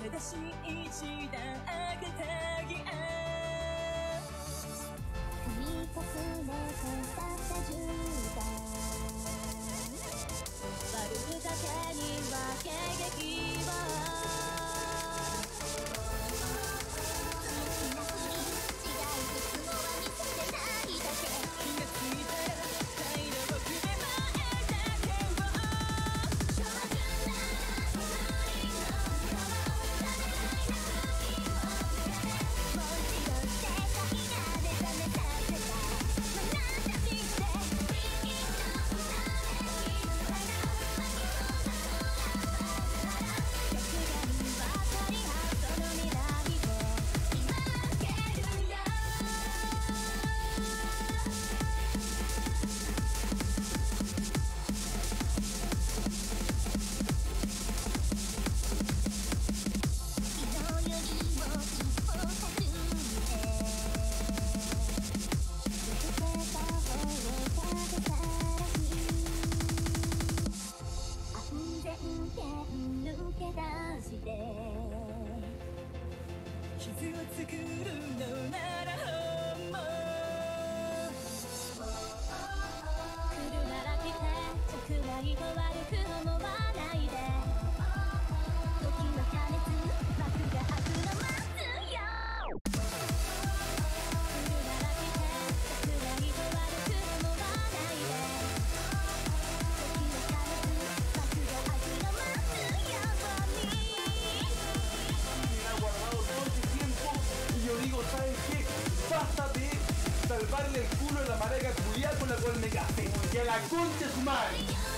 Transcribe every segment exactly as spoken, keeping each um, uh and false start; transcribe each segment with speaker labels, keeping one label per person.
Speaker 1: しい一段上げたギア
Speaker 2: 積み重ねてたったじゅうだん悪ふざけには迎撃を傷を作るのなら本望来るなら来て着ないと悪く思わないで時は加熱幕が開くの待つよ来るなら来て着ないと悪く思わないで時は加熱幕が開くの待つよ
Speaker 3: Yo digo, ¿sabes qué? Basta de salvarle el culo a la pareja culiada con la cual me casé. ¡Que la concha su madre!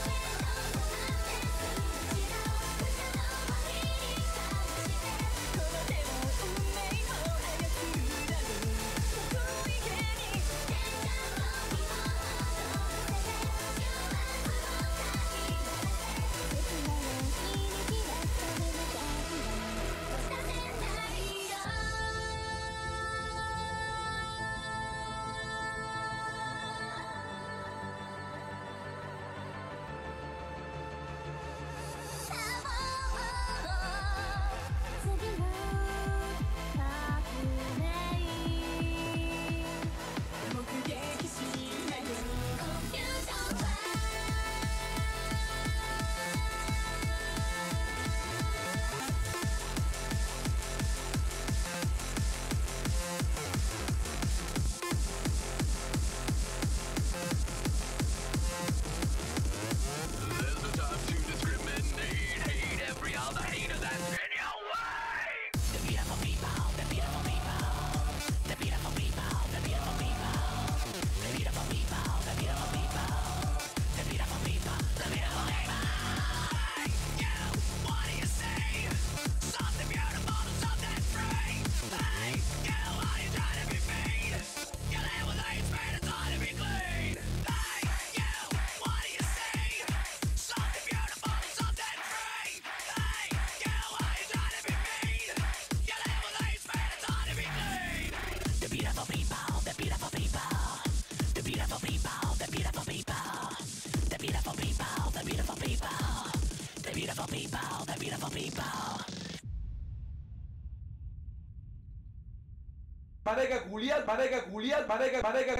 Speaker 3: Pareja culiada, pareja culiada, pareja, pareja.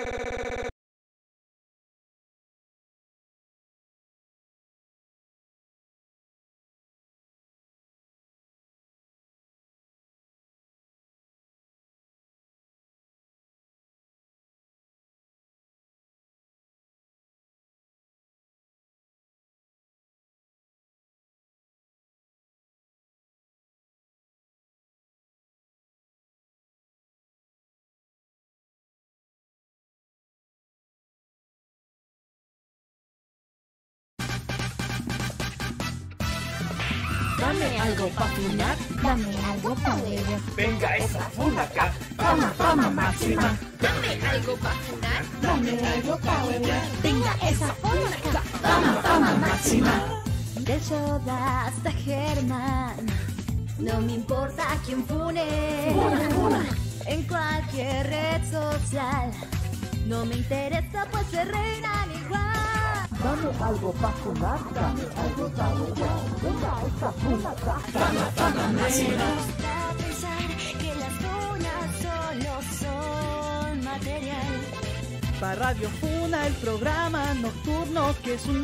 Speaker 4: Dame algo pa' funar,
Speaker 2: dame algo pa' beber.
Speaker 3: Venga esa funa acá.
Speaker 4: Toma, toma, máxima.
Speaker 5: Dame algo pa' funar,
Speaker 2: Dame algo pa' beber.
Speaker 4: Venga esa funa acá. Toma, toma, máxima.
Speaker 2: Del Soda hasta Germán, no me importa quién fune.
Speaker 4: Funa, funa.
Speaker 2: En cualquier red social, no me interesa pues se reinan igual.
Speaker 4: Dame algo pa' fumar, dame algo pa' bailar. Venga, esa funaka. Fama, fama máxima.
Speaker 2: Pensar que las funas solo son material.
Speaker 6: Pa' Radio Funa, el programa nocturno que es un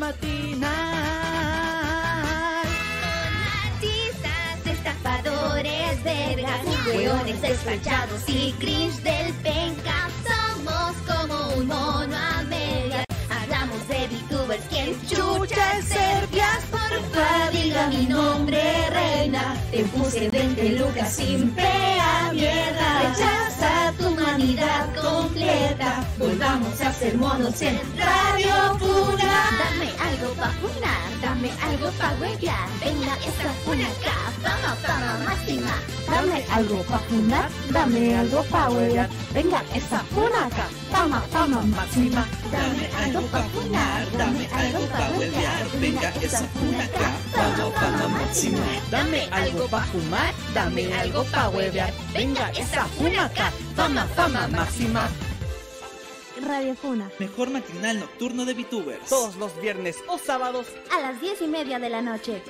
Speaker 6: matinal.
Speaker 2: Artistas, estafadores, vergas, hueones despachados y cringe del penca. Somos como un mono a medias. Hablamos de VTubers, ¿quién chucha es Serbias? Porfa, diga mi nombre, reina. Te puse veinte lucas sin pea, mierda. Rechaza tu humanidad completa. Volvamos a ser monos en Radio Funa. Dame algo pa' funar, dame algo pa' huevear. Venga, esta funa acá, fama, fama máxima.
Speaker 4: Dame algo pa' funar, dame algo pa' huevear. Venga, esa funaka. Fama, fama máxima.
Speaker 6: Dame algo pa' funar, dame algo pa' huevear. Venga, esa funaka. Fama, fama máxima. Dame algo pa' fumar, dame algo pa' huevear. Venga, esa funaka. Fama, fama máxima.
Speaker 4: Radio Funa.
Speaker 6: Mejor matinal nocturno de VTubers. Todos los viernes o sábados
Speaker 2: A las diez y media de la noche.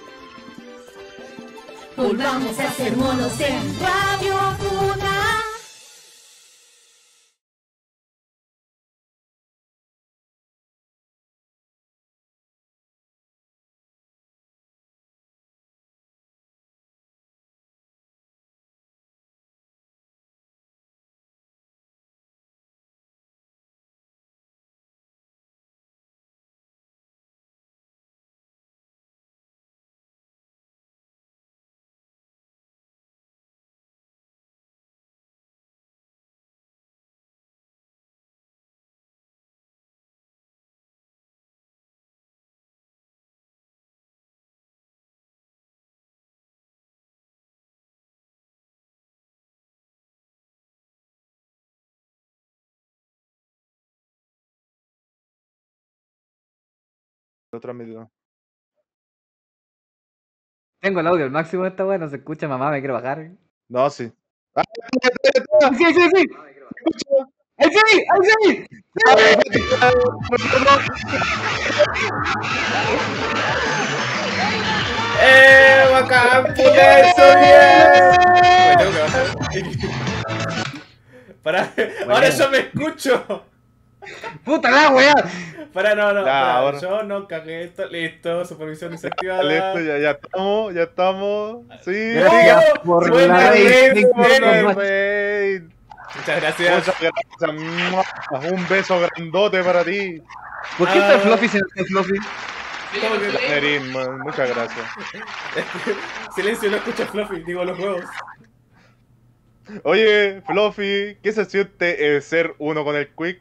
Speaker 2: Volvamos a ser monos en Radio Funa.
Speaker 3: Otra medida.
Speaker 7: Tengo el audio al máximo de esta weá, no se escucha, mamá, me quiero bajar.
Speaker 3: No, sí. ¡Ah,
Speaker 7: ¡Sí, sí, sí! ¡Ahí sí! ¡Ahí sí!
Speaker 8: ¡Eh, bacán! ¡Puta, eso bien! Me tengo que bajar. Pará, ahora yo me escucho.
Speaker 7: ¡Puta la weá!
Speaker 8: Pará, no, no,
Speaker 3: Ya,
Speaker 8: pará,
Speaker 3: ahora.
Speaker 8: yo no cagué esto. Listo, supervisión desactivada.
Speaker 3: Listo, ya, ya estamos, ya estamos. Sí,
Speaker 7: Gracias
Speaker 8: ¡Oh!
Speaker 7: por
Speaker 8: Buena
Speaker 7: la
Speaker 8: vez,
Speaker 7: vez,
Speaker 8: buena
Speaker 7: buena
Speaker 8: vez.
Speaker 3: Wayne.
Speaker 8: Muchas gracias.
Speaker 3: Muchas gracias. ¡Mua! Un beso grandote para ti.
Speaker 7: ¿Por qué está el Fluffy si no está el Fluffy?
Speaker 8: ¿Cómo que-
Speaker 3: Nerín, man, muchas gracias.
Speaker 8: Silencio, no escucha Fluffy, digo los huevos.
Speaker 3: Oye, Fluffy, ¿qué se siente eh, ser uno con el Quick?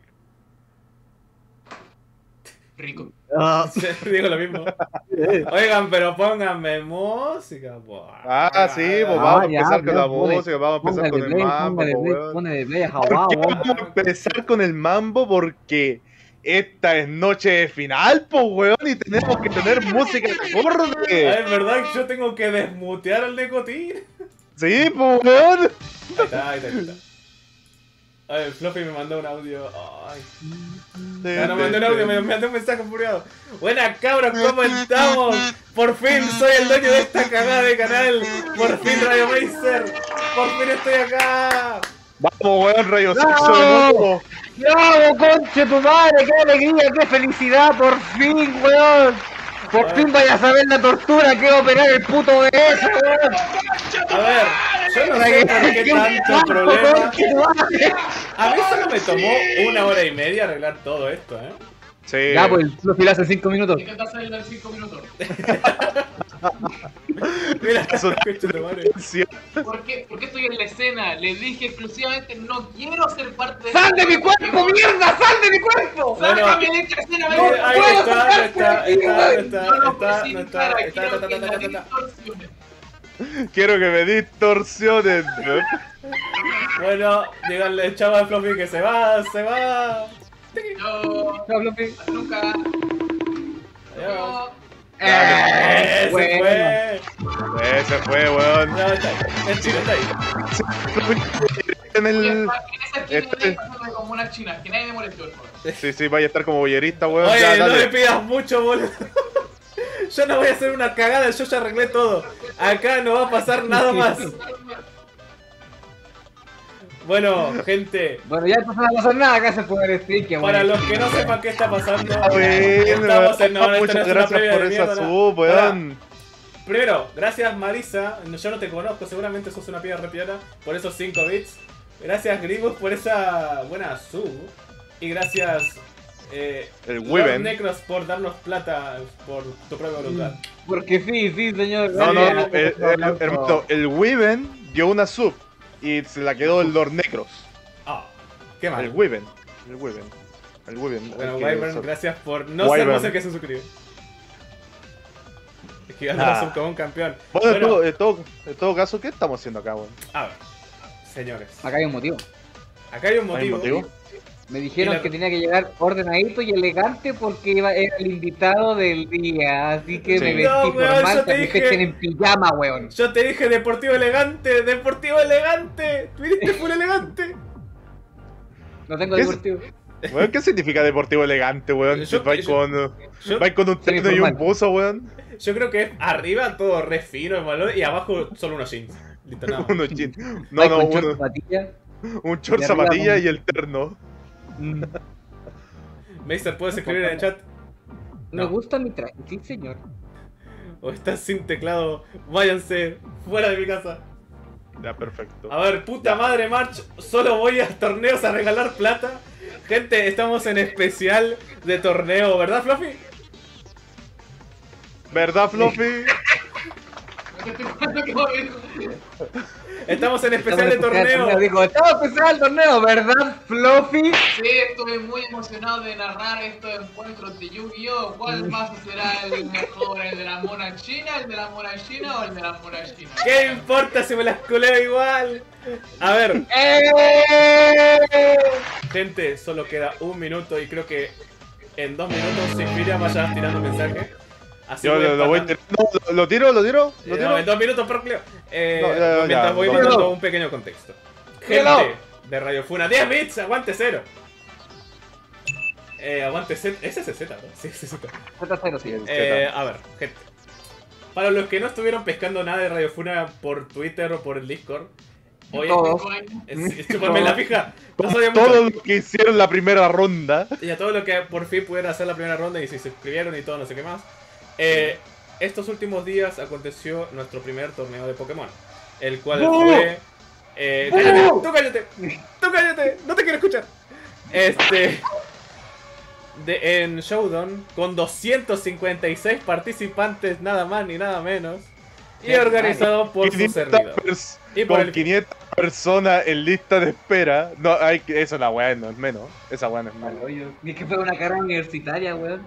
Speaker 8: Rico. Digo lo mismo. Oigan, pero pónganme música. Buah.
Speaker 3: Ah, sí, pues
Speaker 7: Ah,
Speaker 3: vamos a
Speaker 7: ya,
Speaker 3: empezar con
Speaker 7: ya,
Speaker 3: la
Speaker 7: pone-
Speaker 3: música, vamos a empezar
Speaker 7: Póngale
Speaker 3: con el
Speaker 7: play,
Speaker 3: mambo,
Speaker 7: póngale
Speaker 3: po,
Speaker 7: play,
Speaker 3: weón.
Speaker 7: póngale play,
Speaker 3: ¿Por
Speaker 7: jabao,
Speaker 3: qué
Speaker 7: weón.
Speaker 3: vamos a empezar con el mambo? Porque esta es noche de final, pues, weón, y tenemos que tener música
Speaker 8: Ah,
Speaker 3: acorde.
Speaker 8: es verdad que yo tengo que desmutear al Necotín.
Speaker 3: Sí, pues, weón.
Speaker 8: Ahí está, ahí está, ahí está. Ay, Fluffy me mandó un audio. Ay. No, no me mandó un audio, me me mandó un mensaje furiado. Buenas cabros, ¿cómo estamos? Por fin soy el dueño de esta cagada de canal. Por fin Radio Mazer. Por fin estoy acá.
Speaker 3: Vamos, weón, rayo sexo de
Speaker 7: ¡Bravo!
Speaker 3: nuevo.
Speaker 7: ¡Bravo, conche tu madre! ¡Qué alegría, qué felicidad! ¡Por fin, weón! ¡Por fin vayas a ver la tortura que va a operar el puto de eso, weón!
Speaker 8: A ver, yo no sé por qué tanto problema.
Speaker 7: ¡Conche tu madre!
Speaker 8: A mí solo me tomó una hora y media arreglar todo esto, ¿eh?
Speaker 3: Sí.
Speaker 7: Ya, pues, lo filas en cinco minutos.
Speaker 9: Intenta hacerlo en cinco minutos.
Speaker 8: Mira,
Speaker 3: Eso-
Speaker 8: escucha tu madre.
Speaker 3: Sí.
Speaker 9: ¿Por qué? ¿Por qué estoy en la escena? Les dije exclusivamente no quiero ser parte de...
Speaker 7: ¡Sal de mi cuerpo, mierda! ¡Sal de mi cuerpo!
Speaker 8: Bueno,
Speaker 9: ¡Sácame de esta escena!
Speaker 8: Ahí
Speaker 9: ven!
Speaker 8: ahí
Speaker 7: puedo
Speaker 8: está,
Speaker 7: sacar
Speaker 8: no está,
Speaker 7: por aquí,
Speaker 8: está,
Speaker 7: weón.
Speaker 8: no está,
Speaker 9: Yo no
Speaker 8: está,
Speaker 9: puedo
Speaker 8: no
Speaker 9: sin
Speaker 8: está,
Speaker 9: cara,
Speaker 8: está,
Speaker 9: quiero
Speaker 8: ta, ta,
Speaker 9: que
Speaker 8: ta,
Speaker 9: la
Speaker 8: ta, ta, ta.
Speaker 9: distorsione.
Speaker 3: Quiero que me distorsiones, weón.
Speaker 8: Bueno, díganle chavo a Fluffy que se va, se va.
Speaker 9: Yo...
Speaker 7: No, Fluffy.
Speaker 9: Nunca...
Speaker 8: Adiós.
Speaker 9: Yo...
Speaker 8: Eh, se
Speaker 7: bueno.
Speaker 8: fue.
Speaker 3: Eh, se fue, weón.
Speaker 8: No, está ahí. El chino está ahí.
Speaker 3: En el...
Speaker 9: En esa aquí
Speaker 10: este-
Speaker 9: me pasando como una china, que nadie me moleste, por favor.
Speaker 10: Sí, sí, vaya a estar como bollerista, weón.
Speaker 8: Oye,
Speaker 10: Ya,
Speaker 8: no
Speaker 10: dale.
Speaker 8: me pidas mucho, boludo. Yo no voy a hacer una cagada, yo ya arreglé todo. Acá no va a pasar nada más. Bueno, gente,
Speaker 7: Bueno, ya entonces no va a pasar nada acá se puede decir que
Speaker 8: para
Speaker 7: bueno.
Speaker 8: los que no sepan qué está pasando,
Speaker 10: Ah, bueno,
Speaker 8: estamos en no, esto no
Speaker 10: muchas
Speaker 8: es una
Speaker 10: gracias
Speaker 8: previa
Speaker 10: por
Speaker 8: de
Speaker 10: esa
Speaker 8: mierda.
Speaker 10: sub,
Speaker 8: Pará.
Speaker 10: weón.
Speaker 8: Primero, gracias Marisa, yo no te conozco, seguramente sos una piedra repiana por esos cinco bits. Gracias Grimus por esa buena sub. Y gracias eh,
Speaker 10: El
Speaker 8: Lord
Speaker 10: Wiven.
Speaker 8: Necros por darnos plata por tu propia voluntad.
Speaker 7: Porque sí, sí, señor.
Speaker 10: No, no, no,
Speaker 7: Sí,
Speaker 10: el, el,
Speaker 7: no,
Speaker 10: hermano, el Wiven dio una sub y se la quedó el Lord Necros.
Speaker 8: Ah, qué
Speaker 10: El
Speaker 8: mal.
Speaker 10: Wiven. El Wiven. El Wiven.
Speaker 8: Bueno,
Speaker 10: el que
Speaker 8: Wyvern,
Speaker 10: sub.
Speaker 8: gracias por no ser
Speaker 10: Wyvern.
Speaker 8: vos el que se suscribe. Es que ganó
Speaker 10: Ah.
Speaker 8: sub como un campeón.
Speaker 10: Bueno, en
Speaker 8: Bueno,
Speaker 10: todo, en, todo, en todo caso, ¿qué estamos haciendo acá, weón?
Speaker 8: a ver, señores,
Speaker 7: Acá hay un motivo.
Speaker 8: acá hay un
Speaker 10: ¿Hay
Speaker 8: motivo.
Speaker 10: motivo?
Speaker 7: Me dijeron
Speaker 8: Y la-
Speaker 7: que tenía que llegar ordenadito y elegante porque iba, era el invitado del día. Así que
Speaker 10: Sí.
Speaker 7: me vestí
Speaker 8: No, weón, yo
Speaker 7: formal
Speaker 8: te
Speaker 7: para que
Speaker 8: dije-
Speaker 7: estén en pijama, weón.
Speaker 8: Yo te dije deportivo elegante, deportivo elegante. Viniste full elegante.
Speaker 7: No tengo
Speaker 10: ¿Qué es?
Speaker 7: deportivo.
Speaker 10: Weón, ¿qué significa deportivo elegante, weón?
Speaker 8: Yo-
Speaker 10: Vais
Speaker 8: yo-
Speaker 10: con,
Speaker 8: yo-
Speaker 10: vais con un terno y un
Speaker 7: Semiformal.
Speaker 10: buzo, weón.
Speaker 8: Yo creo que es arriba todo re fino el valor y abajo solo unos jeans. Listo, nada más.
Speaker 10: Unos jeans. No,
Speaker 7: Vais
Speaker 10: no,
Speaker 7: con short,
Speaker 10: uno,
Speaker 7: zapatilla.
Speaker 10: un short
Speaker 7: y arriba
Speaker 10: zapatilla
Speaker 7: con-
Speaker 10: y el terno.
Speaker 7: Mm.
Speaker 8: Meister, ¿puedes escribir en el chat?
Speaker 7: Me
Speaker 8: No.
Speaker 7: gusta mi traje, sí, señor.
Speaker 8: O estás sin teclado. Váyanse fuera de mi casa.
Speaker 10: Ya, perfecto.
Speaker 8: A ver, puta madre, March. Solo voy a torneos a regalar plata. Gente, estamos en especial de torneo, ¿verdad, Fluffy?
Speaker 10: ¿Verdad, Fluffy?
Speaker 8: Estamos en especial de torneo.
Speaker 7: Digo, estamos empezando el torneo, ¿verdad, Fluffy?
Speaker 9: Sí, estoy muy emocionado de narrar estos encuentros de Yu-Gi-Oh! ¿Cuál más será el mejor? ¿El de la mona china, el de la mona china o el de la mona china?
Speaker 8: ¿Qué importa si me las culeo igual? A ver,
Speaker 7: ¡Eh!
Speaker 8: gente, solo queda un minuto y creo que en dos minutos Sinfiria vaya tirando mensaje. Así
Speaker 10: Yo
Speaker 8: voy
Speaker 10: lo, lo voy
Speaker 8: empatando.
Speaker 10: tirando. ¿Lo, lo tiro? ¿Lo tiro? ¿Lo
Speaker 8: Eh,
Speaker 10: tiro?
Speaker 8: no, en dos minutos por Cleo. Eh,
Speaker 10: No, ya, ya,
Speaker 8: mientras
Speaker 10: ya,
Speaker 8: voy
Speaker 10: no,
Speaker 8: mandando
Speaker 7: no.
Speaker 8: un pequeño contexto.
Speaker 7: Hello.
Speaker 8: Gente de Radio Funa, diez bits, aguante cero. Eh, aguante Z. Ese es el Z, ¿no? Sí, ese es Z.
Speaker 7: J cero, sí.
Speaker 8: Eh, a ver, gente. Para los que no estuvieron pescando nada de Radio Funa por Twitter o por el Discord, hoy
Speaker 7: Todos.
Speaker 8: es, es chuparme la fija. No sabía mucho.
Speaker 10: Todo lo que hicieron la primera ronda.
Speaker 8: Y a todos los que por fin pudieron hacer la primera ronda y se suscribieron y todo, no sé qué más. Eh, estos últimos días aconteció nuestro primer torneo de Pokémon. El cual fue. Eh, cállate, tú cállate, tú cállate, no te quiero escuchar. Este. De, en Showdown, con doscientos cincuenta y seis participantes, nada más ni nada menos. Y organizado por su
Speaker 10: quinientas
Speaker 8: servidor.
Speaker 10: pers-
Speaker 8: Y por
Speaker 10: con
Speaker 8: el-
Speaker 10: quinientas personas en lista de espera. No, hay que, eso la weá no es menos. Esa weá no es menos.
Speaker 7: Oye, ni que fuera una carrera universitaria, weón.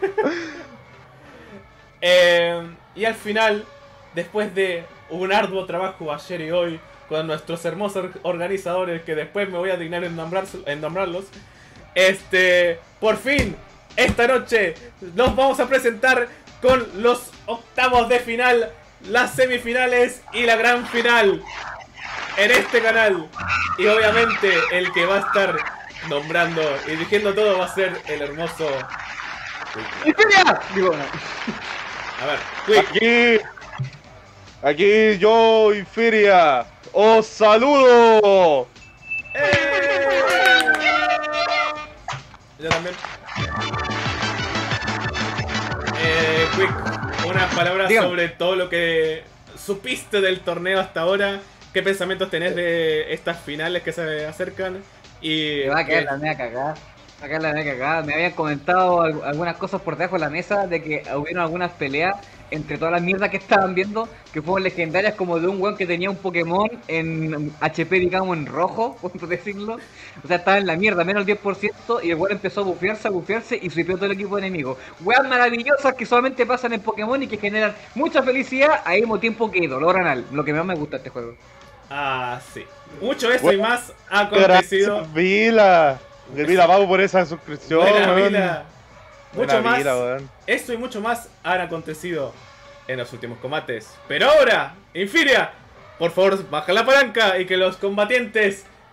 Speaker 8: Eh, y al final, después de un arduo trabajo ayer y hoy con nuestros hermosos organizadores, que después me voy a dignar en, nombrar, en nombrarlos, este, por fin, esta noche nos vamos a presentar con los octavos de final, las semifinales y la gran final en este canal. Y obviamente el que va a estar nombrando y dirigiendo todo va a ser el hermoso...
Speaker 7: ¡Historia! Digo, no.
Speaker 8: A ver, Quick.
Speaker 10: Aquí, aquí yo, Infiria, os saludo.
Speaker 8: ¡Eh! Yo también. Eh, Quick, unas palabras
Speaker 7: Dígame.
Speaker 8: sobre todo lo que supiste del torneo hasta ahora. ¿Qué pensamientos tenés de estas finales que se acercan? Y
Speaker 7: Me va a quedar
Speaker 8: que-
Speaker 7: la media cagada. Acá la media cagada. Me habían comentado al- algunas cosas por debajo de la mesa de que hubieron algunas peleas entre todas las mierdas que estaban viendo, que fueron legendarias, como de un weón que tenía un Pokémon en H P, digamos, en rojo, por decirlo. O sea, estaba en la mierda, menos el diez por ciento, y el weón empezó a bufearse, a bufearse y sweepeó todo el equipo enemigo. Weas maravillosas que solamente pasan en Pokémon y que generan mucha felicidad al mismo tiempo que dolor anal. Lo que más me gusta de este juego.
Speaker 8: Ah, sí. Mucho eso y
Speaker 10: Bueno,
Speaker 8: más ha acontecido.
Speaker 10: Gracias, Vila. Vila, vamos por esa suscripción.
Speaker 8: Buena
Speaker 10: weón.
Speaker 8: Vila. Mucho
Speaker 10: Buena
Speaker 8: más.
Speaker 10: Vila, weón.
Speaker 8: Esto y mucho más han acontecido en los últimos combates. Pero ahora, Infiria, por favor, baja la palanca y que los combatientes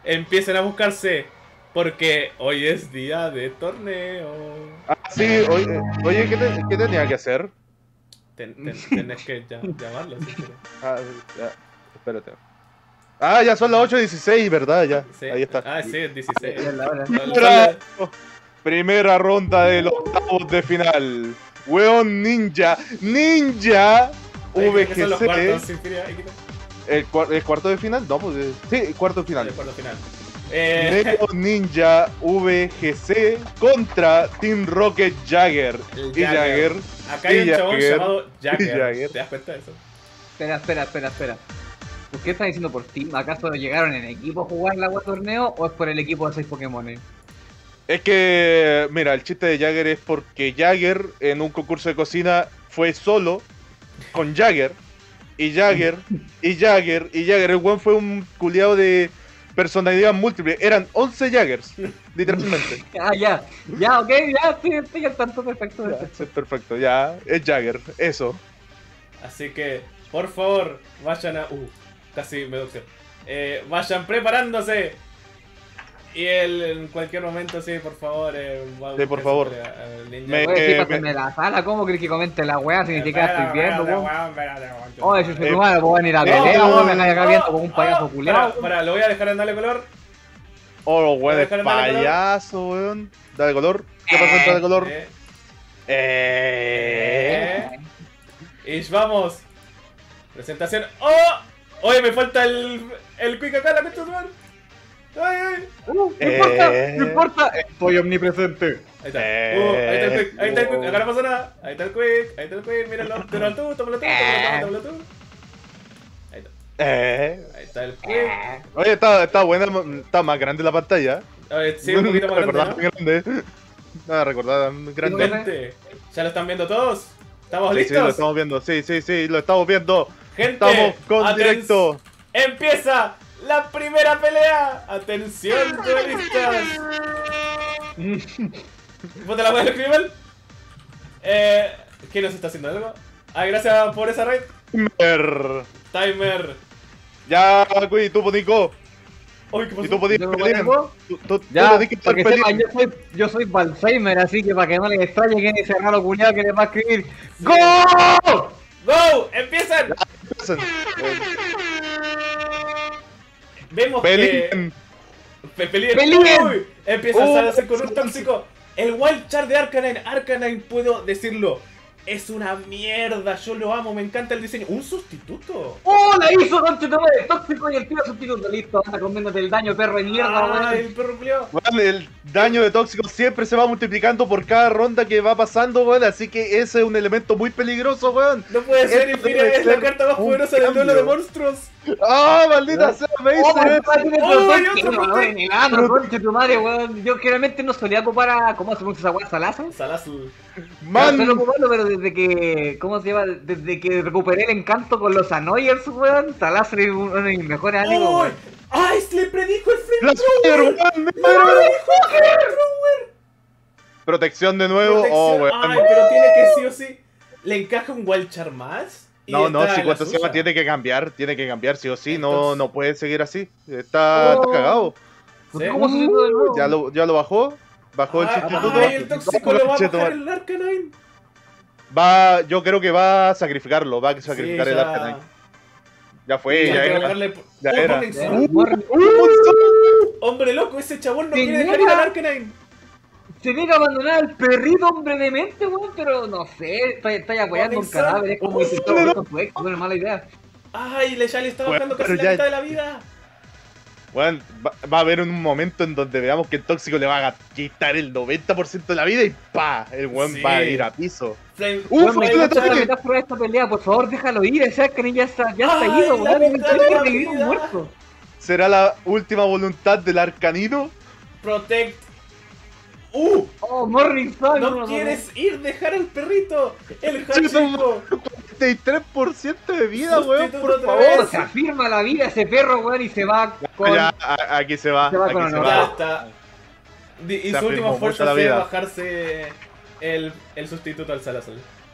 Speaker 8: empiecen a buscarse. Porque hoy es día de torneo.
Speaker 10: Ah, sí, oye, oye ¿qué, te- qué tenía que hacer?
Speaker 8: Ten- ten- tenés que ya- llamarlo si quieres.
Speaker 10: Ah, ya, espérate. Ah, ya son las ocho dieciséis, ¿verdad? Ya,
Speaker 8: Sí.
Speaker 10: ahí está.
Speaker 8: Ah, sí, es dieciséis.
Speaker 7: Ya es la hora.
Speaker 10: Primera, primera ronda de los octavos de final. Weón Ninja. Ninja
Speaker 8: Ahí, que son los
Speaker 10: V G
Speaker 8: cuartos,
Speaker 10: C.
Speaker 8: sin filia, ahí quita.
Speaker 10: ¿El, cua- el cuarto de final? No, pues. eh, Sí, el cuarto de final.
Speaker 8: El cuarto final. Eh,
Speaker 10: Neo Ninja V G C contra Team Rocket Jagger.
Speaker 8: el
Speaker 10: Y Jagger.
Speaker 8: Acá hay un
Speaker 10: y
Speaker 8: chabón
Speaker 10: Jagger,
Speaker 8: llamado Jagger.
Speaker 10: y Jagger.
Speaker 8: ¿Te das cuenta de eso?
Speaker 7: Espera, espera, espera, espera. ¿Por qué están diciendo por team? ¿Acaso llegaron en equipo a jugar la agua torneo o es por el equipo de seis Pokémones?
Speaker 10: Es que, mira, el chiste de Jagger es porque Jagger en un concurso de cocina fue solo con Jagger. Y Jagger, y Jagger, y Jagger. El weón fue un culiado de personalidad múltiple. Eran once Jaggers, literalmente.
Speaker 7: Ah, ya, ya, ok, ya, estoy, estoy al tanto perfecto de
Speaker 10: Ya,
Speaker 7: esto.
Speaker 10: sí, perfecto, ya, es Jagger, eso.
Speaker 8: Así que, por favor, vayan a... Uh, casi me doxeo. Eh, vayan preparándose. Y él en cualquier momento, sí, por favor. Eh, va-
Speaker 10: Sí, por favor.
Speaker 8: a- a- Ninja.
Speaker 10: Me-
Speaker 7: Oye, sí,
Speaker 10: eh,
Speaker 7: pásenme la sala, ¿cómo crees que comente la weá? Significa que
Speaker 8: Espera,
Speaker 7: estoy viendo,
Speaker 8: espera,
Speaker 7: weón.
Speaker 8: weón, espera, weón.
Speaker 7: Oye, si se
Speaker 10: Eh,
Speaker 7: tu madre, puedo venir a
Speaker 10: no,
Speaker 7: pelea,
Speaker 10: no,
Speaker 7: weón, me
Speaker 10: no,
Speaker 7: andáis acá viendo como un payaso
Speaker 8: Para,
Speaker 7: culiao.
Speaker 8: para, lo voy a dejar en darle color.
Speaker 10: Oh, los weones
Speaker 8: Déjale darle color.
Speaker 10: payaso, weón. Dale color. ¿Qué pasó en dale color?
Speaker 8: Eh,
Speaker 10: Eh.
Speaker 8: eh. Y vamos. Presentación. ¡Oh! Oye, me falta el. El quick acá, la meto a tomar. ¡Ay, ay!
Speaker 7: Uh, no importa,
Speaker 10: Eh.
Speaker 7: no importa, estoy omnipresente.
Speaker 8: Ahí está.
Speaker 10: Eh.
Speaker 8: Uh, ahí está el quick, ahí está el quick, acá no pasa nada. Ahí está el quick, ahí está el quick, míralo. Tómalo tú, tómalo tú, tómalo tú, tómalo tú. Ahí está.
Speaker 10: Eh.
Speaker 8: Ahí está el quick.
Speaker 10: Oye, está, está buena, está más grande la pantalla.
Speaker 8: A ver, sí, un poquito más grande,
Speaker 10: recordaba
Speaker 8: ¿no?
Speaker 10: tan grande. No, recordaba tan grande.
Speaker 8: Gente, ¿ya lo están viendo todos? ¿Estamos
Speaker 10: Sí, sí, lo
Speaker 8: listos?
Speaker 10: estamos viendo. Sí, sí, sí, lo estamos viendo.
Speaker 8: Gente,
Speaker 10: Estamos con
Speaker 8: aten-
Speaker 10: directo.
Speaker 8: Empieza la primera pelea. Atención, duelistas. ¿Vos te la puedes escribir mal? Eh, ¿Quién nos está haciendo algo? Ay, gracias por esa raid.
Speaker 10: Timer.
Speaker 8: Timer.
Speaker 10: Ya, Cui, tú, Nico.
Speaker 8: Uy, ¿qué
Speaker 10: Y
Speaker 8: pasó?
Speaker 10: tú podías
Speaker 7: ¿Yo me
Speaker 10: pelear.
Speaker 7: pongo?
Speaker 10: Tú, tú, tú
Speaker 7: Ya,
Speaker 10: podías estar
Speaker 7: para que sepan,
Speaker 10: peleando.
Speaker 7: yo soy, yo soy Balzheimer, así que para que no les extrañe quién es ese raro culiao que les va a escribir ¡Go!
Speaker 8: ¡Go! ¡Empiezan! Vemos
Speaker 10: Peleen.
Speaker 8: que... Pe- Peleen.
Speaker 7: Peleen.
Speaker 8: Uy, empieza
Speaker 10: Uh,
Speaker 8: a hacer con un tóxico. El Wild Char de Arcanine. Arcanine, puedo decirlo. Es una mierda. Yo lo amo. Me encanta el diseño. ¿Un sustituto?
Speaker 7: ¡Oh, la hizo, conche tu madre! Tóxico y el tío sustituto, listo, anda comiéndote el daño, perro de mierda,
Speaker 8: Ah,
Speaker 7: weón.
Speaker 8: el perro culiao.
Speaker 10: Weón, el daño de tóxico siempre se va multiplicando por cada ronda que va pasando, weón. Así que ese es un elemento muy peligroso, weón.
Speaker 8: No puede ser,
Speaker 10: Esto
Speaker 8: Infinity.
Speaker 10: debe
Speaker 8: Es la
Speaker 10: ser
Speaker 8: carta más
Speaker 10: un
Speaker 8: poderosa del duelo de
Speaker 10: cambio.
Speaker 8: monstruos.
Speaker 10: ¡Ah, maldita sea! Me
Speaker 7: ¡Oh,
Speaker 10: hice
Speaker 7: my
Speaker 10: eso.
Speaker 7: God, tiene
Speaker 8: ¡Oh,
Speaker 7: protect!
Speaker 8: y otro
Speaker 7: ¡Qué valor
Speaker 8: protect!
Speaker 7: en el ano, conche tu madre, weón! Yo generalmente no solía ocupar a... ¿Cómo se pronuncia esa weá? ¿Salazo?
Speaker 8: Salazu.
Speaker 10: Man,
Speaker 7: No suelo ocuparlo, pero desde que... ¿Cómo se llama? Desde que recuperé el encanto con los Annoyers, weón, Salazo es uno de mis mejores amigos,
Speaker 8: ¡Uy!
Speaker 7: weón.
Speaker 8: ¡Ay! Se le predijo el
Speaker 10: la
Speaker 8: frente.
Speaker 10: Slayer, weón. Protección de nuevo. Oh, weón.
Speaker 8: Ay, pero tiene que sí o sí. ¿Le encaja un Wild Char más? Y
Speaker 10: No, no,
Speaker 8: está
Speaker 10: si
Speaker 8: la
Speaker 10: cuánto se llama
Speaker 8: suya.
Speaker 10: tiene que cambiar, tiene que cambiar sí o sí, no,
Speaker 8: Entonces-
Speaker 10: no puede seguir así. Está,
Speaker 7: Oh.
Speaker 10: está cagado.
Speaker 8: ¿Sí?
Speaker 7: ¿Cómo se hizo de nuevo?
Speaker 10: Ya lo, ya lo bajó, bajó el
Speaker 8: Ay,
Speaker 10: sustituto.
Speaker 8: ay, el tóxico lo va a
Speaker 10: Conchetumare.
Speaker 8: bajar el Arcanine.
Speaker 10: Va, yo creo que va a sacrificarlo, va a sacrificar
Speaker 8: Sí,
Speaker 10: el
Speaker 8: ya.
Speaker 10: Arcanine. Ya fue,
Speaker 8: Hay
Speaker 10: ya
Speaker 8: que
Speaker 10: era.
Speaker 8: agregarle-
Speaker 10: ya
Speaker 8: Oh,
Speaker 10: era.
Speaker 8: Morning Sun.
Speaker 7: Eh, Morning-
Speaker 8: Hombre loco, ese chabón no
Speaker 7: ¿Qué
Speaker 8: quiere dejar ir
Speaker 7: mierda?
Speaker 8: al Arcanine.
Speaker 7: Se tiene que abandonar al perrito, hombre de mente, weón, pero no sé, estoy, estoy apoyando un
Speaker 8: Morning Sun.
Speaker 7: cadáver, es como
Speaker 8: Oh,
Speaker 7: intentar
Speaker 10: no, no.
Speaker 7: con tu ex, no es mala idea.
Speaker 8: Ay, le ya le está
Speaker 10: Bueno,
Speaker 8: bajando casi
Speaker 10: pero
Speaker 8: la
Speaker 10: ya-
Speaker 8: mitad de la vida.
Speaker 10: Bueno, va, va a haber un momento en donde veamos que el tóxico le va a quitar el noventa por ciento de la vida y pa, el weón
Speaker 8: Sí.
Speaker 10: va a ir a piso.
Speaker 8: Flame-
Speaker 10: Uh,
Speaker 7: Weón,
Speaker 10: fue
Speaker 7: me
Speaker 10: el
Speaker 7: gusta la
Speaker 10: ataque.
Speaker 7: metáfora de esta pelea, por favor, déjalo ir, ese Arcanine ya está, ya está
Speaker 8: Ay,
Speaker 7: ido,
Speaker 8: la
Speaker 7: weón,
Speaker 8: mitad
Speaker 7: tiene
Speaker 8: de
Speaker 7: que
Speaker 8: la
Speaker 7: revivir un
Speaker 8: vida.
Speaker 7: muerto.
Speaker 10: ¿Será la última voluntad del arcanino?
Speaker 8: Protect. Uh,
Speaker 7: Oh, Morning Sun.
Speaker 8: no quieres ir, dejar al perrito. El
Speaker 10: Chico,
Speaker 8: Hachiko.
Speaker 10: cuarenta y tres por ciento de vida, weón,
Speaker 8: Sustituto
Speaker 10: por
Speaker 8: otra
Speaker 10: favor.
Speaker 8: vez.
Speaker 7: Se afirma la vida ese perro, weón, y se va con...
Speaker 10: Ya, a- aquí se va,
Speaker 7: Se va
Speaker 10: aquí
Speaker 7: con
Speaker 10: se
Speaker 7: honor.
Speaker 8: Ya
Speaker 10: va.
Speaker 8: está. Di- Y
Speaker 10: Se
Speaker 8: su última
Speaker 10: afirmó
Speaker 8: fuerza
Speaker 10: mucho la
Speaker 8: fue
Speaker 10: vida.
Speaker 8: bajarse el, el sustituto al Salazar.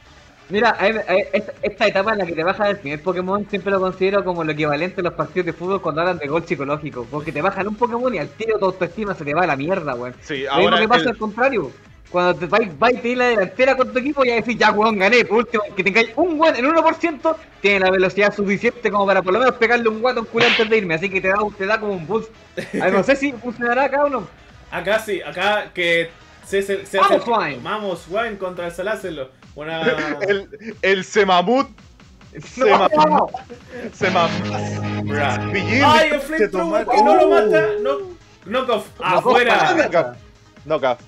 Speaker 7: Mira, a mí- a mí- esta, esta etapa en la que te bajan el primer Pokémon siempre lo considero como lo equivalente a los partidos de fútbol cuando hablan de gol psicológico. Porque te bajan un Pokémon y al tiro tu autoestima se te va a la mierda, weón.
Speaker 10: Sí,
Speaker 7: Lo mismo
Speaker 10: ahora
Speaker 7: que pasa
Speaker 10: el-
Speaker 7: al contrario. Cuando te vais, vais y te di la delantera con tu equipo y ya decís, ya weón, gané. Por último, que tengáis un weón en uno por ciento, tiene la velocidad suficiente como para por lo menos pegarle un guato a un culo antes de irme. Así que te da, te da como un boost. A ver, no sé si funcionará acá o no.
Speaker 8: Acá sí, acá que se, se, se hace.
Speaker 7: Vamos, Wine.
Speaker 8: Vamos, Wine contra el Salacelo. Una.
Speaker 10: el, el Semamut. Semamut. Semamut.
Speaker 8: Bra.
Speaker 10: Pillín,
Speaker 8: ¡Ay, el
Speaker 10: se
Speaker 8: flamethrower
Speaker 10: toma-
Speaker 8: que no lo
Speaker 10: ¡Uh!
Speaker 8: mata! No, knockoff, afuera.
Speaker 10: Knockoff. Knockoff.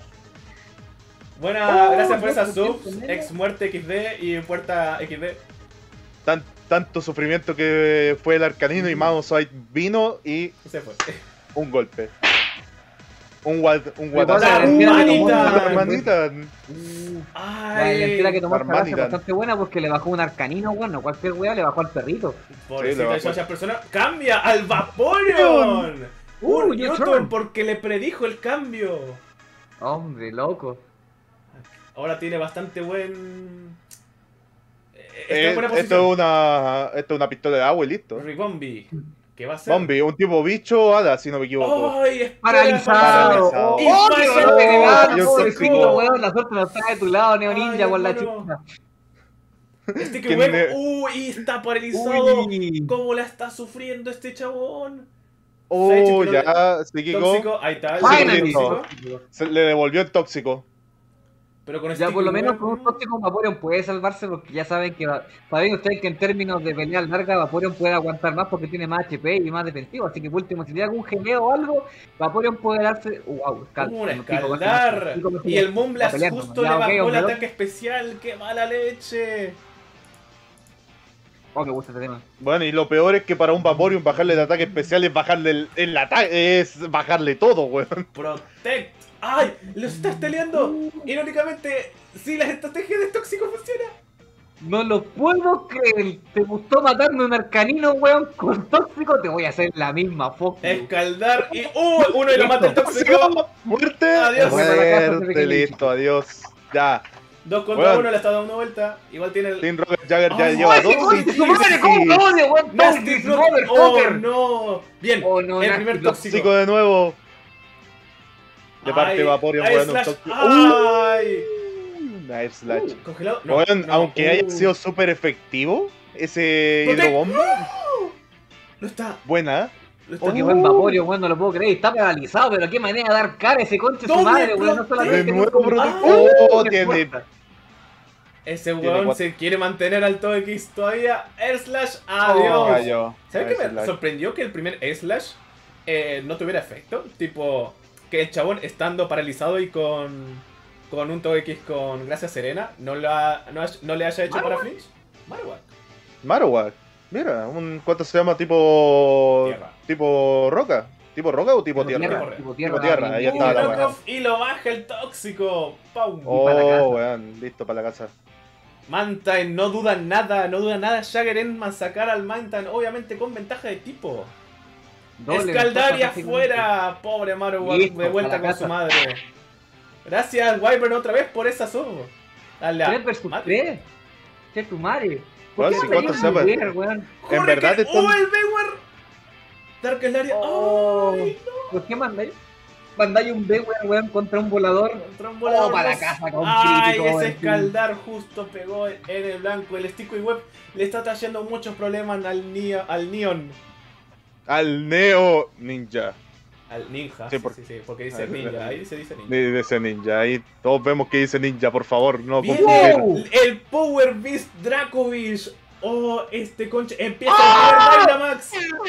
Speaker 8: Buena,
Speaker 7: Oh,
Speaker 8: gracias por esa
Speaker 7: no,
Speaker 8: sub,
Speaker 7: no, no.
Speaker 8: ex muerte equis de y puerta equis de.
Speaker 10: Tan, tanto sufrimiento que fue el Arcanino y Mamosite vino y
Speaker 8: Se fue.
Speaker 10: un golpe. Un guat, un
Speaker 7: Igual
Speaker 10: guatazo.
Speaker 7: la
Speaker 10: Uh,
Speaker 8: hermanita.
Speaker 10: la hermanita.
Speaker 7: La
Speaker 8: Ay,
Speaker 7: delantera que tomó esta
Speaker 10: Barmanita.
Speaker 7: clase es bastante buena porque le bajó un arcanino, bueno, cualquier weá le bajó al perrito.
Speaker 8: pobrecita
Speaker 10: Sí,
Speaker 8: de
Speaker 10: le bajó.
Speaker 8: esa persona. ¡Cambia al Vaporeon!
Speaker 7: Uh,
Speaker 8: Un
Speaker 7: your
Speaker 8: Newton
Speaker 7: turn.
Speaker 8: porque le predijo el cambio.
Speaker 7: Hombre, loco.
Speaker 8: Ahora tiene bastante buen. eh, Está
Speaker 10: Eh,
Speaker 8: en buena
Speaker 10: esto es
Speaker 8: posición.
Speaker 10: una esto es una pistola de agua y listo.
Speaker 8: Ribombi. ¿Qué va a hacer?
Speaker 10: Bombi, un tipo bicho o hada, si no me equivoco.
Speaker 8: ¡Ay! espera,
Speaker 7: Paralizado.
Speaker 10: Paralizado.
Speaker 8: Y
Speaker 7: ¡Oh,
Speaker 8: pasa
Speaker 7: qué
Speaker 8: el
Speaker 7: suerte,
Speaker 10: Oh,
Speaker 7: gana,
Speaker 10: yo
Speaker 7: pobrecito,
Speaker 10: tóxico.
Speaker 7: weón! La suerte no está de tu lado, Neo
Speaker 8: Ay,
Speaker 7: Ninja, con la
Speaker 8: hermano.
Speaker 7: chucha.
Speaker 8: Este que
Speaker 10: ¿Quién
Speaker 8: bueno.
Speaker 10: le-
Speaker 8: ¡Uy! Está paralizado.
Speaker 7: Uy.
Speaker 8: ¿Cómo la está sufriendo este chabón?
Speaker 10: Oh,
Speaker 8: Se ha hecho que no
Speaker 10: ya, psíquico.
Speaker 8: Tóxico, ahí está. el
Speaker 7: Finally.
Speaker 8: tóxico.
Speaker 10: Se le devolvió el tóxico.
Speaker 8: Pero con
Speaker 7: Ya
Speaker 8: este
Speaker 7: por lo
Speaker 8: que
Speaker 7: menos
Speaker 8: bueno,
Speaker 7: con un tóxico Vaporeon puede salvarse porque ya saben que va- saben ustedes que en términos de pelea larga Vaporeon puede aguantar más porque tiene más H P y más defensivo, así que por último si le da algún geneo o algo, Vaporeon puede darse wow, escal-
Speaker 8: Un
Speaker 7: como pico,
Speaker 8: escaldar.
Speaker 7: pico, pico,
Speaker 8: Y el
Speaker 7: pico,
Speaker 8: Moonblast
Speaker 7: para pelear,
Speaker 8: justo
Speaker 7: ya,
Speaker 8: le
Speaker 7: ok,
Speaker 8: bajó el
Speaker 7: hombre,
Speaker 8: ataque especial. ¡Qué mala leche!
Speaker 7: Oh, me gusta este tema.
Speaker 10: Bueno, y lo peor es que para un Vaporeon bajarle el ataque especial es bajarle el, el ataque, es bajarle todo, weón.
Speaker 8: Protect. ¡Ay! ¡Lo está esteleando! Irónicamente, sí, las estrategias de tóxico funcionan.
Speaker 7: No lo puedo creer, te gustó matarme un arcanino, weón, con tóxico, te voy a hacer la misma fuck. you.
Speaker 8: Escaldar y. ¡Uh! Uno y lo mata el tóxico.
Speaker 10: ¡Muerte!
Speaker 8: Adiós.
Speaker 10: Muerte, listo, adiós. Ya.
Speaker 8: Dos contra
Speaker 10: Bueno.
Speaker 8: uno, le está dando una vuelta. Igual tiene el.
Speaker 10: Team Rocket Jagger ya
Speaker 8: Ay,
Speaker 10: lleva
Speaker 7: ¡Ay,
Speaker 10: dos.
Speaker 7: qué concha
Speaker 10: y-
Speaker 7: su madre! ¿Cómo te odio, weón?
Speaker 8: Nasty
Speaker 7: Tóxico,
Speaker 8: Block. ¡Oh,
Speaker 7: motherfucker.
Speaker 8: no! Bien,
Speaker 7: Oh, no,
Speaker 8: el
Speaker 7: Nasty
Speaker 8: primer
Speaker 7: Block.
Speaker 8: tóxico.
Speaker 10: Tóxico de nuevo. De parte
Speaker 8: Ay,
Speaker 10: Vaporeon,
Speaker 8: ay,
Speaker 10: weón, un
Speaker 8: slash.
Speaker 10: tóxico.
Speaker 8: ¡Ay!
Speaker 10: Nice slash.
Speaker 8: Congelado. No,
Speaker 10: Weón,
Speaker 8: no.
Speaker 10: aunque haya
Speaker 8: Uh.
Speaker 10: sido súper efectivo, ese
Speaker 8: Protect.
Speaker 10: hidrobomba,
Speaker 8: No está.
Speaker 10: buena.
Speaker 8: No está.
Speaker 7: Oh, qué buen Vaporeon, weón, no lo puedo creer, está paralizado, pero qué manera de dar cara a ese conche su
Speaker 8: Doble
Speaker 7: madre, weón, no
Speaker 8: protect.
Speaker 7: solamente...
Speaker 10: De nuevo,
Speaker 7: con-
Speaker 10: protect.
Speaker 7: ¡Ah!
Speaker 10: Oh,
Speaker 7: ¡Qué
Speaker 10: tiene-
Speaker 7: fuerza!
Speaker 8: Ese
Speaker 10: Tiene
Speaker 8: weón
Speaker 10: cuatro.
Speaker 8: se quiere mantener al todo X todavía. Air Slash,
Speaker 10: Oh,
Speaker 8: adiós.
Speaker 10: cayó.
Speaker 8: ¿Sabes qué
Speaker 10: Nice
Speaker 8: me
Speaker 10: slash.
Speaker 8: sorprendió? Que el primer Air Slash eh, no tuviera efecto. Tipo, que el chabón estando paralizado y con, con un todo X con Gracia Serena no, la, no, ha- no le haya hecho para
Speaker 7: Marowak.
Speaker 8: flinch. Marowak.
Speaker 10: Marowak. Mira, un ¿cuánto se llama? Tipo.
Speaker 8: Tierra.
Speaker 10: Tipo roca. ¿Tipo roca o tipo
Speaker 7: Tipo
Speaker 10: tierra?
Speaker 7: tierra, tipo tierra,
Speaker 10: Tipo tierra, ahí
Speaker 7: bien.
Speaker 10: está la
Speaker 8: Uh,
Speaker 10: weá.
Speaker 8: knockoff y lo baja el tóxico. ¡Pum!
Speaker 7: para casa.
Speaker 10: Oh, weón, listo para la casa.
Speaker 8: Mantine no duda nada, no duda nada. Jagger en sacar al Mantine, obviamente con ventaja de tipo.
Speaker 7: Doble
Speaker 8: Escaldar y
Speaker 7: ventaja,
Speaker 8: afuera. Pobre Marowak,
Speaker 7: Listo,
Speaker 8: de vuelta
Speaker 7: para
Speaker 8: con
Speaker 7: casa.
Speaker 8: su madre. Gracias, Wyvern, otra vez por esa sub. Dale a-
Speaker 7: tres versus
Speaker 8: Mate.
Speaker 7: tres. Che tu madre.
Speaker 10: Weón,
Speaker 7: ¿Por
Speaker 10: si
Speaker 7: qué
Speaker 10: cuánto
Speaker 7: no
Speaker 10: se llama?
Speaker 7: hay un weón?
Speaker 10: En
Speaker 8: Corre
Speaker 10: verdad
Speaker 8: que-
Speaker 10: están-
Speaker 8: ¡Oh, el Bewar! Dark Slaria.
Speaker 7: Oh,
Speaker 8: ¡Ay,
Speaker 7: ¿por qué mandáis? Mandáis un B, weón, weón, contra un volador.
Speaker 8: Contra un volador.
Speaker 7: Oh, para la
Speaker 8: dos.
Speaker 7: casa con
Speaker 8: Ay,
Speaker 7: crítico,
Speaker 8: ese
Speaker 7: en fin.
Speaker 8: escaldar justo pegó en el blanco. El Sticky Web le está trayendo muchos problemas al, Neo- al Neon.
Speaker 10: Al Neo Ninja.
Speaker 8: Al ninja.
Speaker 10: Sí,
Speaker 8: Sí,
Speaker 10: por-
Speaker 8: sí, sí, porque dice
Speaker 10: Ah,
Speaker 8: ninja. Ahí se dice ninja.
Speaker 10: De ese ninja. Ahí todos vemos que dice ninja, por favor, no confundir.
Speaker 8: Viene el Power Beast Dracovish. Oh, este conche. Empieza el primer Dynamax.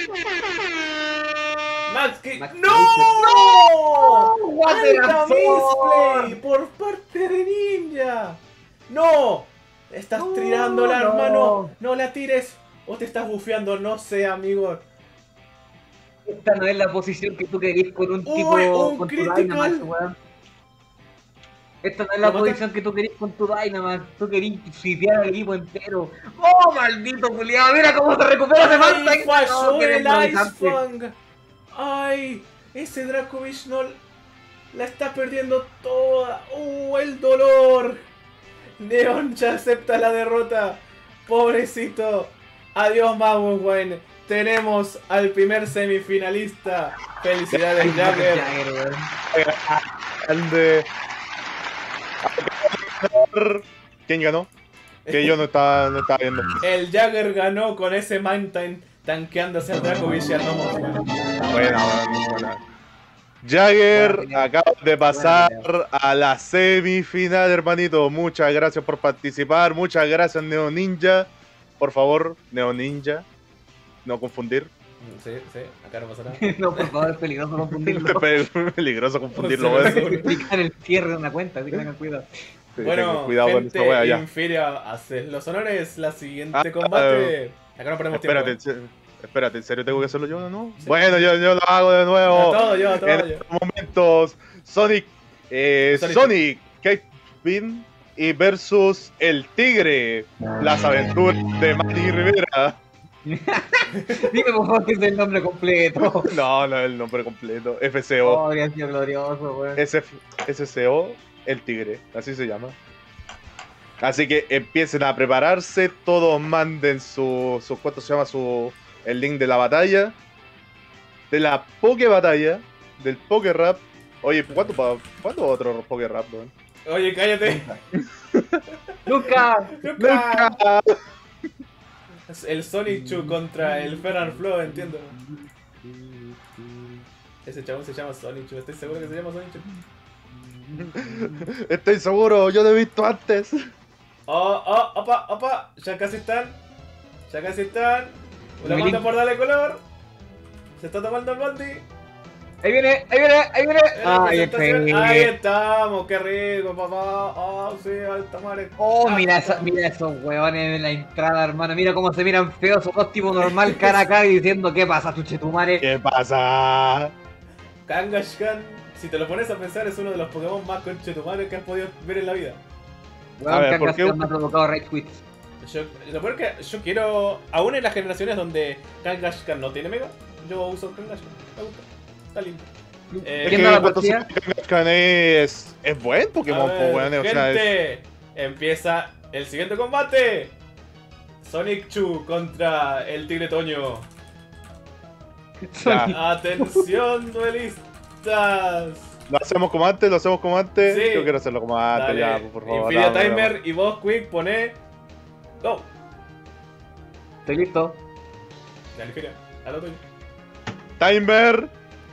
Speaker 8: Max, que.
Speaker 7: Max,
Speaker 8: ¡No!
Speaker 7: What the
Speaker 8: ¡Alta
Speaker 7: fuck!
Speaker 8: misplay por parte de Ninja! ¡No! Estás
Speaker 7: No,
Speaker 8: tirándola,
Speaker 7: no.
Speaker 8: hermano. No la tires. O te estás bufeando, no sé, amigo.
Speaker 7: Esta no es la posición que tú querís con un
Speaker 8: Uy,
Speaker 7: tipo
Speaker 8: un
Speaker 7: con tu
Speaker 8: critical.
Speaker 7: Dynamax, weón. Esta no es la
Speaker 8: Lo mata-
Speaker 7: posición que tú querís con tu Dynamax. Tú querís sitiar al equipo entero. ¡Oh, maldito culiado! ¡Mira cómo se recupera ese
Speaker 8: ¡Ay,
Speaker 7: Mantine!
Speaker 8: falló
Speaker 7: No, qué
Speaker 8: el Ice
Speaker 7: desmoronante.
Speaker 8: Fang! ¡Ay! Ese Dracovish no la está perdiendo toda. ¡Uh, el dolor! Neon ya acepta la derrota. Pobrecito. Adiós, Mawuwen. Tenemos al primer semifinalista. Felicidades, Jagger.
Speaker 10: Grande. ¿Quién ganó? Que yo no estaba, no estaba viendo.
Speaker 8: El Jagger ganó con ese Mantine tanqueándose al Dracovic y al Nomos.
Speaker 10: Buena, buena, buena. Jagger acaba de pasar a la semifinal, hermanito. Muchas gracias por participar. Muchas gracias, Neo Ninja. Por favor, Neo Ninja. No confundir.
Speaker 8: Sí, sí, acá no pasa nada.
Speaker 7: No, por favor, es peligroso confundirlo.
Speaker 10: Es peligroso confundirlo,
Speaker 8: No sé,
Speaker 10: weón.
Speaker 8: no sé.
Speaker 7: Explicar el cierre de una cuenta, así que tengan cuidado.
Speaker 10: Sí,
Speaker 8: Bueno,
Speaker 10: tengan cuidado con
Speaker 8: gente
Speaker 10: esta wea ya.
Speaker 8: Infiria, haces los honores. La siguiente
Speaker 10: Ah,
Speaker 8: combate. Acá no perdemos
Speaker 10: Espérate, en
Speaker 8: tiempo.
Speaker 10: serio, espérate, ¿en serio tengo que hacerlo yo o no? Bueno, yo, yo lo hago de nuevo.
Speaker 8: A todo yo, a todo
Speaker 10: en
Speaker 8: yo.
Speaker 10: estos momentos, Sonic, eh,
Speaker 8: Sonic.
Speaker 10: Sonic, Captain y versus el Tigre, las aventuras de Manny Rivera.
Speaker 7: Dime por favor que es el nombre completo.
Speaker 10: No, no es el nombre completo. F C O.
Speaker 7: Oh, habría sido glorioso, weón.
Speaker 10: S C O, el Tigre, así se llama. Así que empiecen a prepararse, todos manden su, su ¿cuánto se llama? Su, el link de la batalla, de la Poké Batalla, del Poké Rap. Oye, ¿cuánto, pa- ¿cuánto otro Poké Rap, weón?
Speaker 8: Oye, cállate.
Speaker 7: ¡Luca!
Speaker 8: ¡Luca! El Sonic Chu contra el Ferran Flow, entiendo. Ese chabón se llama Sonic Chu, estoy seguro que se llama Sonic Chu.
Speaker 10: Estoy seguro, yo lo he visto antes.
Speaker 8: Oh, oh, opa, opa, ya casi están. Ya casi están. Una
Speaker 7: Milín.
Speaker 8: manda por darle color. Se está tomando el bondi.
Speaker 7: Ahí viene, ahí viene, ahí viene.
Speaker 8: Ah,
Speaker 7: Ay,
Speaker 8: ahí,
Speaker 7: este-
Speaker 8: ahí estamos, qué rico, papá. Oh, sí, alta madre.
Speaker 7: Oh, mira, esa- mira esos huevones de la entrada, hermano. Mira cómo se miran feos, esos dos tipos normal, cara a cara y diciendo ¿qué pasa, tu chetumare?
Speaker 10: ¿Qué pasa?
Speaker 8: Kangaskhan, si te lo pones a pensar, es uno de los Pokémon más conchetumares que has podido ver en la vida.
Speaker 7: Weón,
Speaker 10: A ver,
Speaker 7: que
Speaker 10: ¿por
Speaker 7: acá
Speaker 10: qué?
Speaker 7: se me ha provocado Rage Quits.
Speaker 8: Yo, lo peor es que yo quiero, aún en las generaciones donde Kangaskhan no tiene Mega, yo uso Kangaskhan, me gusta, está lindo. Eh,
Speaker 10: Es
Speaker 7: ¿Quién
Speaker 10: que
Speaker 7: da la
Speaker 10: cuando se
Speaker 7: partida?
Speaker 10: Kangaskhan es, es buen
Speaker 8: a
Speaker 10: Pokémon,
Speaker 8: ver,
Speaker 10: po, weón, o sea, es-
Speaker 8: gente, empieza el siguiente combate. Sonic Chu contra el Tigre Toño.
Speaker 10: ya.
Speaker 8: Atención, duelistas.
Speaker 10: Lo hacemos como antes, lo hacemos como antes.
Speaker 8: Sí.
Speaker 10: Yo quiero hacerlo como antes,
Speaker 8: Dale,
Speaker 10: ya, por favor.
Speaker 8: Infinity
Speaker 10: dame,
Speaker 8: Timer
Speaker 10: dame.
Speaker 8: y vos, Quick, poné. Go.
Speaker 7: Estoy listo.
Speaker 8: Dale, Infinity, a lo tuyo.
Speaker 10: Timer.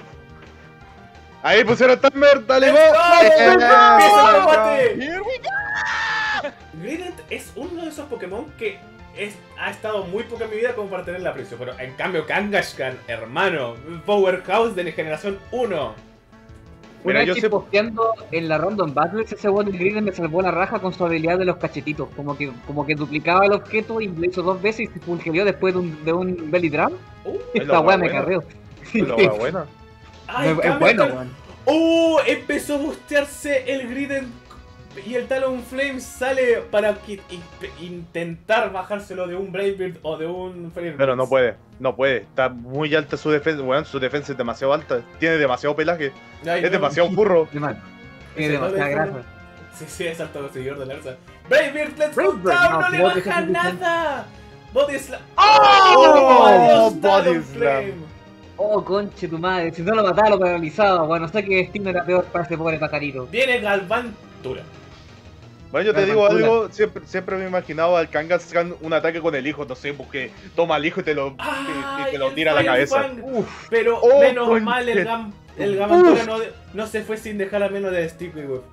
Speaker 10: Ahí pusieron timer, dale,
Speaker 8: ¡Let's
Speaker 10: go.
Speaker 8: go!
Speaker 10: Eh,
Speaker 8: ¡Empieza el
Speaker 10: eh,
Speaker 8: combate!
Speaker 10: here we go.
Speaker 8: Grident es uno de esos Pokémon que es, ha estado muy poco en mi vida como para tener la aprecio. Pero en cambio, Kangaskhan, hermano, Powerhouse de la generación uno.
Speaker 10: Mira,
Speaker 7: Una
Speaker 10: yo
Speaker 7: vez
Speaker 10: sé-
Speaker 7: posteando en la Random Battles, ese weón del Griden me salvó la raja con su habilidad de los cachetitos. Como que, como que duplicaba el objeto y lo hizo dos veces y se fulgerió después de un, de un belly drum.
Speaker 8: Uh,
Speaker 10: Es
Speaker 7: Esta
Speaker 10: la
Speaker 7: weá
Speaker 10: wea
Speaker 7: me
Speaker 10: buena.
Speaker 7: carreó.
Speaker 10: Es la wea buena.
Speaker 8: ay,
Speaker 7: Es
Speaker 8: cambia
Speaker 7: bueno,
Speaker 8: tal-
Speaker 7: weón.
Speaker 8: ¡Uh! Empezó a bustearse el Grident y el Talonflame sale para qui- in- intentar bajárselo de un Bravebeard o de un Fairy
Speaker 10: Pero no puede, no puede. Está muy alta su defensa, weón, su defensa es demasiado alta. Tiene demasiado pelaje.
Speaker 8: Ay,
Speaker 10: Es
Speaker 8: no.
Speaker 10: demasiado burro.
Speaker 7: De mal.
Speaker 8: Ese
Speaker 7: Tiene
Speaker 8: no
Speaker 7: demasiada
Speaker 8: le-
Speaker 7: grasa.
Speaker 8: Sí, sí, es alto seguidor de Larsa. Bravebeard, let's go
Speaker 7: Bravebeard,
Speaker 8: down,
Speaker 7: no,
Speaker 8: no, le
Speaker 7: creo que
Speaker 8: baja
Speaker 7: ese es
Speaker 8: nada. Body Slam.
Speaker 10: ¡Oh!
Speaker 8: Adiós,
Speaker 10: Body
Speaker 8: Talonflame.
Speaker 7: Oh, conche tu madre. Si no lo mataba, lo paralizaba. Bueno, sé que Steam era peor para ese pobre pajarito.
Speaker 8: Viene Galvantura.
Speaker 10: Bueno, yo te
Speaker 7: La
Speaker 10: digo
Speaker 7: factura.
Speaker 10: algo, siempre, siempre me he imaginado al Kangaskhan un ataque con el hijo, no sé, porque toma al hijo y te lo, y- y
Speaker 8: Ay,
Speaker 10: te lo
Speaker 8: el
Speaker 10: tira a la
Speaker 8: Fire
Speaker 10: cabeza.
Speaker 8: Fang.
Speaker 10: Uf.
Speaker 8: Pero
Speaker 10: Oh,
Speaker 8: menos
Speaker 10: conche-
Speaker 8: mal el, Gam, el Gamantura no, no se fue sin dejar a menos de Sticky Whip.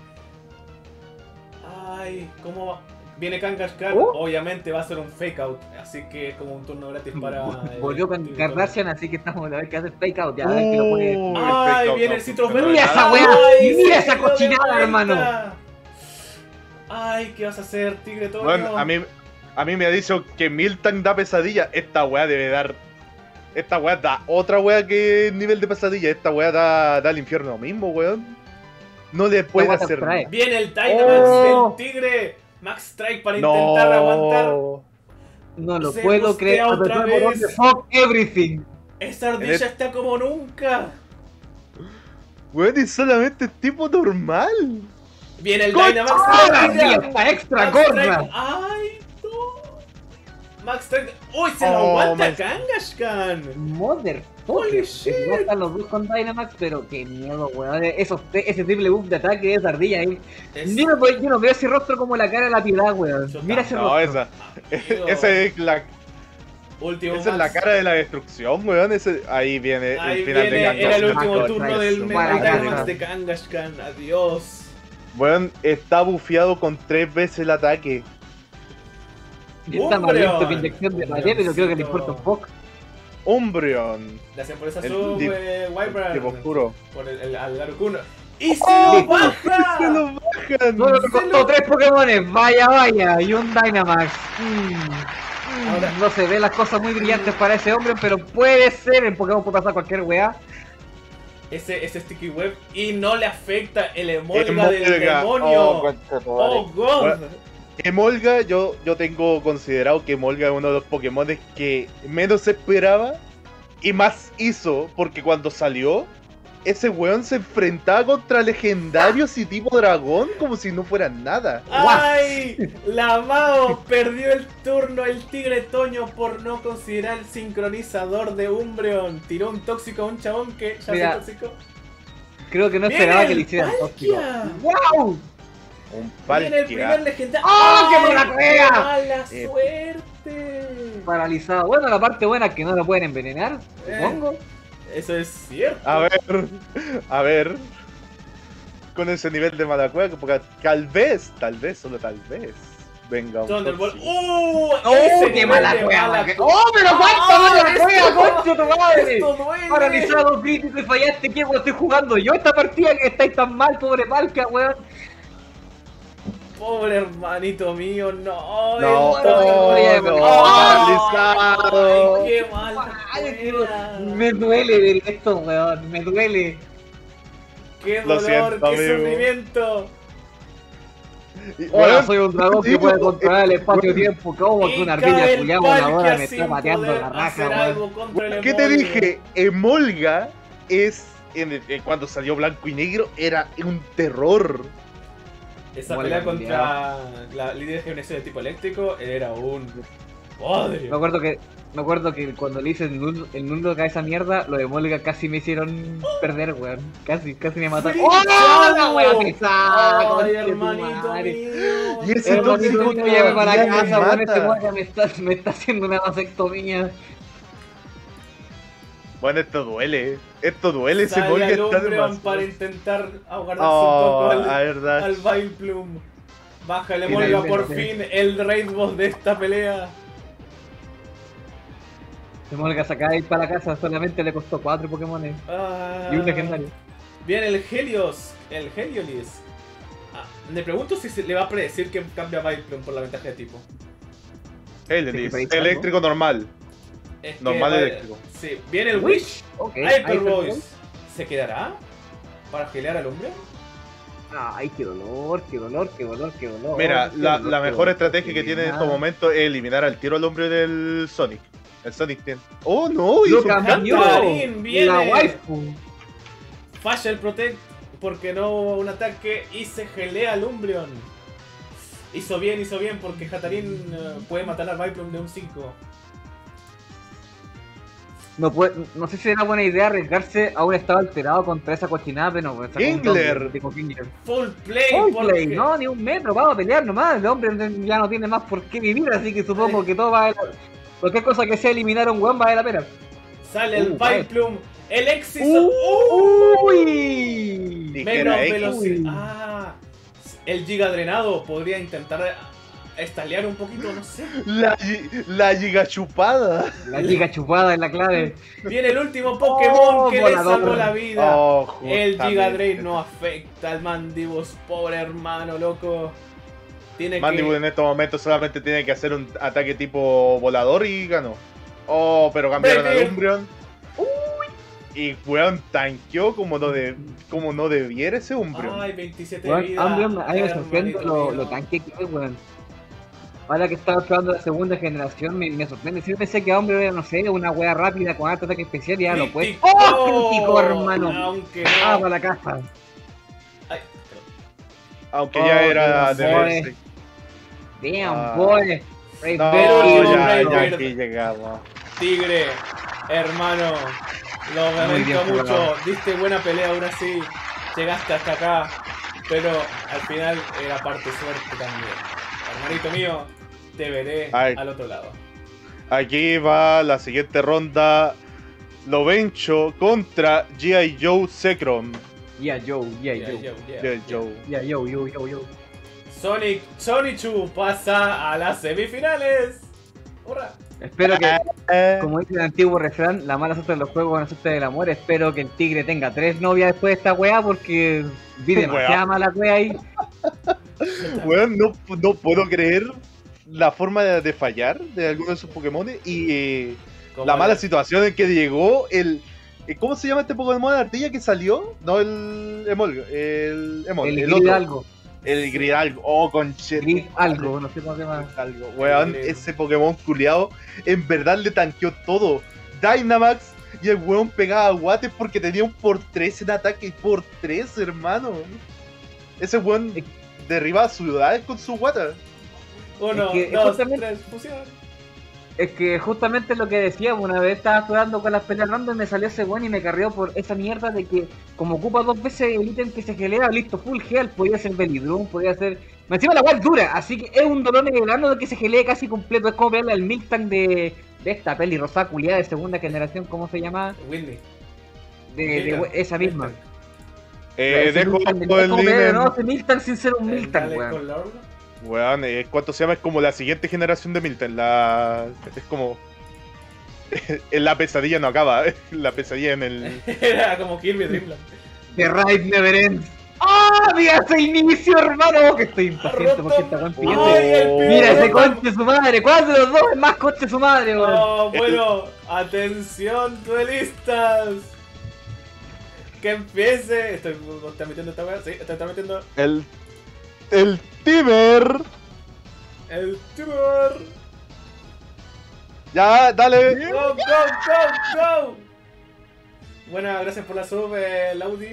Speaker 8: Ay, ¿cómo va? Viene Kangaskhan,
Speaker 7: Oh.
Speaker 8: obviamente va a ser un fake out, así que es como un turno gratis para. el
Speaker 7: Volvió con
Speaker 8: Sticky Whip.
Speaker 7: Kardashian, así que estamos a ver qué hace fake out. Ya, a ver si lo puede.
Speaker 10: Uh,
Speaker 8: Ay,
Speaker 10: fake out,
Speaker 8: viene
Speaker 10: no,
Speaker 8: el Citrus
Speaker 10: no,
Speaker 8: Verde.
Speaker 7: Mira esa weá,
Speaker 8: Ay,
Speaker 7: mira
Speaker 8: se
Speaker 7: esa
Speaker 8: dio de
Speaker 7: cochinada,
Speaker 8: vuelta.
Speaker 7: hermano.
Speaker 8: Ay, ¿qué vas a hacer, Tigre Toño?
Speaker 10: Bueno, a mí, a mí me ha dicho que Miltank da pesadilla. Esta weá debe dar. Esta weá da otra weá que nivel de pesadilla. Esta weá da, da al infierno mismo, weón. No le puede
Speaker 7: weá te
Speaker 10: hacer
Speaker 7: abstrae.
Speaker 10: nada.
Speaker 8: Viene el Dynamax
Speaker 7: Oh.
Speaker 8: del Tigre. Max Strike para intentar aguantar.
Speaker 10: No.
Speaker 7: No lo
Speaker 8: Se
Speaker 7: puedo
Speaker 8: bustea
Speaker 7: creer.
Speaker 8: otra
Speaker 7: Pero tengo
Speaker 8: vez.
Speaker 7: que fuck everything.
Speaker 8: Esta ardilla
Speaker 10: En el-
Speaker 8: está como nunca.
Speaker 10: Weón, es solamente tipo normal.
Speaker 8: Viene el
Speaker 7: ¡Concha!
Speaker 8: Dynamax.
Speaker 7: ¡Ah, sí, está extra
Speaker 8: Max
Speaker 7: gorda!
Speaker 8: Strike. ¡Ay, no! Max Strike. ¡Uy, se lo
Speaker 10: Oh,
Speaker 8: aguanta
Speaker 10: Max-
Speaker 8: Kangaskhan!
Speaker 7: Mother.
Speaker 8: Holy shit.
Speaker 7: No están los dos con Dynamax, pero qué miedo, weón. Esos, ese triple buff de ataque de esa ardilla ahí.
Speaker 8: Es-
Speaker 7: Yo no, yo no veo ese rostro como la cara de la piedad, weón.
Speaker 8: Yo
Speaker 7: Mira ese
Speaker 10: No,
Speaker 7: rostro.
Speaker 10: esa. Esa es la,
Speaker 8: Último
Speaker 10: esa es la
Speaker 8: Max.
Speaker 10: cara de la destrucción, weón. Ese, ahí viene
Speaker 8: Ahí
Speaker 10: el final de
Speaker 8: viene, era el
Speaker 10: Kangaskhan.
Speaker 8: último
Speaker 7: Max,
Speaker 8: turno
Speaker 7: Max,
Speaker 8: del
Speaker 7: para
Speaker 8: del
Speaker 7: acá.
Speaker 8: Dynamax de Kangaskhan. Adiós.
Speaker 10: Weón, está bufeado con tres veces el ataque.
Speaker 7: Está más
Speaker 8: Umbreon.
Speaker 7: lento que inyección de pared, pero creo que le importa un poco.
Speaker 10: Umbreon.
Speaker 8: Gracias por esa
Speaker 10: El
Speaker 8: sub,
Speaker 10: dip-
Speaker 8: eh, Wyvern.
Speaker 10: Tipo oscuro.
Speaker 8: Por el, el, al Garukuno. ¡Y se
Speaker 7: ¡Oh!
Speaker 8: lo baja!
Speaker 10: ¡Se lo bajan!
Speaker 7: Solo me
Speaker 8: Se
Speaker 7: costó
Speaker 8: lo-
Speaker 7: tres Pokémones, vaya, vaya, y un Dynamax. Mm.
Speaker 8: Ahora-
Speaker 7: No se ven las cosas muy brillantes para ese hombre, pero puede ser, en Pokémon puede pasar cualquier weá.
Speaker 8: Ese, ese sticky web y no le afecta el emolga del
Speaker 10: Emolga.
Speaker 8: demonio.
Speaker 10: Oh, concha tu madre.
Speaker 8: ¡Oh, God!
Speaker 10: Bueno, Emolga, yo, yo tengo considerado que Emolga es uno de los Pokémon que menos esperaba y más hizo, porque cuando salió, ese weón se enfrentaba contra legendarios y tipo dragón como si no fuera nada.
Speaker 8: ¡Ay! La Mao perdió el turno el tigre Toño por no considerar el sincronizador de Umbreon. Tiró un tóxico a un chabón que ya
Speaker 7: Mira,
Speaker 8: se tóxico.
Speaker 7: Creo que no
Speaker 8: ¡Viene
Speaker 7: esperaba que
Speaker 8: el
Speaker 7: le hicieran tóxico.
Speaker 8: Palkia!
Speaker 7: ¡Wow!
Speaker 10: Un
Speaker 8: Viene el
Speaker 10: Palkia.
Speaker 8: primer legendario.
Speaker 7: ¡Oh, qué
Speaker 8: ¡Ay,
Speaker 7: mala juega!
Speaker 8: ¡Mala
Speaker 10: Eh.
Speaker 8: suerte!
Speaker 7: Paralizado. Bueno, la parte buena es que no lo pueden envenenar,
Speaker 8: Eh.
Speaker 7: supongo.
Speaker 8: Eso es cierto.
Speaker 10: A ver, a ver. Con ese nivel de mala cueva, porque tal vez, tal vez, solo tal vez, venga un
Speaker 8: Thunderbolt.
Speaker 10: tóxico.
Speaker 8: ¡Uh!
Speaker 7: ¡Oh,
Speaker 8: ese
Speaker 7: qué
Speaker 8: nivel
Speaker 7: mala
Speaker 8: de
Speaker 7: juega!
Speaker 8: mala
Speaker 7: que-
Speaker 8: juega.
Speaker 7: ¡Oh, pero cuánta
Speaker 8: ¡Ah,
Speaker 7: mala
Speaker 8: esto-
Speaker 7: juega, concho tu madre!
Speaker 8: ¡Esto duele!
Speaker 7: Paralizado, crítico y fallaste. ¿Qué weón estoy jugando yo esta partida que estáis tan mal, pobre Palkia, weón?
Speaker 8: Pobre hermanito mío, no.
Speaker 10: No,
Speaker 8: esto-
Speaker 10: no,
Speaker 7: Ay,
Speaker 10: no, paralizado.
Speaker 8: Ay, qué mal.
Speaker 7: Ay,
Speaker 8: juega.
Speaker 7: me duele ver esto, weón. Me duele.
Speaker 8: Qué
Speaker 10: Lo
Speaker 8: dolor,
Speaker 10: siento,
Speaker 8: qué
Speaker 10: amigo.
Speaker 8: sufrimiento.
Speaker 10: Y,
Speaker 7: Hola,
Speaker 10: weón,
Speaker 7: soy un dragón que
Speaker 10: digo,
Speaker 7: puede controlar el
Speaker 10: eh,
Speaker 7: espacio-tiempo. ¿Cómo que
Speaker 8: Y
Speaker 7: una
Speaker 8: cae
Speaker 7: ardilla
Speaker 8: el
Speaker 7: culiada voladora
Speaker 8: Palkia
Speaker 7: me
Speaker 8: sin
Speaker 7: está pateando
Speaker 8: poder
Speaker 7: la raja,
Speaker 8: hacer
Speaker 7: weón?
Speaker 8: algo contra el
Speaker 10: ¿Qué te
Speaker 8: Emolga.
Speaker 10: dije? Emolga es, en el- en cuando salió blanco y negro, era un terror.
Speaker 8: Esa
Speaker 7: Muere
Speaker 8: pelea
Speaker 7: la
Speaker 8: contra la líder de generación de tipo eléctrico era un
Speaker 7: Me
Speaker 8: bodrio.
Speaker 7: acuerdo que me acuerdo que cuando le hice el nudo, el nudo a esa mierda, lo de Molga casi me hicieron perder, weón. Casi, casi me mataron.
Speaker 8: ¡Frisado!
Speaker 7: ¡Oh, la wea pesada!
Speaker 8: Ay,
Speaker 7: conche tu
Speaker 8: hermanito
Speaker 7: madre!
Speaker 8: mío.
Speaker 10: Y ese
Speaker 7: Hermanito
Speaker 10: tóxico
Speaker 7: mío, llame para
Speaker 10: todavía me
Speaker 7: casa, weón. Este
Speaker 10: mata.
Speaker 7: Molga me está, me está haciendo una vasectomía.
Speaker 10: Bueno, esto duele. Esto duele, ese
Speaker 8: Sale
Speaker 10: Molga
Speaker 8: al
Speaker 10: está
Speaker 8: Umbreon
Speaker 10: demasiado.
Speaker 8: para intentar ahogarse un
Speaker 10: Oh,
Speaker 8: poco
Speaker 10: la
Speaker 8: al,
Speaker 10: verdad.
Speaker 8: al Vileplume. Bájale
Speaker 7: Finalmente.
Speaker 8: Molga por fin el raid boss de esta pelea.
Speaker 7: El Molga se acaba de ir para la casa, solamente le costó cuatro Pokémones
Speaker 8: Ah,
Speaker 7: y un legendario.
Speaker 8: Viene el Helios, el Heliolis. Ah, me pregunto si se le va a predecir que cambia Vileplume por la ventaja de tipo.
Speaker 10: Helios,
Speaker 7: Sí, que
Speaker 10: eléctrico normal.
Speaker 8: Es que,
Speaker 10: Normal
Speaker 8: vale,
Speaker 10: eléctrico.
Speaker 8: Sí, viene el Wish.
Speaker 7: Ok,
Speaker 8: Hyper
Speaker 7: Hyper
Speaker 8: Voice.
Speaker 7: Voice.
Speaker 8: ¿Se quedará? ¿Para gelear al hombre?
Speaker 7: Ay, qué dolor, qué dolor, qué dolor, qué dolor.
Speaker 10: Mira,
Speaker 7: qué
Speaker 10: la,
Speaker 7: dolor,
Speaker 10: la
Speaker 7: qué
Speaker 10: mejor
Speaker 7: dolor,
Speaker 10: estrategia
Speaker 7: qué
Speaker 10: que tiene en
Speaker 7: nada.
Speaker 10: estos momentos es eliminar al tiro al hombre del Sonic. El Sonic tiene. ¡Oh, no!
Speaker 7: Lo
Speaker 10: hizo-
Speaker 7: cambió.
Speaker 8: Hantarin viene.
Speaker 7: La waifu.
Speaker 8: Falla el Protect porque no hubo un ataque y se gelea al Umbreon. Hizo bien, hizo bien porque Hatarin eh, puede matar al Vileplume de un cinco.
Speaker 7: No, puede, no sé si era buena idea arriesgarse a un estado alterado contra esa cochinada, pero no. esa
Speaker 10: Kingler.
Speaker 7: dijo Kingler.
Speaker 8: Full play,
Speaker 7: Full
Speaker 8: porque
Speaker 7: play, no, ni un metro, vamos a pelear nomás. El hombre ya no tiene más por qué vivir, así que supongo que todo va a... Cualquier cosa que sea eliminar a un weón vale la pena.
Speaker 8: sale el
Speaker 7: Uh, vale.
Speaker 8: Vileplume. El Exis.
Speaker 7: ¡Uy!
Speaker 10: Dijera
Speaker 8: Menos
Speaker 10: X.
Speaker 8: velocidad. Ah, el Giga Drenado podría intentar estalear un poquito, no sé.
Speaker 10: La, gi- la gigachupada.
Speaker 7: La liga chupada en la clave.
Speaker 8: Viene el último Pokémon
Speaker 7: Oh,
Speaker 8: que le
Speaker 7: volador.
Speaker 8: salvó la vida.
Speaker 10: Oh,
Speaker 8: El Giga
Speaker 10: justamente.
Speaker 8: Drain no afecta al Mandibus, pobre hermano, loco. Tiene
Speaker 10: Mandibus
Speaker 8: que...
Speaker 10: en estos momentos solamente tiene que hacer un ataque tipo volador y ganó. Oh, pero cambiaron al
Speaker 8: Breaker.
Speaker 10: Umbreon. Y weón tanqueó como no, de, como no debiera ese Umbreon.
Speaker 8: Ay, veintisiete de
Speaker 7: Weón,
Speaker 8: vida.
Speaker 7: Umbreon, a mí me sorprende
Speaker 8: hermanito
Speaker 7: lo,
Speaker 8: mío.
Speaker 7: lo tanque que es, weón. Ahora que estaba probando la segunda generación, me, me sorprende. Si yo pensé que Umbreon era, no sé, una wea rápida con alto ataque especial y ya lo puede.
Speaker 8: Crítico.
Speaker 7: ¡Oh, crítico, hermano!
Speaker 8: Aunque
Speaker 7: Ah,
Speaker 8: no.
Speaker 7: para la casa.
Speaker 8: Ay,
Speaker 10: Aunque
Speaker 7: Oh,
Speaker 10: ya era
Speaker 7: Damn,
Speaker 10: de
Speaker 7: boy.
Speaker 10: verse.
Speaker 7: Damn,
Speaker 10: Ah.
Speaker 7: boy. Brave
Speaker 10: No,
Speaker 8: Pero
Speaker 7: Bird.
Speaker 8: último
Speaker 10: ya,
Speaker 8: Brave
Speaker 10: ya
Speaker 8: Bird.
Speaker 10: aquí llegamos.
Speaker 8: Tigre, hermano, lo
Speaker 7: Muy
Speaker 8: lamento
Speaker 7: bien
Speaker 8: mucho,
Speaker 7: jugado.
Speaker 8: diste buena pelea aún así, llegaste hasta acá, pero al final era parte suerte también. Hermanito mío, te veré
Speaker 10: Ay.
Speaker 8: al otro lado.
Speaker 10: Aquí va la siguiente ronda. Lovencho contra G I. Joe Zekrom.
Speaker 7: Yeah, yo, yeah,
Speaker 8: Yeah,
Speaker 7: yo.
Speaker 8: yo, yeah,
Speaker 10: G I.
Speaker 8: yeah.
Speaker 10: Joe.
Speaker 7: Yeah, yo, yo, yo, yo.
Speaker 8: Sonic Sonichu pasa a las semifinales. ¡Hurra!
Speaker 7: Espero que,
Speaker 10: Eh,
Speaker 7: como dice el antiguo refrán, la mala suerte de los juegos, buena suerte del amor. Espero que el tigre tenga tres novias después de esta weá, porque vi demasiada
Speaker 10: Weá.
Speaker 7: mala weá ahí.
Speaker 10: Weón, no, no puedo creer la forma de, de fallar de alguno de sus Pokémon y eh,
Speaker 8: Como
Speaker 10: la mala
Speaker 8: el-
Speaker 10: situación en que llegó el... eh, ¿Cómo se llama este Pokémon de ardilla que salió? No el Emol, el Emol,
Speaker 7: El
Speaker 10: el,
Speaker 7: grid
Speaker 10: otro.
Speaker 7: algo.
Speaker 10: El Gridalgo. Oh, conche.
Speaker 7: Grid algo, no sé cómo se llama.
Speaker 10: Algo. Weón,
Speaker 8: El-
Speaker 10: ese Pokémon culiado en verdad le tanqueó todo. Dynamax y el weón pegaba guates porque tenía un por tres en ataque. Por tres, hermano. Ese weón derriba ciudades con su guata.
Speaker 8: Uno,
Speaker 7: Es que
Speaker 8: dos,
Speaker 7: justamente-
Speaker 8: tres, fusión.
Speaker 7: Es que justamente lo que decía, una vez estaba jugando con las peleas random y me salió ese weón y me carrió por esa mierda de que como ocupa dos veces el ítem que se gelea, listo, full heal, podía ser Belidrum, podía ser... Encima la weá es dura, así que es un dolor en el ano de que se gelee casi completo, es como pegarle al Miltank de, de esta peli rosada culiada de segunda generación, ¿cómo se llama?
Speaker 8: Whitney.
Speaker 7: De, de- esa misma.
Speaker 10: Eh,
Speaker 7: Ese
Speaker 10: dejo
Speaker 7: Miltank,
Speaker 10: todo
Speaker 7: es
Speaker 10: el
Speaker 7: como
Speaker 10: link
Speaker 7: pegarle,
Speaker 10: en-
Speaker 7: no, ese Miltank sin ser un
Speaker 8: El
Speaker 7: Miltank,
Speaker 8: Dale
Speaker 7: weón.
Speaker 8: con Lord.
Speaker 10: Weón, eh, ¿cuánto se llama? Es como la siguiente generación de Milton. La... Es como... en la pesadilla no acaba. La pesadilla en el...
Speaker 8: Era como Kirby Dreamland.
Speaker 7: The Ride Never Ends. ¡Ah! ¡Mira ese inicio, hermano! Que estoy impaciente porque esta weón
Speaker 8: Ay,
Speaker 7: pierde.
Speaker 8: el pibe
Speaker 7: Mira ese
Speaker 8: roto.
Speaker 7: conche su madre. ¿Cuál de los dos es más conche su madre, weón?
Speaker 8: Oh, bueno, atención, duelistas. Que empiece. Estoy transmitiendo esta weá. Sí, estoy transmitiendo
Speaker 10: El... El Timer.
Speaker 8: el tour.
Speaker 10: Ya, dale.
Speaker 8: Go, go, go, go. Bueno, gracias por la sub, eh, Laudi.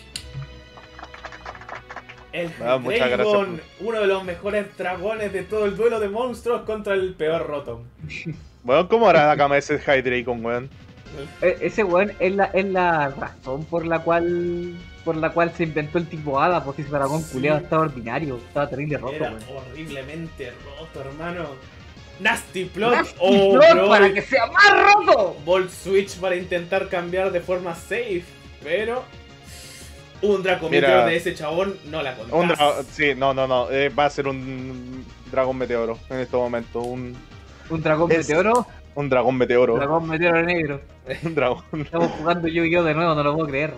Speaker 8: El
Speaker 10: Ah, muchas
Speaker 8: Dragon, uno de los mejores dragones de todo el duelo de monstruos contra el peor Rotom.
Speaker 10: Weón, ¿cómo hará la cama ese Hydreigon, weón?
Speaker 7: E- Ese weón es la, es la razón por la cual por la cual se inventó el tipo hada, porque ese dragón
Speaker 8: Sí.
Speaker 7: culiado estaba ordinario, estaba terrible roto,
Speaker 8: Era
Speaker 7: weón.
Speaker 8: horriblemente roto, hermano. Nasty Plot.
Speaker 7: Nasty
Speaker 8: oh,
Speaker 7: Plot
Speaker 8: bro.
Speaker 7: para que sea más roto.
Speaker 8: Volt Switch para intentar cambiar de forma safe. Pero un Dracometeor
Speaker 10: Mira.
Speaker 8: de ese chabón no la contás.
Speaker 10: Un dra- Sí, no, no, no. eh, va a ser un dragón meteoro en este momento. Un,
Speaker 7: Un dragón
Speaker 10: Es-
Speaker 7: meteoro,
Speaker 10: un dragón meteoro.
Speaker 7: un dragón meteoro negro.
Speaker 10: Un dragón.
Speaker 7: Estamos jugando Yu-Gi-Oh de nuevo, no lo puedo creer.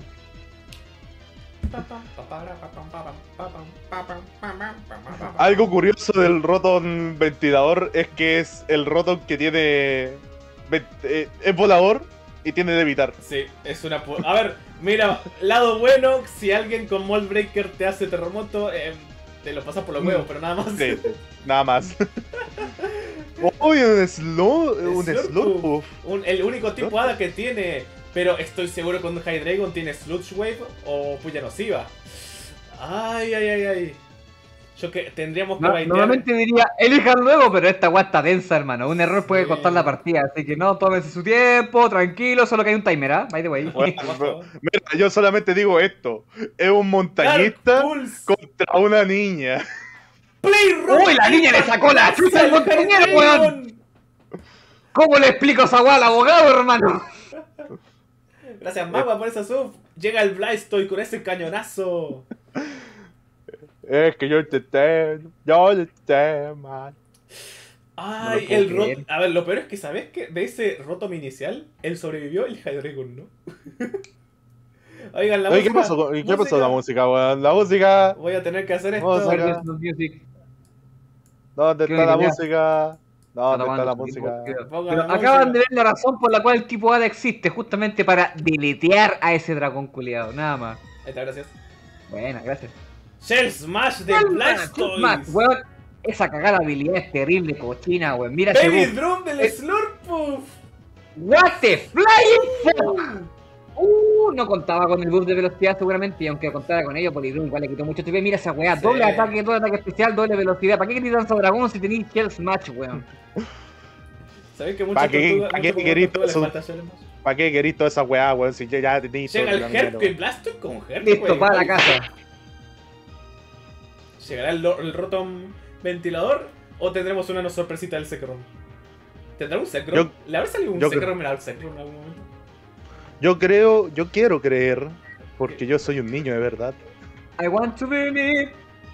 Speaker 10: Algo curioso del Rotom ventilador es que es el Rotom que tiene. ven- eh, Es volador y tiene de evitar.
Speaker 8: Sí, es una... pu- A ver, mira, lado bueno, si alguien con Mold Breaker te hace terremoto, eh, te lo pasas por los huevos, pero nada más.
Speaker 10: Sí, nada más. Uy, un slow. Un
Speaker 8: Slurpuff.
Speaker 10: Slurpuff.
Speaker 8: Un- el único tipo hada que tiene, pero estoy seguro que con Hydreigon tiene Sludge Wave o Puya Nociva. Ay, ay, ay, ay. Yo que tendríamos que
Speaker 7: No,
Speaker 8: bailar.
Speaker 7: normalmente diría, elijan luego, pero esta weá está densa, hermano. Un error puede
Speaker 8: Sí.
Speaker 7: costar la partida, así que no, tómense su tiempo, tranquilo, solo que hay un timer, ¿ah? By the way.
Speaker 10: Bueno, mira, yo solamente digo esto. Es un montañista
Speaker 8: Dark Pulse.
Speaker 10: contra una niña.
Speaker 8: Play Rock.
Speaker 7: ¡Uy, la niña le sacó la chucha al montañero, weón! ¿Cómo le explico esa weá al abogado, hermano?
Speaker 8: Gracias, Magua, por esa sub. Llega el Blastoise con ese cañonazo.
Speaker 10: Es que yo intenté. Yo intenté, man.
Speaker 8: Ay,
Speaker 7: puedo
Speaker 8: el
Speaker 7: creer.
Speaker 8: Rotom. A ver, lo peor es que, ¿sabes qué? De ese Rotom inicial, él sobrevivió, el Hydreigon no. Oigan, la
Speaker 10: Oye, ¿qué
Speaker 8: música.
Speaker 10: pasó, con- ¿qué pasó
Speaker 8: música.
Speaker 10: con la música, weón? La música.
Speaker 8: Voy a tener que hacer esto.
Speaker 10: Vamos a sacar-
Speaker 7: Guardians of Music.
Speaker 10: ¿Dónde
Speaker 7: ¿Qué
Speaker 10: está la
Speaker 7: ya?
Speaker 10: música? ¿Dónde
Speaker 7: Está
Speaker 10: está la
Speaker 7: tomando su
Speaker 10: música?
Speaker 7: tiempo,
Speaker 8: Ponga
Speaker 7: Pero
Speaker 8: la
Speaker 7: acaban
Speaker 8: música.
Speaker 7: de ver la razón por la cual el tipo hada existe, justamente para deletear a ese dragón culiado, nada más.
Speaker 8: Ahí está, gracias.
Speaker 7: Buena, gracias.
Speaker 8: Shell Smash de
Speaker 7: Más,
Speaker 8: Blastoise.
Speaker 7: weón, esa cagada habilidad es terrible, cochina, weón. Mira ese
Speaker 8: Baby
Speaker 7: buff.
Speaker 8: Drum del
Speaker 7: Eh.
Speaker 8: Slurpuff.
Speaker 7: What the flying fuck. Uh, Polydru no contaba con el buff de velocidad seguramente, y aunque contara con ello, Polydru igual le quitó mucho T P. Mira esa weá,
Speaker 8: Sí.
Speaker 7: doble ataque, doble ataque especial, doble velocidad. ¿Para qué querés Danza Dragón si tenéis Hell Smash, weón?
Speaker 8: ¿Sabéis que muchas
Speaker 10: ¿Para qué-
Speaker 8: tortugas
Speaker 10: para qué
Speaker 8: muchas
Speaker 10: querís
Speaker 8: tortugas les
Speaker 10: eso?
Speaker 8: falta hacer más?
Speaker 10: ¿Para qué querís toda esa weá, weón? Si ya, ya tenéis todo.
Speaker 8: Llega el
Speaker 10: también,
Speaker 8: Herp y Blastoise con Herp.
Speaker 7: Listo,
Speaker 8: wey.
Speaker 7: para la casa.
Speaker 8: ¿Llegará el, el Rotom ventilador o tendremos una no sorpresita del Zekrom? ¿Tendrá un Zekrom?
Speaker 10: Yo-
Speaker 8: ¿Le habrá salido un
Speaker 10: yo
Speaker 8: Zekrom en el Zekrom en algún momento?
Speaker 10: Yo creo, yo quiero creer, porque yo soy un niño de verdad.
Speaker 7: I want to believe.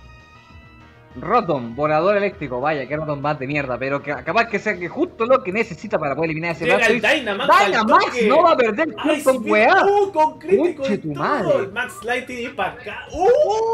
Speaker 7: Rotom, volador eléctrico, vaya, que Rotom más de mierda, pero que capaz que sea que justo lo que necesita para poder eliminar ese
Speaker 8: Llega el
Speaker 7: Blastoise.
Speaker 8: Dynamax al
Speaker 7: Dynamax
Speaker 8: toque.
Speaker 7: no va a perder
Speaker 8: ¡Ay,
Speaker 7: con
Speaker 8: sí,
Speaker 7: weá.
Speaker 8: ¡Uh, con crítico
Speaker 7: Conche
Speaker 8: y
Speaker 7: tu
Speaker 8: todo!
Speaker 7: madre.
Speaker 8: El Max Lighting y para acá. ¡Uh!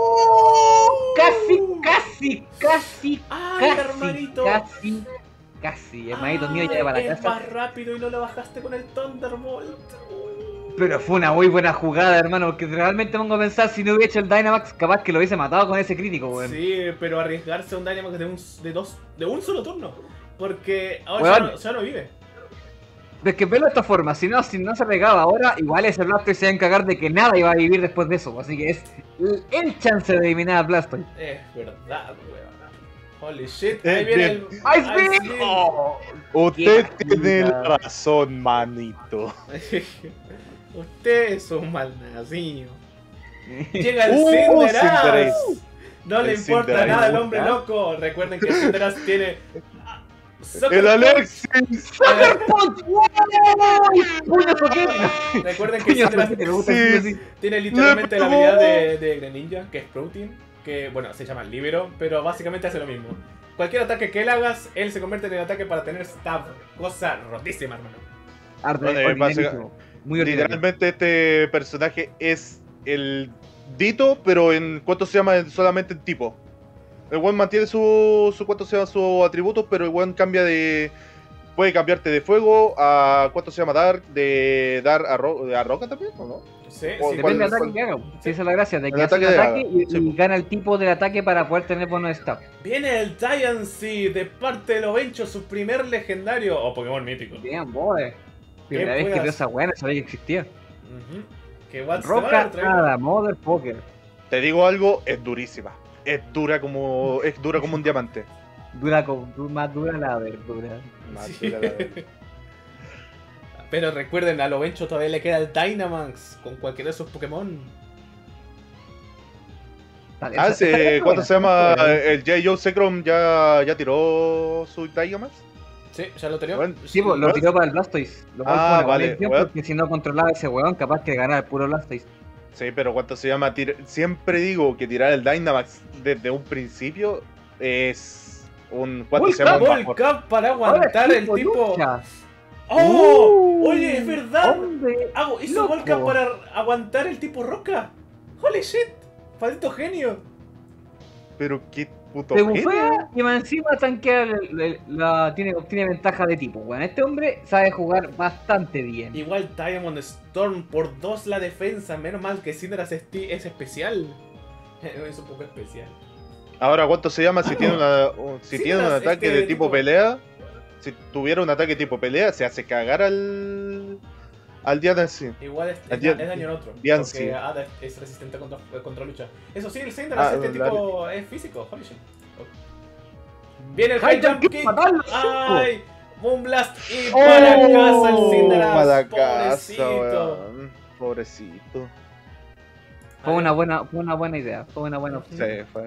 Speaker 7: Casi, casi, casi,
Speaker 8: ¡Ay,
Speaker 7: casi,
Speaker 8: hermanito!
Speaker 7: casi, casi. Hermanito mío, ya para
Speaker 8: Ay,
Speaker 7: la
Speaker 8: es
Speaker 7: casa.
Speaker 8: más rápido y no lo bajaste con el Thunderbolt.
Speaker 7: Pero fue una muy buena jugada, hermano, porque realmente pongo a pensar si no hubiera hecho el Dynamax, capaz que lo hubiese matado con ese crítico, weón.
Speaker 8: Sí, pero arriesgarse a un Dynamax de un, de dos, de un solo turno. Porque ahora
Speaker 7: Weón.
Speaker 8: ya, no, ya no vive.
Speaker 7: Es que verlo de esta forma, si no, si no se pegaba ahora, igual ese Blastoise se va a encargar de que nada iba a vivir después de eso. Así que es el, el chance de eliminar a Blastoise.
Speaker 8: Es verdad, weón. Holy shit,
Speaker 10: Eh,
Speaker 8: ahí viene
Speaker 10: bien.
Speaker 8: el
Speaker 7: ¡Ice Beam!
Speaker 8: Beam.
Speaker 7: Oh.
Speaker 10: Usted
Speaker 7: Qué
Speaker 10: tiene
Speaker 7: puta.
Speaker 10: la razón, manito.
Speaker 8: Usted es un mal nacido. Llega el
Speaker 10: Uh,
Speaker 8: Cinderace.
Speaker 10: Cinderace.
Speaker 8: No le
Speaker 10: El
Speaker 8: importa
Speaker 10: Cinderace.
Speaker 8: nada al hombre loco. Recuerden que el Cinderace tiene. ah, Sucker
Speaker 10: El
Speaker 8: Punch.
Speaker 10: Alexis.
Speaker 7: ¡Sucker Punch! ¡Uy! ¡Puño soquete!
Speaker 8: Recuerden que el
Speaker 7: Puño
Speaker 8: Cinderace
Speaker 7: soquete, me gusta
Speaker 10: Sí.
Speaker 7: decirlo así.
Speaker 8: tiene literalmente la
Speaker 10: ¡Le
Speaker 8: habilidad
Speaker 10: pegó!
Speaker 8: de, de Greninja, que es Protein. Que bueno, se llama Libero, pero básicamente hace lo mismo. Cualquier ataque que él hagas, él se convierte en el ataque para tener stab. Cosa rotísima, hermano.
Speaker 7: Arte
Speaker 10: Bueno, es
Speaker 7: ordinarísimo. Muy ordinario.
Speaker 10: Literalmente este personaje es el Dito, pero en cuánto se llama solamente en tipo. El buen mantiene su, su cuánto se llama sus atributos, pero el buen cambia de. Puede cambiarte de fuego a cuánto se llama Dark, de Dar a, ro, a Roca también, ¿o no?
Speaker 8: Sí,
Speaker 10: O
Speaker 8: sí,
Speaker 7: Depende del
Speaker 10: ¿cuál-
Speaker 7: ataque que haga. Sí, esa es la gracia, de
Speaker 10: El
Speaker 7: que hace el
Speaker 10: ataque de
Speaker 7: ataque
Speaker 10: haga,
Speaker 7: y,
Speaker 10: sí.
Speaker 7: y gana el tipo del ataque para poder tener bono de stab.
Speaker 8: Viene el Giancy de parte de Lovencho, su primer legendario o Pokémon mítico.
Speaker 7: Bien, boy. Primera vez que
Speaker 8: puedas?
Speaker 7: veo esa weá, no sabía que existía.
Speaker 8: Ujú. Que Watts te
Speaker 7: Roca
Speaker 8: va a traer.
Speaker 7: nada, motherfucker.
Speaker 10: Te digo algo, es durísima. Es dura como. Es dura como un diamante.
Speaker 7: Dura como, du- más dura la verdura.
Speaker 10: Más
Speaker 8: Sí.
Speaker 10: dura la verdad.
Speaker 8: Pero recuerden, a Lovencho todavía le queda el Dynamax con cualquiera de sus Pokémon.
Speaker 7: Vale,
Speaker 10: Ah,
Speaker 7: esa-
Speaker 10: sí,
Speaker 7: esa es
Speaker 10: ¿cuánto
Speaker 7: buena.
Speaker 10: se llama? El J. Joe Secrom ya, ya tiró su Dynamax.
Speaker 8: Sí, ya lo tenía.
Speaker 10: Bueno,
Speaker 7: Sí, pues, lo
Speaker 10: ¿what?
Speaker 7: tiró para el Blastoise. Lo cual
Speaker 10: Ah,
Speaker 7: fue una buena
Speaker 10: vale,
Speaker 7: decisión,
Speaker 10: weón.
Speaker 7: porque si no controlaba ese weón, capaz que ganara el puro Blastoise.
Speaker 10: Sí, pero ¿cuánto se llama? Tir- Siempre digo que tirar el Dynamax desde un principio es un. ¿Cuánto
Speaker 7: Volcán,
Speaker 10: se llama? Un
Speaker 8: Volcán
Speaker 10: bajón.
Speaker 8: para aguantar
Speaker 7: Ahora
Speaker 8: el
Speaker 7: sí,
Speaker 8: tipo.
Speaker 7: lucha.
Speaker 8: ¡Oh!
Speaker 7: Uh,
Speaker 8: Oye, es verdad.
Speaker 7: Hombre,
Speaker 8: Hago, hizo
Speaker 7: loco.
Speaker 8: Volcán para aguantar el tipo Roca. ¡Holy shit! ¡Maldito genio!
Speaker 10: Pero qué puto
Speaker 7: se
Speaker 10: genio.
Speaker 7: bufea y más encima tanquea el- el- la, tiene, obtiene ventaja de tipo. Bueno, este hombre sabe jugar bastante bien.
Speaker 8: Igual Diamond Storm por dos la defensa. Menos mal que Cinderace es, ti- es especial. Es un poco especial.
Speaker 10: Ahora, ¿cuánto se llama? Si tiene una, un- si
Speaker 8: Sí,
Speaker 10: tiene un
Speaker 8: las-
Speaker 10: ataque
Speaker 8: este
Speaker 10: de tipo
Speaker 8: tipo-
Speaker 10: pelea, si tuviera un ataque tipo pelea, se hace cagar al. al Diancie.
Speaker 8: Igual es,
Speaker 10: Ah,
Speaker 8: es,
Speaker 10: Dian-
Speaker 8: es daño neutro.
Speaker 10: Diancie.
Speaker 8: Porque Ada es resistente contra, contra lucha. Eso sí, el Cinderace
Speaker 10: Ah,
Speaker 8: este
Speaker 10: dale.
Speaker 8: tipo es físico. Holy shit. Viene el
Speaker 7: High
Speaker 8: High Jump
Speaker 7: Jump
Speaker 8: Kick.
Speaker 7: matarlo,
Speaker 8: ¡Ay! Moonblast y
Speaker 10: ¡Oh!
Speaker 8: para casa el Cinderace.
Speaker 10: Para casa,
Speaker 8: Pobrecito.
Speaker 10: weón. Pobrecito.
Speaker 7: Fue una buena, fue una buena idea. Fue una buena opción.
Speaker 10: Sí, fue.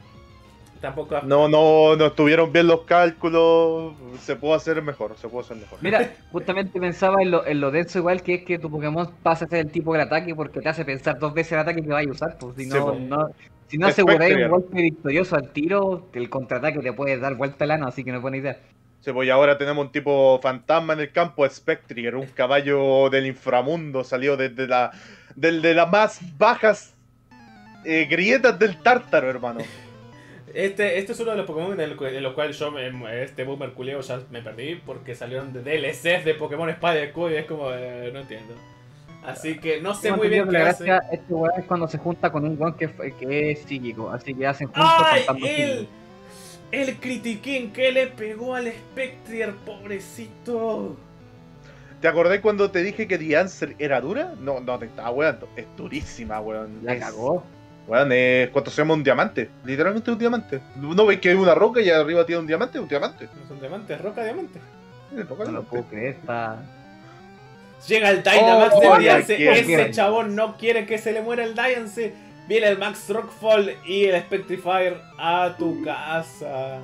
Speaker 8: Tampoco.
Speaker 10: No, no, no estuvieron bien los cálculos. Se pudo hacer mejor, se pudo hacer mejor.
Speaker 7: Mira, justamente pensaba en lo, en lo denso igual que es que tu Pokémon pasa a ser el tipo del ataque porque te hace pensar dos veces el ataque que vayas a usar. Pues, si
Speaker 10: Sí,
Speaker 7: no,
Speaker 10: pues.
Speaker 7: no, si no aseguráis un
Speaker 10: Spectrier.
Speaker 7: golpe victorioso al tiro, el contraataque te puede dar vuelta el ano, así que no es buena idea.
Speaker 10: Sí, pues y ahora tenemos un tipo fantasma en el campo, Spectrier, un caballo del inframundo, salió desde la, del- de las más bajas eh, grietas del tártaro, hermano.
Speaker 8: Este, este es uno de los Pokémon en, el, en los cuales yo, me- este boomer culeo, ya me perdí porque salieron de D L Cs de Pokémon Espada y Escudo y es como, eh, no entiendo. Así que no sé
Speaker 7: Tengo
Speaker 8: muy bien
Speaker 7: entendido
Speaker 8: qué
Speaker 7: que la
Speaker 8: hace.
Speaker 7: gracia, este weón es cuando se junta con un weón que, que es psíquico, así que hacen juntos
Speaker 8: ¡Ay!
Speaker 7: fantasmas
Speaker 8: El,
Speaker 7: psíquicos.
Speaker 8: el critiquín que le pegó al Spectrier, pobrecito.
Speaker 10: ¿Te acordás cuando te dije que The Answer era dura? No, no te estaba weando. Es durísima, weón.
Speaker 7: La
Speaker 10: Es-
Speaker 7: cagó.
Speaker 10: Weón, es cuánto se llama un diamante. Literalmente un diamante. ¿No veis que hay una roca y arriba tiene un diamante? Un diamante.
Speaker 8: No son diamantes, roca diamante.
Speaker 10: Es roca
Speaker 7: No lo
Speaker 10: diamante.
Speaker 7: puedo creer, está.
Speaker 8: Llega el Dynamax
Speaker 10: Oh,
Speaker 8: de
Speaker 10: oh,
Speaker 8: Diance.
Speaker 10: ya
Speaker 8: Ese
Speaker 7: quiero.
Speaker 8: chabón no quiere que se le muera el Diance. Viene el Max Rockfall y el Spectrifier a tu casa.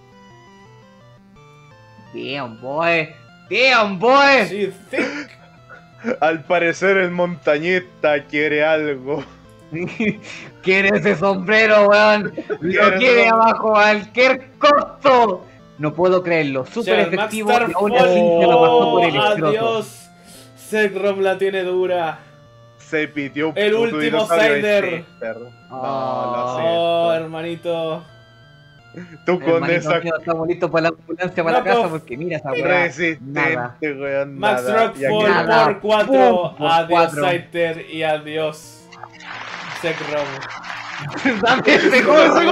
Speaker 7: Damn, boy. Damn, boy.
Speaker 8: She think.
Speaker 10: Al parecer el montañista quiere algo.
Speaker 7: Quiere ese sombrero, weón. Lo
Speaker 10: Quiere
Speaker 7: quiere
Speaker 10: ese-
Speaker 7: abajo a cualquier costo. No puedo creerlo. Súper
Speaker 8: Llega el Max
Speaker 7: efectivo. Y aún
Speaker 8: Starfall.
Speaker 7: así se lo pasó por el
Speaker 8: Oh,
Speaker 7: escroto.
Speaker 8: adiós. Zekrom la tiene dura.
Speaker 10: Se pitió un
Speaker 8: El
Speaker 10: puto
Speaker 8: último
Speaker 10: dinosaurio de
Speaker 8: Cider.
Speaker 10: Shifter. No,
Speaker 7: Oh.
Speaker 10: lo
Speaker 8: Oh,
Speaker 10: siento.
Speaker 8: hermanito.
Speaker 10: Tú con
Speaker 7: Hermanito
Speaker 10: esa
Speaker 7: mío, estamos listos para la ambulancia para la
Speaker 8: Knockoff.
Speaker 7: casa porque mira esa weá. Nada.
Speaker 10: resistente, weón.
Speaker 8: Max
Speaker 10: nada. Y
Speaker 8: Rockfall
Speaker 10: aquí-
Speaker 7: Nada.
Speaker 8: por cuatro.
Speaker 7: Pum, por
Speaker 8: Adiós,
Speaker 7: cuatro.
Speaker 8: Scyther. Y adiós, Zekrom.
Speaker 7: Dame ese juego.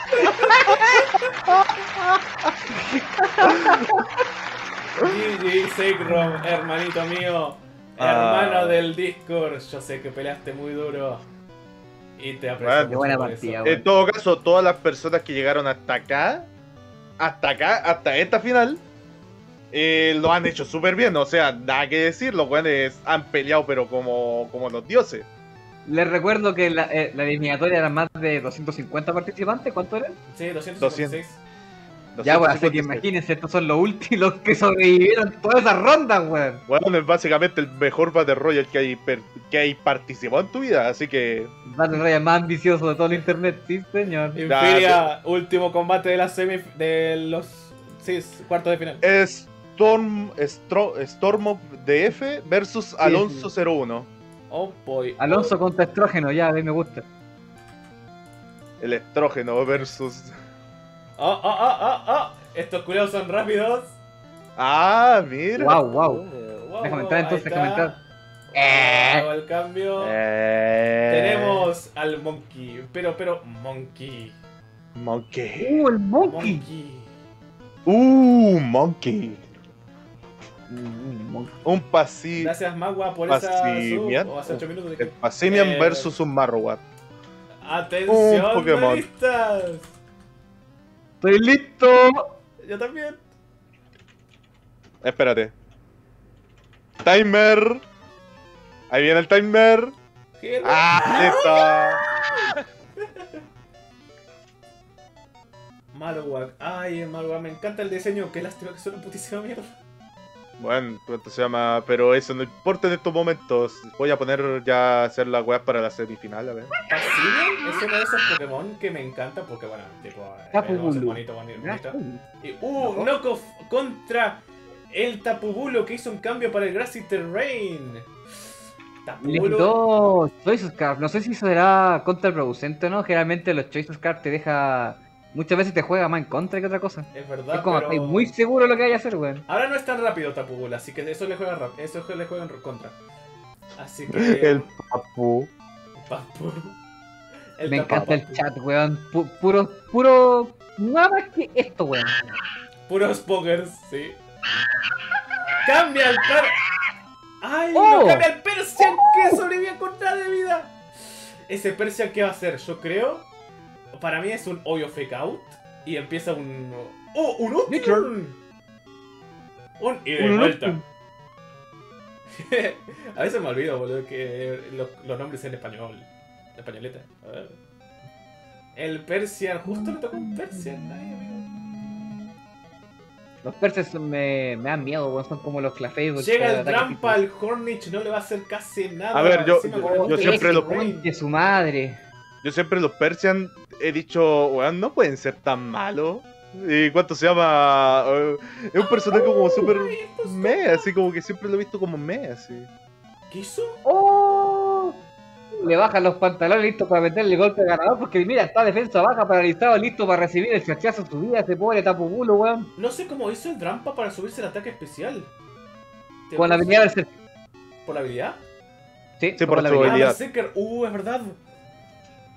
Speaker 8: G G, Zekrom, hermanito mío.
Speaker 10: Ah.
Speaker 8: Hermano del Discord. Yo sé que peleaste muy duro. Y te aprecio
Speaker 10: Bueno,
Speaker 8: mucho
Speaker 7: buena
Speaker 8: por
Speaker 7: partida,
Speaker 8: eso.
Speaker 7: weón.
Speaker 10: En todo caso, todas las personas que llegaron hasta acá, hasta acá, hasta esta final, eh, lo han hecho súper bien. O sea, nada que decir, los weones han peleado, pero como, como los dioses.
Speaker 7: Les recuerdo que la, eh, la eliminatoria eran más de doscientos cincuenta participantes. ¿Cuánto eran?
Speaker 8: Sí, doscientos cincuenta y seis.
Speaker 7: Ya, pues, así que imagínense, estos son los últimos los que sobrevivieron todas esas rondas, weón.
Speaker 10: Bueno, es básicamente el mejor Battle Royale que hay, per- que hay participado en tu vida, así que...
Speaker 7: Battle Royale más ambicioso de todo el internet, sí, señor.
Speaker 8: Infinia, último combate de la semi de los sí, cuartos de final.
Speaker 10: Storm, Stro- Storm of D F versus Alonso cero uno.
Speaker 8: Oh boy.
Speaker 7: Alonso contra Estrógeno, ya, a mí me gusta.
Speaker 10: El estrógeno versus...
Speaker 8: Oh, oh, oh, oh, oh. Estos culeos son rápidos.
Speaker 10: Ah, mira.
Speaker 7: Wow, wow.
Speaker 8: Wow,
Speaker 7: Déjame
Speaker 8: wow,
Speaker 7: entrar entonces,
Speaker 8: ahí
Speaker 7: déjame
Speaker 8: está.
Speaker 7: entrar. Eh.
Speaker 8: Hago el cambio.
Speaker 10: Eh...
Speaker 8: Tenemos al Monkey. Pero, pero, Monkey.
Speaker 10: Monkey.
Speaker 7: Uh, el Monkey.
Speaker 8: Monkey.
Speaker 10: Uh, Monkey.
Speaker 7: Mm, Monkey.
Speaker 10: Un pasi...
Speaker 8: Gracias, Magua, por esa sub.
Speaker 10: Pasimian.
Speaker 8: O hace ocho minutos de
Speaker 10: El
Speaker 8: que...
Speaker 10: Pasimian
Speaker 8: Eh,
Speaker 10: versus un Marowak.
Speaker 8: Atención,
Speaker 10: un Pokémon.
Speaker 8: duelistas.
Speaker 7: Estoy listo.
Speaker 8: Yo también.
Speaker 10: Espérate. Timer. Ahí viene el timer.
Speaker 8: Hello.
Speaker 10: Ah, listo.
Speaker 8: Marowak. Ay, el Marowak. Me encanta el diseño. Qué lástima que son una putísima mierda.
Speaker 10: Bueno, ¿cuánto se llama? Pero eso no importa en estos momentos. Voy a poner ya a hacer la weá para la semifinal, a ver.
Speaker 8: Pasimian es uno de esos Pokémon que me encanta porque, bueno, tipo, eh,
Speaker 7: Tapu
Speaker 8: no, es
Speaker 7: Bulu.
Speaker 8: bonito, bonito, bonito. Y, uh, knockoff contra el Tapu Bulu que hizo un cambio para el Grassy Terrain. Tapu
Speaker 7: Le
Speaker 8: Bulu.
Speaker 7: quitó Choice Scarf. No sé si eso será contraproducente o no. Generalmente los Choice Scarf te deja. Muchas veces te juega más en contra que otra cosa.
Speaker 8: Es verdad,
Speaker 7: Es como
Speaker 8: pero...
Speaker 7: estoy muy seguro de lo que vaya a hacer, weón.
Speaker 8: Ahora no es tan rápido Tapu Bulu, así que eso le juega rap- eso le juega en contra. Así que...
Speaker 10: El papu.
Speaker 8: Papu. El
Speaker 7: Me
Speaker 8: Tapu
Speaker 7: encanta el
Speaker 8: Papu.
Speaker 7: chat, weón. Pu- puro, puro. Nada más que esto, weón.
Speaker 8: Puros pokers, sí. Cambia el per... ¡Ay!
Speaker 7: Oh.
Speaker 8: ¡No cambia el Persian que sobrevive con nada de vida! Ese Persian, ¿qué va a hacer? Yo creo... Para mí es un obvio fake out. Y empieza un... ¡Oh! ¡Un Nocturne! Un ida y
Speaker 7: Un
Speaker 8: vuelta. A veces me olvido, boludo, que los, los nombres en español. En españoleta. A ver. El Persian... Justo le tocó un Persian. Ay, amigo.
Speaker 7: Los perses me, me dan miedo, weón. Son como los Clefairy.
Speaker 8: Llega el Trampa, el Hornich no le va a hacer casi nada.
Speaker 10: A ver, yo-
Speaker 8: Encima
Speaker 10: yo-
Speaker 8: con el
Speaker 10: yo
Speaker 8: Grassy
Speaker 10: siempre lo-
Speaker 8: Terrain.
Speaker 7: De su madre.
Speaker 10: Yo siempre los Persian he dicho, weón, no pueden ser tan malos. ¿Y cuánto se llama? Eh, es un personaje como súper me, así como que siempre lo he visto como me, así.
Speaker 8: ¿Qué hizo?
Speaker 7: ¡Oh! Le bajan los pantalones listo para meterle golpe ganador. Porque mira, está defensa baja, paralizado, listo para recibir el chachazo de su vida. Ese pobre Tapu Bulu, weón.
Speaker 8: No sé cómo hizo el Trampa para subirse el ataque especial. ¿Te
Speaker 7: Con la
Speaker 8: puso-
Speaker 7: habilidad del ser.
Speaker 8: ¿Por la habilidad?
Speaker 7: Sí,
Speaker 10: Sí, por
Speaker 7: con la
Speaker 10: su
Speaker 7: habilidad.
Speaker 10: habilidad.
Speaker 8: Ah, Berserker. Uh, es verdad.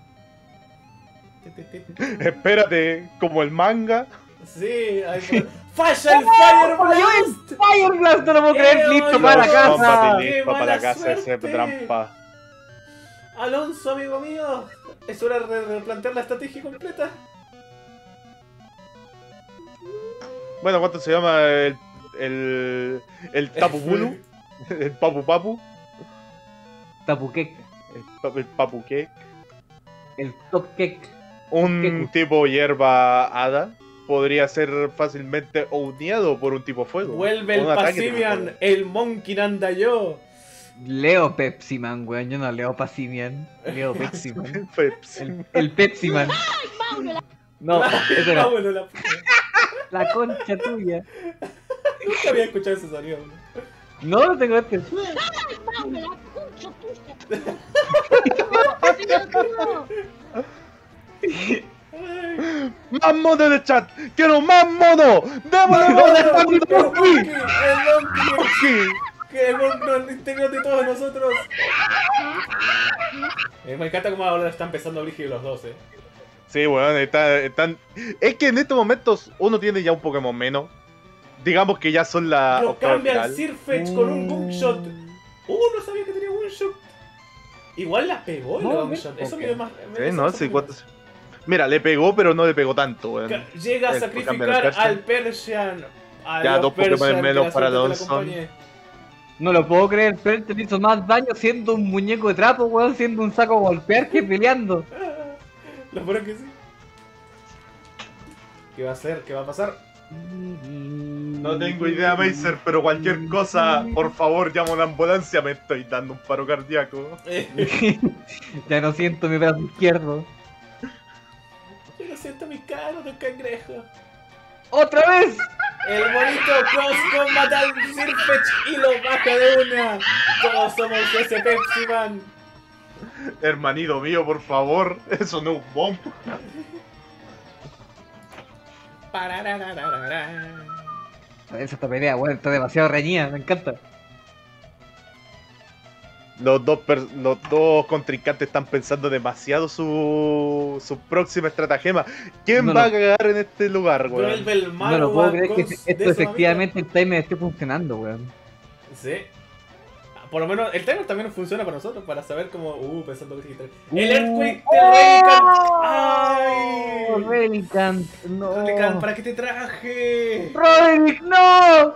Speaker 8: Te, te, te, te.
Speaker 10: Espérate, como el manga.
Speaker 8: Sí, ahí fue. ¡Falla el Fire
Speaker 7: ¡Falló el
Speaker 8: Blast!
Speaker 7: Fire Blast! No lo puedo creer,
Speaker 8: Eh,
Speaker 7: listo
Speaker 8: oye,
Speaker 7: para
Speaker 8: oye,
Speaker 7: casa.
Speaker 10: Combate
Speaker 8: ¡Qué
Speaker 10: listo para
Speaker 8: mala
Speaker 10: la casa ese
Speaker 8: suerte!
Speaker 10: trampa.
Speaker 8: Alonso, amigo mío, es hora de replantear la estrategia completa.
Speaker 10: Bueno, ¿cuánto se llama el. el. el Tapu Bulu? El Papu Papu.
Speaker 7: Tapuquec.
Speaker 10: El, pa- el Papu Cake.
Speaker 7: El top cake.
Speaker 10: Un tipo hierba hada podría ser fácilmente ouneado por un tipo fuego.
Speaker 8: Vuelve el
Speaker 10: Un ataque tipo
Speaker 8: Pasimian,
Speaker 10: fuego.
Speaker 8: el Monkey anda yo.
Speaker 7: Leo Pepsi Man, weón. Yo no leo Pasimian. Leo Pepsi Man.
Speaker 10: Pepsi.
Speaker 7: El, el Pepsi Man. No,
Speaker 8: Ah,
Speaker 7: eso era
Speaker 8: bueno, la...
Speaker 7: la concha tuya.
Speaker 8: Nunca había escuchado ese sonido.
Speaker 7: No, no tengo este.
Speaker 10: ¡Más mono en el chat! ¡Quiero más mono! ¡Démosle mono al Papu
Speaker 8: El
Speaker 10: Papu!
Speaker 8: Monkey, el Monkey, que el Monkey no, el interior de todos nosotros. Eh, me encanta cómo ahora están empezando a brígido los dos, eh.
Speaker 10: Sí, weón, está- están. Es que en estos momentos uno tiene ya un Pokémon menos. Digamos que ya son la.
Speaker 8: Lo
Speaker 10: octava
Speaker 8: cambia
Speaker 10: final.
Speaker 8: el Sirfetch con un Boomshot. Uh, no sabía que tenía Boomshot. Igual la pegó el
Speaker 7: No,
Speaker 8: Boomshot. Eso
Speaker 7: ok.
Speaker 8: me dio más. me
Speaker 10: Sí,
Speaker 8: dio
Speaker 10: no,
Speaker 8: más
Speaker 10: sí,
Speaker 8: opinión.
Speaker 10: cuántos. Mira, le pegó, pero no le pegó tanto, weón.
Speaker 8: Ca- Llega a
Speaker 10: Eh, por cambiar el
Speaker 8: sacrificar
Speaker 10: Persian.
Speaker 8: al Persian. Adiós,
Speaker 10: Ya, dos Pokémon
Speaker 8: Persian,
Speaker 10: menos
Speaker 8: que la
Speaker 10: para
Speaker 8: suerte te la
Speaker 10: Donson.
Speaker 8: acompañe.
Speaker 7: No lo puedo creer, pero te hizo más daño siendo un muñeco de trapo, weón, siendo un saco a golpear que peleando.
Speaker 8: Lo peor es que sí. ¿Qué va a hacer? ¿Qué va a pasar?
Speaker 10: No tengo idea, Macer, pero cualquier cosa, por favor, llama a una ambulancia. Me estoy dando un paro cardíaco.
Speaker 7: Ya no siento mi brazo izquierdo.
Speaker 8: Yo lo siento mi caro de cangrejo.
Speaker 7: ¡Otra vez!
Speaker 8: El bonito Cross Combat al Sirfetch y lo baja de una. Todos somos ese Pepsi Man.
Speaker 10: Hermanito mío, por favor, eso no es un bomb.
Speaker 8: Pararararara.
Speaker 7: Esta pelea, weón, está demasiado reñida, me encanta.
Speaker 10: Los dos, per- los dos contrincantes están pensando demasiado su, su próxima estratagema. ¿Quién
Speaker 7: No,
Speaker 10: va
Speaker 7: no.
Speaker 10: a cagar en este lugar, weón?
Speaker 8: Vuelve el
Speaker 7: No
Speaker 8: malo
Speaker 7: lo puedo
Speaker 8: a
Speaker 7: creer que
Speaker 8: cons-
Speaker 7: esto
Speaker 8: de su
Speaker 7: efectivamente el timer esté funcionando, weón.
Speaker 8: amiga. Sí. Por lo menos el timer también funciona para nosotros, para saber cómo. Uh, pensando que digital. El Earthquake de Relicanth. ¡Ay!
Speaker 7: ¡Oh, Relicanth! ¡No!
Speaker 8: Relicanth, ¿para qué te traje?
Speaker 7: ¡Roderick, no!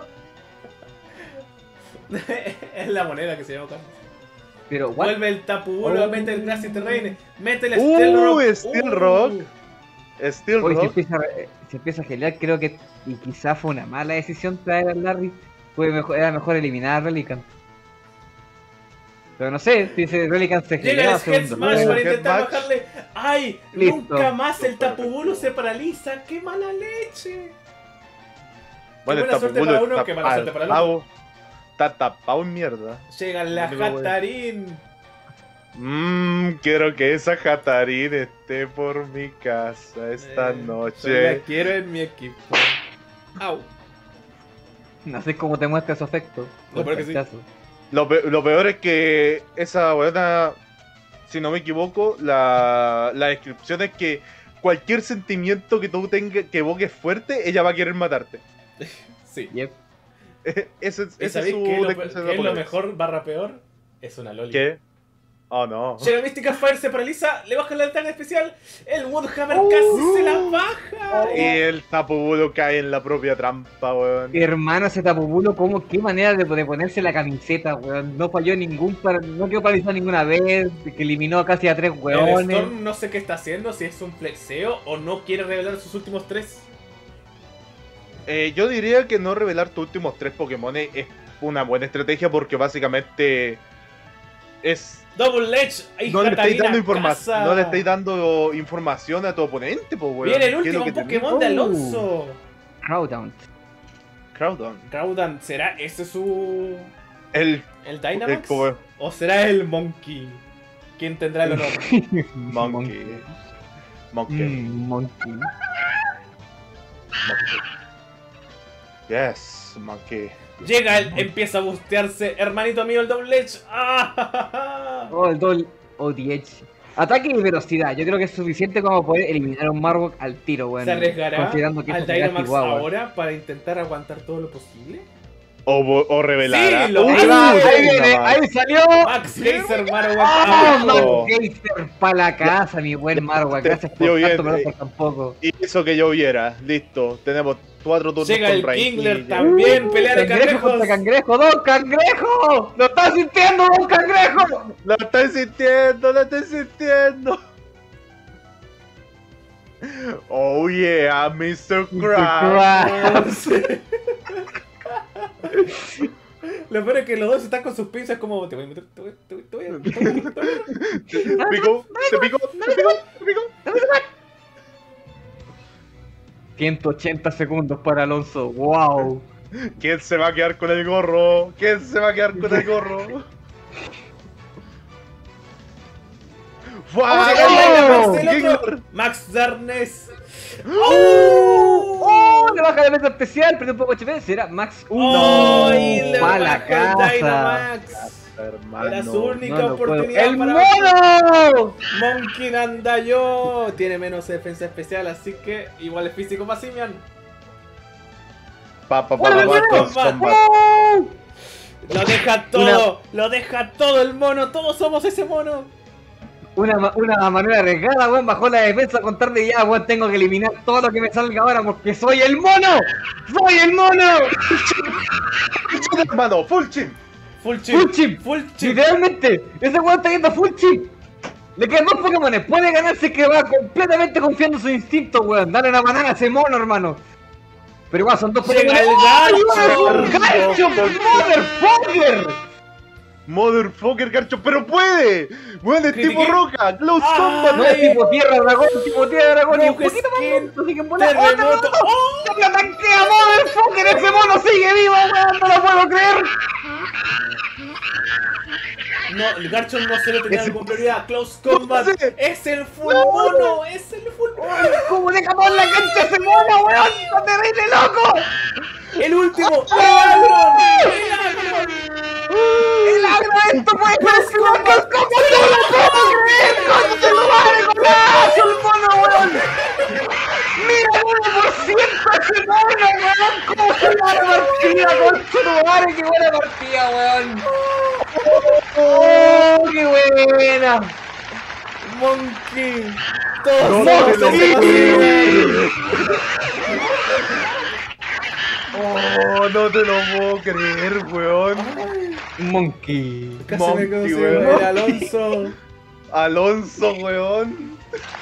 Speaker 8: Es la moneda que se llama acá.
Speaker 7: Pero, what?
Speaker 8: Vuelve el Tapu Bulu,
Speaker 7: Oh.
Speaker 8: mete el Grassy Terrain, mete el
Speaker 10: Uh,
Speaker 8: Steel Rock.
Speaker 10: Steel Rock. Steel
Speaker 7: Hoy se
Speaker 10: Rock.
Speaker 7: empieza, a- se empieza a gelear, creo que y quizá fue una mala decisión traer al Larry. Fue mejor, era mejor eliminar a Relicanth. Pero no sé, si ese Relicanth se
Speaker 8: Llega
Speaker 7: gelea
Speaker 8: el Head
Speaker 7: segundo.
Speaker 8: Smash
Speaker 10: Uh,
Speaker 8: para
Speaker 10: Head
Speaker 8: intentar
Speaker 10: Smash.
Speaker 8: bajarle. ¡Ay!
Speaker 7: Listo.
Speaker 8: Nunca más el Tapu Bulu se paraliza. ¡Qué mala leche!
Speaker 10: Bueno, el
Speaker 8: buena suerte
Speaker 10: Tapu
Speaker 8: para
Speaker 10: Bulu
Speaker 8: uno,
Speaker 10: está
Speaker 8: qué mala suerte para el otro.
Speaker 10: tapado. Está tapado en mierda.
Speaker 8: Llega la
Speaker 10: Digo, güey.
Speaker 8: Jatarín.
Speaker 10: Mmm, quiero que esa Jatarín esté por mi casa esta
Speaker 8: Eh, Yo la
Speaker 10: noche.
Speaker 8: quiero en mi equipo. Au.
Speaker 7: No sé cómo te muestra su afecto.
Speaker 8: Lo peor que sí.
Speaker 7: Caso.
Speaker 10: Lo, pe- lo peor es que esa buena, si no me equivoco, la, la descripción es que cualquier sentimiento que tú tengas que evoques fuerte, ella va a querer matarte.
Speaker 8: Sí.
Speaker 7: Yep.
Speaker 10: Ese, ese
Speaker 8: ¿Y
Speaker 10: es
Speaker 8: sabéis
Speaker 10: su
Speaker 8: qué es lo,
Speaker 10: descripción
Speaker 8: qué
Speaker 10: de
Speaker 8: es lo
Speaker 10: poderes.
Speaker 8: mejor barra peor? Es una loli.
Speaker 10: ¿Qué? Oh no.
Speaker 8: Llega Mystica Fire, se paraliza, le baja la ventana especial, el Woodhammer casi se la baja.
Speaker 10: Y el Tapu Bulu cae en la propia trampa, weón.
Speaker 7: Hermano, ese tapubulo, ¿cómo? ¿Qué manera de, de ponerse la camiseta, weón? No falló ningún, par- no quedó paralizado ninguna vez, que eliminó casi a tres
Speaker 8: El
Speaker 7: weones.
Speaker 8: Storm no sé qué está haciendo, si es un flexeo o no quiere revelar sus últimos tres.
Speaker 10: Eh, yo diría que no revelar tus últimos tres Pokémon es una buena estrategia porque básicamente es...
Speaker 8: Double Ledge, ahí
Speaker 10: No le estáis
Speaker 8: Katarina
Speaker 10: dando información,
Speaker 8: casa.
Speaker 10: no le estáis dando información a tu oponente, pues weón.
Speaker 8: Viene el
Speaker 10: ¿Qué es lo
Speaker 8: último
Speaker 10: que tenés?
Speaker 8: Pokémon de
Speaker 7: Oh.
Speaker 8: Alonso.
Speaker 7: Crowdown.
Speaker 10: Crowdon.
Speaker 8: Crowdan, ¿será ese su...
Speaker 10: El
Speaker 8: el Dynamax?
Speaker 10: el como-
Speaker 8: ¿O será el Monkey? ¿Quién tendrá el honor?
Speaker 10: Monkey. Monkey.
Speaker 7: Mm, monkey.
Speaker 10: Monkey. Yes, Monkey.
Speaker 8: Llega él, empieza a bustearse, hermanito mío, el Double Edge. ¡Ah!
Speaker 7: Oh, el doble. Oh, the edge. Ataque y velocidad, yo creo que es suficiente como poder eliminar a un Marowak al tiro, weón.
Speaker 8: ¿Se arriesgará
Speaker 7: considerando que
Speaker 8: al
Speaker 7: esto es
Speaker 8: Dynamax
Speaker 7: Chihuahua.
Speaker 8: ahora para intentar aguantar todo lo posible?
Speaker 10: O, vo- o revelar.
Speaker 8: Sí, lo
Speaker 7: Ahí,
Speaker 8: hace.
Speaker 7: va, ahí viene, ahí salió.
Speaker 8: Max Geyser Marowak.
Speaker 7: ¡Ah,
Speaker 10: abajo.
Speaker 7: Max Geyser pa' la casa, mi buen Marowak! Gracias por
Speaker 10: Yo bien,
Speaker 7: tanto, pero
Speaker 10: eh.
Speaker 7: por tampoco.
Speaker 10: Y eso que yo viera. Listo. Tenemos cuatro turnos
Speaker 8: Llega
Speaker 10: con
Speaker 8: el
Speaker 10: Raikilla.
Speaker 8: Kingler también, pelea de
Speaker 7: ¡Cangrejo
Speaker 8: cangrejos.
Speaker 7: contra cangrejo! ¡Don Cangrejo! ¡Lo estás sintiendo, Don Cangrejo!
Speaker 10: Lo estoy sintiendo, lo estoy sintiendo. Oh yeah, mister Krabs.
Speaker 8: Lo peor es que los dos están con sus pinzas como te voy a meter, te voy, te voy, te voy a- te voy a- te voy a-
Speaker 10: Te picó, te picó, te picó, te picó.
Speaker 7: ciento ochenta segundos para Alonso, wow.
Speaker 10: ¿Quién se va a quedar con el gorro? ¿Quién se va a quedar con el gorro?
Speaker 8: Llega el Dynamax,
Speaker 10: ¡Wow!
Speaker 8: el otro.
Speaker 10: Kingler.
Speaker 8: Max Darkness.
Speaker 7: ¡Oh! Le baja la meta especial, pero un poco H P. ¿Será Max? ¡Uh!
Speaker 8: ¡Ay! Le
Speaker 7: pa'
Speaker 8: bajó
Speaker 7: la
Speaker 8: el
Speaker 7: casa.
Speaker 8: Dynamax.
Speaker 10: Hermano.
Speaker 8: Era su única
Speaker 7: No lo puedo.
Speaker 8: oportunidad
Speaker 7: ¡El
Speaker 8: para
Speaker 7: mono!
Speaker 8: Monkey Nandayo. Tiene menos defensa especial, así que igual es físico para Simian.
Speaker 10: Pa, pa, pa,
Speaker 8: Bueno,
Speaker 10: pa,
Speaker 8: bueno,
Speaker 10: close
Speaker 8: bueno.
Speaker 10: combat.
Speaker 7: ¡Oh!
Speaker 8: Lo deja todo, lo deja todo el mono, todos somos ese mono.
Speaker 7: Una, ma- una manera arriesgada, weón, bajó la defensa con tarde y ya, weón, tengo que eliminar todo lo que me salga ahora porque soy el mono. ¡Soy el mono!
Speaker 10: Hermano, full chip.
Speaker 8: Full chip,
Speaker 7: Full chip.
Speaker 8: full chip.
Speaker 7: Literalmente, ese weón está yendo full chip. Le quedan dos Pokémones, puede ganarse que va completamente confiando en su instinto, weón. Dale una banana a ese mono, hermano. Pero igual son dos
Speaker 8: Llega
Speaker 7: Pokémon.
Speaker 8: el
Speaker 7: ¡Ay,
Speaker 8: Garchomp!
Speaker 7: ¡Garchomp, motherfucker!
Speaker 10: Motherfucker, Garcho, pero puede. Bueno, es
Speaker 8: Critiqué.
Speaker 10: tipo roca. Close
Speaker 8: Ah,
Speaker 10: combat.
Speaker 7: No es tipo tierra dragón, tipo tierra dragón y un
Speaker 8: Rock
Speaker 7: poquito más
Speaker 8: Skin,
Speaker 7: lento, así que en bola. ¡Oh,
Speaker 8: terremoto.
Speaker 7: terremoto! ¡Se me tanquea, motherfucker! ¡Ese mono sigue vivo, weón! ¡No lo puedo creer!
Speaker 8: No, el Garchomp no se lo tenía
Speaker 10: Ese-
Speaker 8: como prioridad. Close combat.
Speaker 10: No sé.
Speaker 8: Es el full mono, es el full mono.
Speaker 7: ¡Ay, cómo deja toda la cancha ese mono, weón! ¡No te ríes, loco!
Speaker 8: El último, Milagron. Milagron.
Speaker 7: ¡El agro esto puede ser su loco! ¿Cómo no lo puedo creer? ¡Concha tu madre, golazo el mono, weón! ¡Mira, uno por ciento ese mono, weón! ¿Cómo se va la partida, concha tu madre? ¡Qué buena partida, weón! ¡Oh, qué buena!
Speaker 8: Monkey. Todos
Speaker 10: No
Speaker 8: somos
Speaker 10: te lo
Speaker 8: ese
Speaker 10: creo.
Speaker 8: mono.
Speaker 10: Oh, no te lo puedo creer, weón.
Speaker 7: Monkey.
Speaker 8: Casi
Speaker 10: Monkey,
Speaker 8: me consigo
Speaker 10: weón.
Speaker 8: el Alonso.
Speaker 10: Alonso, weón.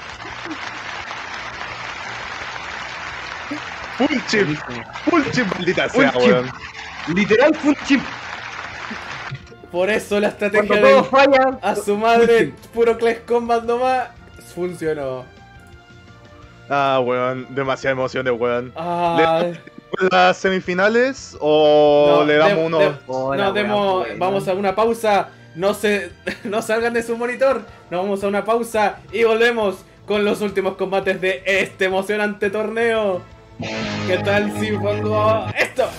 Speaker 10: Full chip. Full chip, maldita
Speaker 7: Full
Speaker 10: sea,
Speaker 7: chip.
Speaker 10: weón.
Speaker 7: Literal full chip.
Speaker 8: Por eso la estrategia
Speaker 7: Cuando todo
Speaker 8: de
Speaker 7: falla.
Speaker 8: a su madre, puro Clash Combat nomás, funcionó.
Speaker 10: Ah, weón. Demasiada emoción de weón.
Speaker 8: Ah,
Speaker 10: ¿Las semifinales o
Speaker 8: no,
Speaker 10: le damos
Speaker 8: de-
Speaker 10: uno?
Speaker 8: de-
Speaker 7: Hola,
Speaker 8: no, demos-
Speaker 7: weón,
Speaker 8: vamos a una pausa. No se, no salgan de su monitor. Nos vamos a una pausa y volvemos con los últimos combates de este emocionante torneo. ¿Qué tal si pongo esto?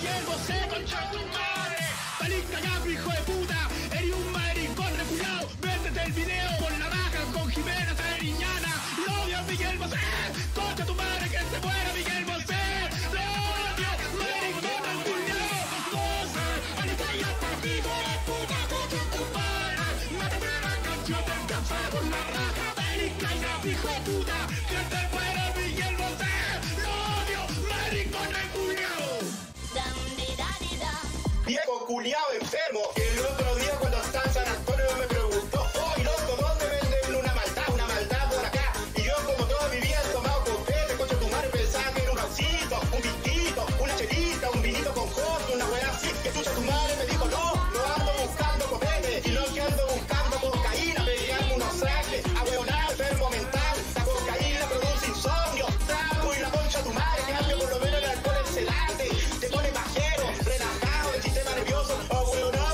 Speaker 11: Viejo culiao enfermo. El otro día cuando estaba en San Antonio me preguntó, oye loco, ¿dónde venden una maldad? Una maldad por acá. Y yo como toda mi vida he tomado copete, coche tu madre pensaba que era un osito, un pistito, una chelita, un vinito con costo, una weá así. Que tuya tu madre me dijo, no, no ando buscando copete, y no que ando buscando cocaína, peleando unos sangres, ahueonado, enfermo mental. La cocaína produce insomnio, trago y la concha tu madre, cambio por lo menos el alcohol excelente, te pone bajero, relajado, el sistema nervioso, ahueonado.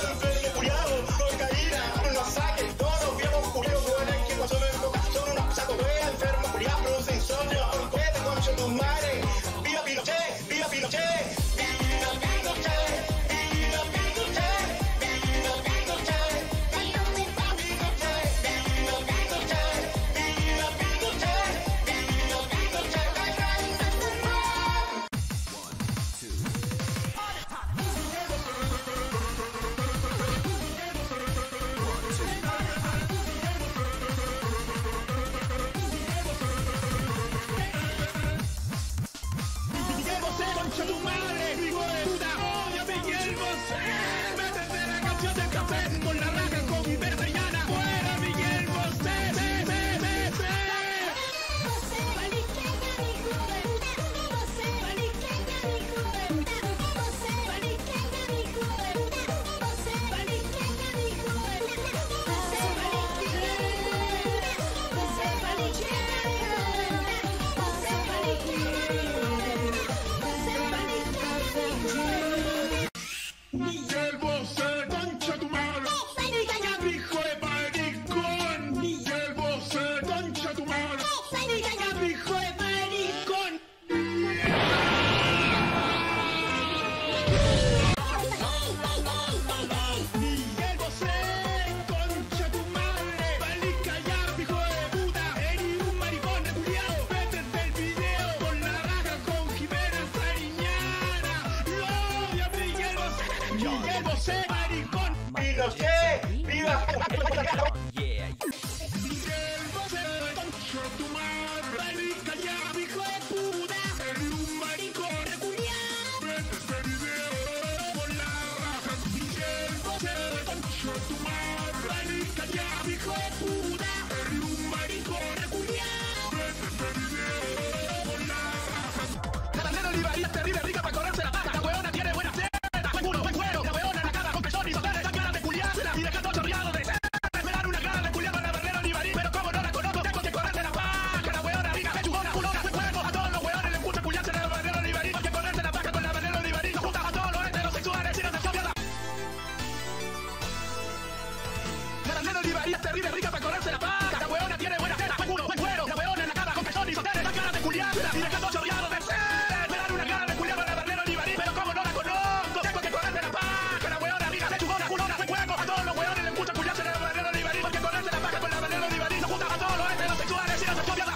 Speaker 11: Miguel Bosé, maricón. Y lo sé. Viva.
Speaker 1: Yeah.
Speaker 11: Miguel Bosé, concha tu madre. Marica ya, hijo de puta. Eres un maricón reculiado. Vete este video por la raja. Miguel Bosé, concha tu madre. Marica ya, hijo de puta. Eres un maricón reculiado. Vete este video por la raja. La bandera olivaría es terrible, rica para correrse la paja. La huevona tiene buena cena. Buen culo, buen cuero. La huevona en la cara con pezón y sostenes. Dan ganas de culiársela y dejar todo chorreado de cena. Esperar una cara de culiar con la bandera olivarí. Pero como no la conozco, tengo que correrse la paja. La huevona rica, pechugona, culona, buen cuerpo. A todos los huevones les gusta culiarse la bandera olivarí. Porque correrse la paja con la bandera olivarí. Nos juntan a todos los heterosexuales y no se cambia la... La bandera olivarí es terrible, rica para correrse la paja. La huevona tiene buena cena, buen culo, buen cuero. La huevona en la cara con pezón y sostenes. Dan ganas de culiársela y dejar todo chorreado de cena. Esperar una cara de culiar con la bandera olivarí. Pero como no la conozco, tengo que correrse la paja. La huevona rica, pechugona, culona, buen cuerpo. A todos los huevones les gusta culiarse la bandera olivarí. Porque correrse la paja con la bandera olivarí. Nos juntan a todos los heterosexuales y no se cambia la...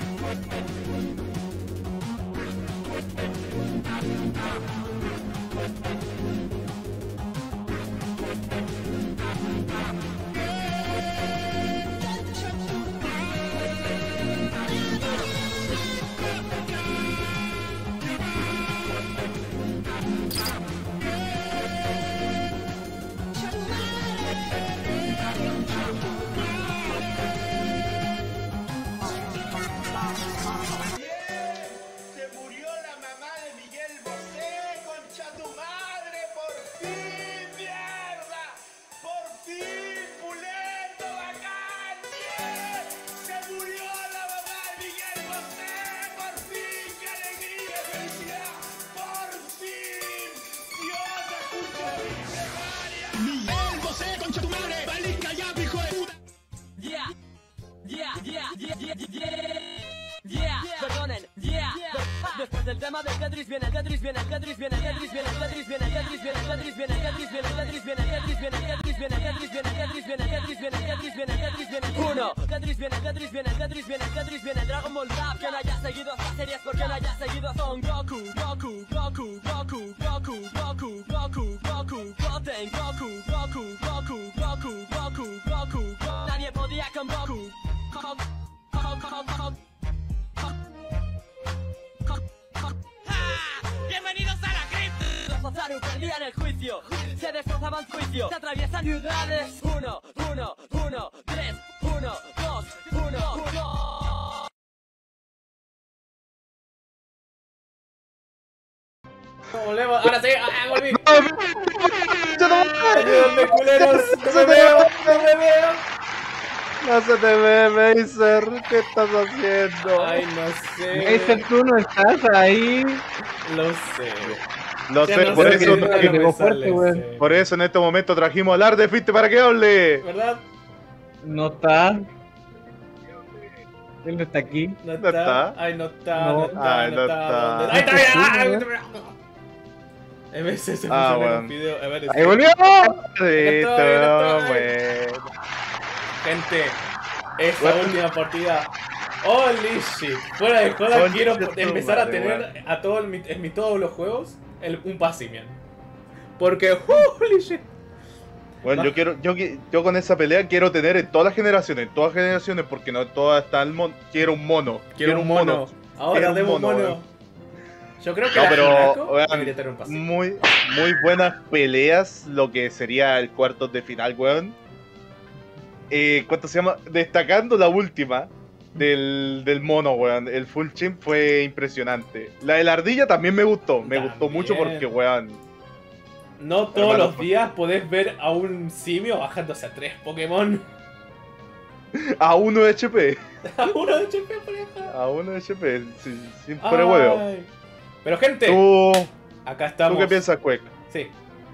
Speaker 11: Se murió la mamá de Miguel Bosé, concha tu madre, por fin, mierda, por fin, pulento, bacán, bien. Se murió la mamá de Miguel Bosé, por fin, qué alegría, felicidad, por fin, Dios escuchó mi plegaria. Miguel Bosé, concha tu madre, valisca ya, hijo de puta.
Speaker 1: Yeah, yeah, yeah, yeah, yeah, yeah. Yeah, perdonen, yeah. Después del tema del Tetris viene el Tetris, viene el Tetris, viene el Tetris, viene el Tetris, viene el Tetris, viene el Tetris, viene el Tetris, viene el Tetris, viene el Tetris, viene el Tetris, viene el Tetris, viene el Tetris, viene el Tetris, viene el Tetris, viene el Tetris, viene el uno. Tetris viene el Tetris, viene el Tetris, viene el Tetris, viene el Dragon Ball Rap. Quien haya seguido estas series, porque no haya seguido Son Goku, Goku, Goku, Goku, Goku, Goku, Goku, Goku, Goten, Goku, Goku, Goku, Goku, Goku, Goku, Goku. Nadie podía con Goku. ¡Bienvenidos a la cripta! Los Ozaru perdían el juicio, se destrozaban juicio, se atraviesan ciudades. Uno, uno, uno, tres, uno, dos, uno, uno.
Speaker 8: Volvemos, ahora sí, ah, volví. Ayúdame, culeros, no me veo, no me veo.
Speaker 10: No se te ve, Meiser, ¿qué estás haciendo?
Speaker 8: Ay, no sé.
Speaker 7: Meiser, tú no estás ahí.
Speaker 8: Lo sé.
Speaker 10: Lo
Speaker 8: Ya
Speaker 10: sé,
Speaker 8: no
Speaker 10: por
Speaker 8: sé
Speaker 10: eso,
Speaker 8: qué
Speaker 10: trajimos-
Speaker 8: me sale, sí.
Speaker 10: por eso en este momento trajimos al Ardefiste para que hable.
Speaker 8: ¿Verdad?
Speaker 7: No está. Él no está aquí.
Speaker 8: No
Speaker 10: No
Speaker 8: está.
Speaker 10: está.
Speaker 8: Ay, no está,
Speaker 7: No.
Speaker 8: no está,
Speaker 10: Ay,
Speaker 8: no
Speaker 10: no
Speaker 8: está.
Speaker 10: está.
Speaker 8: ¿Dónde- Ahí está, ahí está.
Speaker 7: Sí,
Speaker 8: Ay,
Speaker 7: ¿no?
Speaker 8: te- M S se puso
Speaker 10: Ah,
Speaker 8: a ver
Speaker 10: bueno.
Speaker 8: un video. A ver,
Speaker 7: ¡Ahí
Speaker 8: sí.
Speaker 7: volvió!
Speaker 10: Listo,
Speaker 8: estoy.
Speaker 10: bueno.
Speaker 8: Gente, esta
Speaker 10: Bueno.
Speaker 8: última partida. Holy shit. Fuera de joda,
Speaker 10: Concha
Speaker 8: quiero
Speaker 10: de tu
Speaker 8: empezar a
Speaker 10: madre,
Speaker 8: tener
Speaker 10: weón.
Speaker 8: a todo en, mi- en mi- todos los juegos el, un Passimian. Porque, holy shit.
Speaker 10: Bueno,
Speaker 8: Va.
Speaker 10: yo quiero, yo, qui- yo con esa pelea quiero tener en todas las generaciones, en todas las generaciones, porque no todas están mon quiero un mono.
Speaker 8: Quiero un mono. Ahora
Speaker 10: Quiero un
Speaker 8: debo un
Speaker 10: mono,
Speaker 8: mono.
Speaker 10: weón.
Speaker 8: Yo creo que
Speaker 10: No,
Speaker 8: la
Speaker 10: pero
Speaker 8: Hinako
Speaker 10: weón,
Speaker 8: debería tener un Passimian.
Speaker 10: muy, muy buenas peleas, lo que sería el cuartos de final, weón. Eh, ¿Cuánto se llama? Destacando la última del, del mono, weón. El full chimp fue impresionante. La de la ardilla también me gustó, me gustó
Speaker 8: También.
Speaker 10: mucho porque, weón.
Speaker 8: No todos
Speaker 10: Hermano,
Speaker 8: los días podés ver a un simio bajándose a tres Pokémon.
Speaker 10: A uno de H P.
Speaker 8: A uno de H P, por ejemplo.
Speaker 10: A uno de H P, sin, sin fuera de huevo.
Speaker 8: Ay. Pero gente,
Speaker 10: ¿Tú,
Speaker 8: acá estamos.
Speaker 10: ¿Tú qué piensas, Cuec?
Speaker 8: Sí.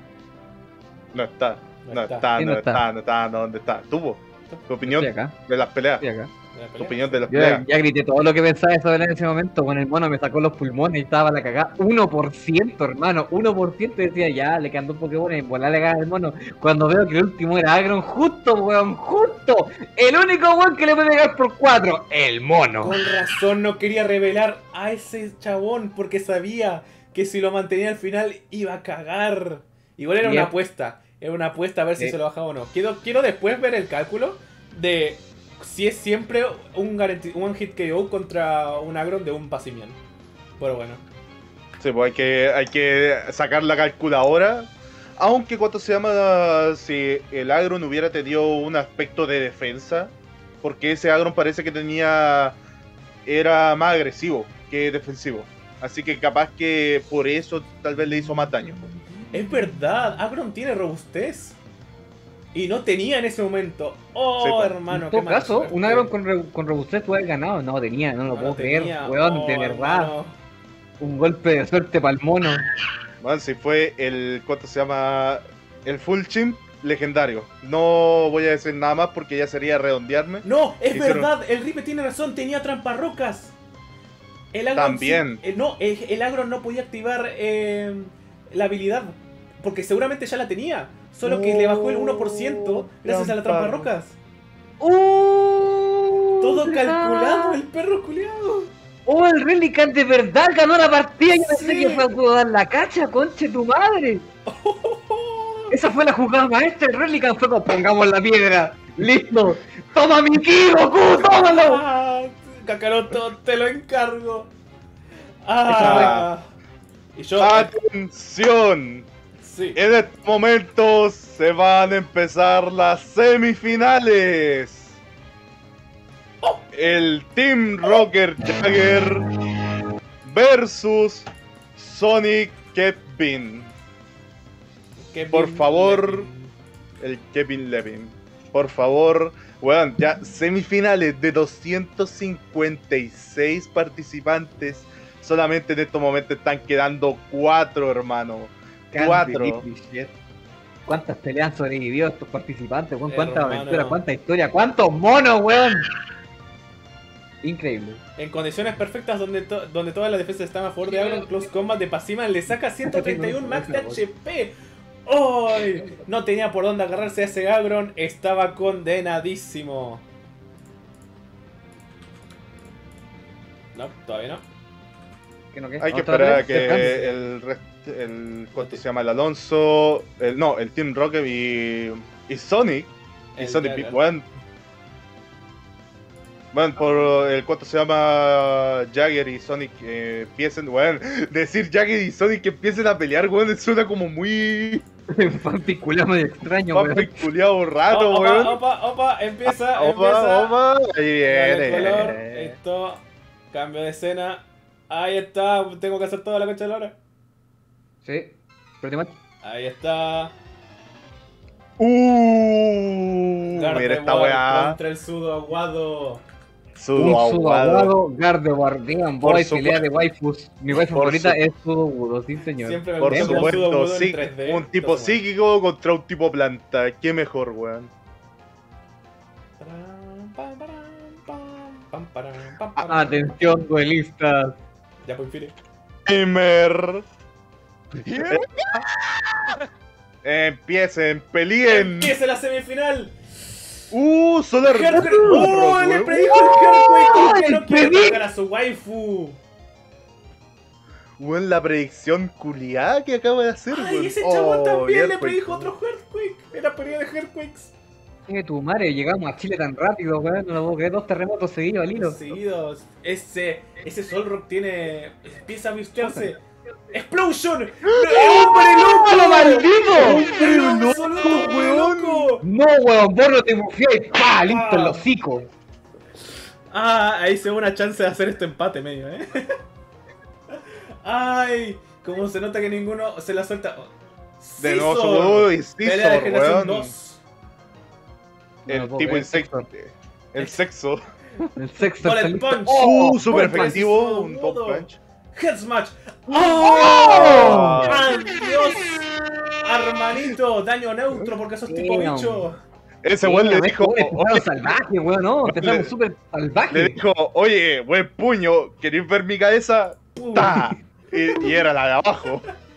Speaker 10: No está.
Speaker 8: No
Speaker 10: No
Speaker 8: está.
Speaker 10: está,
Speaker 7: Sí,
Speaker 10: no
Speaker 7: no
Speaker 10: está,
Speaker 7: está.
Speaker 10: no está, no, ¿dónde está? ¿Tú? ¿Tu opinión
Speaker 7: Estoy acá,
Speaker 10: de las peleas?
Speaker 7: estoy acá.
Speaker 8: ¿De la
Speaker 10: ¿Tu
Speaker 8: pelea?
Speaker 10: opinión de las
Speaker 7: Yo
Speaker 10: peleas?
Speaker 7: ya grité todo lo que pensaba de él en ese momento. Con el mono me sacó los pulmones y estaba la cagada. uno por ciento, hermano. uno por ciento decía ya, le quedan dos Pokémon y volar le gana al mono. Cuando veo que el último era Agron, justo, weón, justo. El único weón que le puede pegar por cuatro, el mono.
Speaker 8: Con razón no quería revelar a ese chabón porque sabía que si lo mantenía al final iba a cagar. Igual era
Speaker 7: Y
Speaker 8: una
Speaker 7: es-
Speaker 8: apuesta. Era una apuesta a ver si
Speaker 7: Sí.
Speaker 8: se lo bajaba o no. Quiero, quiero después ver el cálculo de si es siempre un, garanti- un hit K O contra un Agron de un Passimian. Pero bueno.
Speaker 10: Sí, pues hay que, hay que sacar la calculadora. Aunque, ¿cuánto se llama? Si el Agron hubiera tenido un aspecto de defensa. Porque ese Agron parece que tenía. Era más agresivo que defensivo. Así que capaz que por eso tal vez le hizo más daño.
Speaker 8: Es verdad, Agron tiene robustez. Y no tenía en ese momento. Oh,
Speaker 10: Sí, pues.
Speaker 8: hermano,
Speaker 7: En
Speaker 8: qué
Speaker 7: todo
Speaker 8: mala
Speaker 7: caso,
Speaker 8: suerte.
Speaker 7: un Agron con, re- con robustez puede haber ganado. No tenía, no lo
Speaker 8: No
Speaker 7: puedo
Speaker 8: lo
Speaker 7: creer,
Speaker 8: tenía.
Speaker 7: weón,
Speaker 8: Oh,
Speaker 7: de verdad.
Speaker 8: hermano.
Speaker 7: Un golpe de suerte para el mono.
Speaker 10: Bueno, si fue el. ¿Cuánto se llama? El full chimp legendario. No voy a decir nada más porque ya sería redondearme.
Speaker 8: No, es
Speaker 10: Hicieron-
Speaker 8: verdad, el Ripe tiene razón, tenía tramparrocas. El Agron
Speaker 10: También.
Speaker 8: sí- eh, no, el, el Agron no podía activar eh, la habilidad. Porque seguramente ya la tenía. Solo que le bajó el uno por ciento gracias a la
Speaker 10: trampa.
Speaker 8: tramparrocas.
Speaker 7: ¡Oh!
Speaker 8: Todo
Speaker 7: ¿verdad?
Speaker 8: calculado, el perro culiado.
Speaker 7: ¡Oh, el Relican de verdad ganó la partida! Yo pensé
Speaker 8: Sí.
Speaker 7: que fue a pudo dar la cacha, conche tu madre. Esa fue la jugada maestra. El Relican fue como pongamos la piedra. ¡Listo! ¡Toma mi ki, Goku! ¡Tómalo!
Speaker 8: Ah, Kakaroto, te lo encargo. Ah. Y yo.
Speaker 10: ¡Atención!
Speaker 8: Sí.
Speaker 10: En estos momentos se van a empezar las semifinales. El Team Rocker Jagger versus Sonic Kevin.
Speaker 8: Kevin
Speaker 10: Por favor,
Speaker 8: Levin.
Speaker 10: el Kevin Levin. Por favor, weón, ya semifinales de doscientos cincuenta y seis participantes. Solamente en estos momentos están quedando cuatro, hermano. Cuatro.
Speaker 7: ¿Cuántas peleas han sobrevivido estos participantes, weón? ¿Cuántas
Speaker 8: Hermano.
Speaker 7: aventuras? ¿Cuántas historias? ¿Cuántos monos, weón? Increíble.
Speaker 8: En condiciones perfectas donde, to- donde todas las defensas están a favor de Agron, Close Combat de Pasiman le saca ciento treinta y uno max de H P. ¡Ay! No tenía por dónde agarrarse a ese Agron, estaba condenadísimo. No, todavía no.
Speaker 7: ¿Qué no, qué?
Speaker 10: Hay que
Speaker 7: ¿Otra
Speaker 10: esperar a
Speaker 7: vez?
Speaker 10: que
Speaker 7: Descanse.
Speaker 10: el, rest- el ¿cuánto se llama? El Alonso, el, no, el Team Rocket y, y Sonic. Y
Speaker 8: El
Speaker 10: Sonic,
Speaker 8: Jagger.
Speaker 10: weón. Bueno, por el cuánto se llama Jagger y Sonic eh, empiecen, weón. Decir Jagger y Sonic que empiecen a pelear, weón, suena como muy
Speaker 7: Fanficulado medio extraño, weón.
Speaker 10: peculiado raro,
Speaker 8: Oh,
Speaker 10: weón.
Speaker 8: opa, opa, opa, empieza,
Speaker 10: Opa,
Speaker 8: empieza.
Speaker 10: opa, ahí
Speaker 8: Dale
Speaker 10: viene.
Speaker 8: color, esto, cambio de escena. Ahí está, tengo que hacer toda la concha de la hora.
Speaker 7: Sí, pretty much.
Speaker 8: Ahí está.
Speaker 10: Uh, mira esta
Speaker 8: Gardevoir
Speaker 10: weá.
Speaker 8: contra el sudo aguado.
Speaker 10: Sudo
Speaker 7: Un
Speaker 10: aguado.
Speaker 7: sudaguado, Gardevoir, Demon
Speaker 10: Por
Speaker 7: Boy,
Speaker 10: supuesto.
Speaker 7: pelea de waifus. Mi waifu
Speaker 10: Por
Speaker 7: favorita
Speaker 10: su-
Speaker 7: es Sudogudo, sí señor.
Speaker 8: Siempre me
Speaker 10: Por
Speaker 8: gustó como
Speaker 10: supuesto,
Speaker 8: Sudogudo en
Speaker 10: sí,
Speaker 8: tres D.
Speaker 10: un tipo
Speaker 8: Entonces, bueno.
Speaker 10: psíquico contra un tipo planta. ¿Qué mejor, weón?
Speaker 8: Pam, param, pam, pam, param, pam,
Speaker 7: Ah,
Speaker 8: param.
Speaker 7: Atención, duelistas.
Speaker 8: Ya pues Fire.
Speaker 10: Gamer. Empiecen, peleen.
Speaker 8: Empieza la semifinal.
Speaker 10: Uh, Solar
Speaker 8: Earthquake.
Speaker 10: Rock,
Speaker 8: ¡Oh! Le
Speaker 10: weón.
Speaker 8: predijo el Earthquake que
Speaker 7: ¡Ay,
Speaker 8: no quiere
Speaker 7: predijo!
Speaker 8: tocar a su waifu.
Speaker 10: Weón, la predicción culiada que acaba de hacer,
Speaker 8: Ay,
Speaker 10: weón.
Speaker 8: ese chabón
Speaker 10: Oh,
Speaker 8: también le
Speaker 10: Earthquake.
Speaker 8: predijo otro Earthquake. Era pelea de Earthquakes.
Speaker 7: Eh, tu madre, llegamos a Chile tan rápido, weón. No lo puedo creer, dos terremotos seguidos al hilo.
Speaker 8: Seguidos. Ese, ese Solrock tiene. Empieza a vistearse. ¡Explosion! ¡Hombre loco!
Speaker 7: ¡Lo maldito!
Speaker 8: ¡Hombre loco, hombre loco!
Speaker 7: No, weón, vos no te bufiáis. ¡Pah! Listo,
Speaker 8: Ah.
Speaker 7: el hocico.
Speaker 8: Ah, ahí se ve una chance de hacer esto empate medio, eh. Ay, como se nota que ninguno se la suelta.
Speaker 10: De nuevo
Speaker 8: Scizor.
Speaker 10: Sudogudo y
Speaker 8: Pelea de
Speaker 10: Scizor,
Speaker 8: generación
Speaker 10: weón.
Speaker 8: dos.
Speaker 7: No
Speaker 10: El
Speaker 7: lo puedo
Speaker 10: tipo
Speaker 7: creer,
Speaker 10: insecto. El sexo.
Speaker 7: El sexto
Speaker 8: Bullet
Speaker 7: está listo.
Speaker 8: Punch.
Speaker 10: Uh, super
Speaker 8: Punch,
Speaker 10: efectivo.
Speaker 8: Sudogudo.
Speaker 10: Un top punch.
Speaker 8: Head Smash.
Speaker 10: ¡Oh!
Speaker 8: ¡Adiós! Hermanito, daño neutro porque sos tipo
Speaker 7: Damn.
Speaker 8: bicho.
Speaker 10: Ese weón le
Speaker 7: Sí,
Speaker 10: dijo,
Speaker 7: weón, empezamos
Speaker 10: oye,
Speaker 7: salvaje, weón, no. Empezamos
Speaker 10: Le-
Speaker 7: súper
Speaker 10: le
Speaker 7: salvaje.
Speaker 10: dijo, oye, buen puño, ¿queréis ver mi cabeza?
Speaker 8: Pum.
Speaker 10: ¡Ta! Y, y era la de abajo.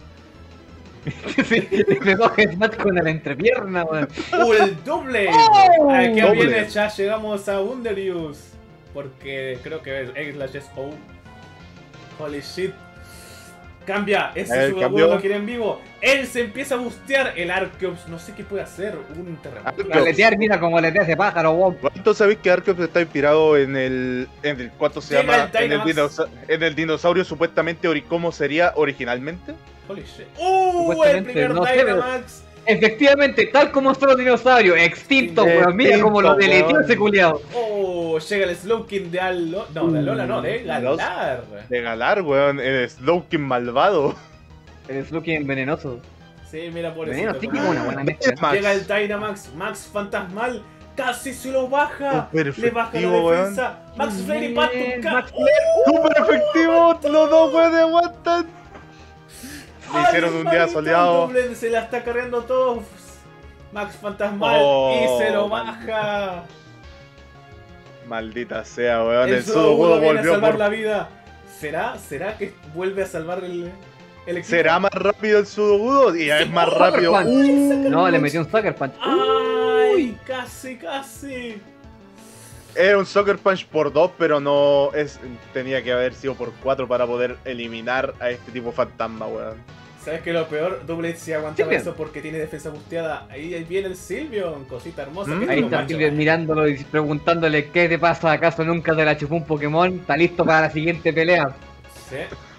Speaker 7: Sí, le pegó Headmatch con la entrepierna, weón.
Speaker 8: ¡Uh, el doble!
Speaker 7: Oh,
Speaker 8: Aquí
Speaker 10: doble.
Speaker 8: viene, ya llegamos a Wonderius. Porque creo que es Slash es O. Holy shit. Cambia, ese
Speaker 10: El
Speaker 8: Sudoku
Speaker 10: cambio.
Speaker 8: lo quiere en vivo. Él se empieza a bustear el Arceus. No sé qué puede hacer. Un terremoto.
Speaker 7: Aletear, mira como aletea ese pájaro, weón.
Speaker 10: ¿Cuánto sabéis que Arceus está inspirado en el. En el ¿Cuánto se
Speaker 8: Llega
Speaker 10: llama?
Speaker 8: el
Speaker 10: En el,
Speaker 8: Dynamax.
Speaker 10: dinosa- en el dinosaurio supuestamente ori- ¿cómo sería originalmente?
Speaker 8: Holy shit. ¡Uh! El
Speaker 7: Supuestamente,
Speaker 8: primer
Speaker 7: no sé, pero-
Speaker 8: Dynamax.
Speaker 7: Efectivamente, tal como son los dinosaurios, extinto, weón. Mira
Speaker 10: Extinto,
Speaker 7: como lo deleteó
Speaker 10: weón.
Speaker 7: ese culiao.
Speaker 8: Oh, llega el Slowking de Alola. No, de Alola no, de Galar.
Speaker 10: De Galar, weón. El Slowking malvado.
Speaker 7: El Slowking venenoso.
Speaker 8: Sí, mira por eso.
Speaker 7: Veneno psíquico, una buena mezcla.
Speaker 10: Max.
Speaker 8: Llega el Dynamax, Max Fantasmal, casi se lo baja,
Speaker 10: Súper
Speaker 8: le baja la
Speaker 10: efectivo,
Speaker 8: defensa, Max Flare y
Speaker 7: Bien,
Speaker 8: Patuca.
Speaker 7: Max
Speaker 10: ¡Súper efectivo! Los dos weones aguantan. Le hicieron un día soleado.
Speaker 8: Doble, se la está cargando todo. Max Fantasmal
Speaker 10: Oh,
Speaker 8: y se lo baja.
Speaker 10: Maldita sea, weón. El,
Speaker 8: El
Speaker 10: Sudowoodo
Speaker 8: Sudowoodo viene a
Speaker 10: volvió
Speaker 8: salvar
Speaker 10: por.
Speaker 8: la vida. ¿Será? ¿Será que vuelve a salvar el, el equipo?
Speaker 10: ¿Será más rápido el Sudowoodo? Y ya es más rápido.
Speaker 7: Punch.
Speaker 10: Uh,
Speaker 7: No, le metió un Sucker Punch.
Speaker 8: ¡Ay! Casi, casi.
Speaker 10: Era un Sucker Punch por dos, pero no es tenía que haber sido por cuatro para poder eliminar a este tipo fantasma, weón.
Speaker 8: ¿Sabes qué es lo peor? Double sí aguantaba
Speaker 7: Silvion.
Speaker 8: eso porque tiene defensa busteada. Ahí, ahí viene el Silvion, cosita hermosa.
Speaker 10: Mm.
Speaker 8: que
Speaker 7: Ahí
Speaker 8: es
Speaker 7: está
Speaker 8: un
Speaker 7: Silvio
Speaker 8: macho.
Speaker 7: mirándolo y preguntándole qué te pasa, ¿acaso nunca te la chupó un Pokémon? ¿Está listo para la siguiente pelea?
Speaker 8: Sí.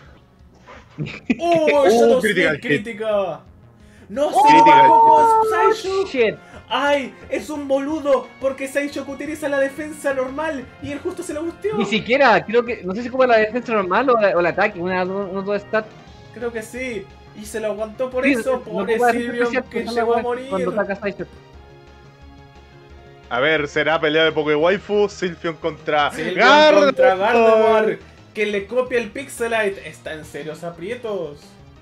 Speaker 8: ¡Uh! Shadow
Speaker 10: critical
Speaker 8: Snake,
Speaker 10: hit.
Speaker 8: crítica! ¡No se
Speaker 10: Critical
Speaker 8: lo bajó
Speaker 7: Oh,
Speaker 8: con Psyshock!
Speaker 7: shit.
Speaker 8: ¡Ay! Es un boludo porque Psyshock utiliza la defensa normal y él justo se la busteó.
Speaker 7: Ni siquiera, creo que, no sé si como la defensa normal o, la- o el ataque, una uno dos stats.
Speaker 8: Creo que sí. Y se lo aguantó por
Speaker 7: Sí,
Speaker 8: eso,
Speaker 7: no
Speaker 8: pobre
Speaker 7: puede hacer
Speaker 8: Silvion
Speaker 7: especial,
Speaker 8: que
Speaker 7: pues,
Speaker 8: llegó a
Speaker 7: cuando
Speaker 8: morir.
Speaker 7: saca Psyshock.
Speaker 10: A ver, será pelea de Pokewaifu, Silphion contra
Speaker 8: Silvion
Speaker 10: Gardevoir.
Speaker 8: contra Gardevoir, que le copia el Pixelite. Está en serios aprietos.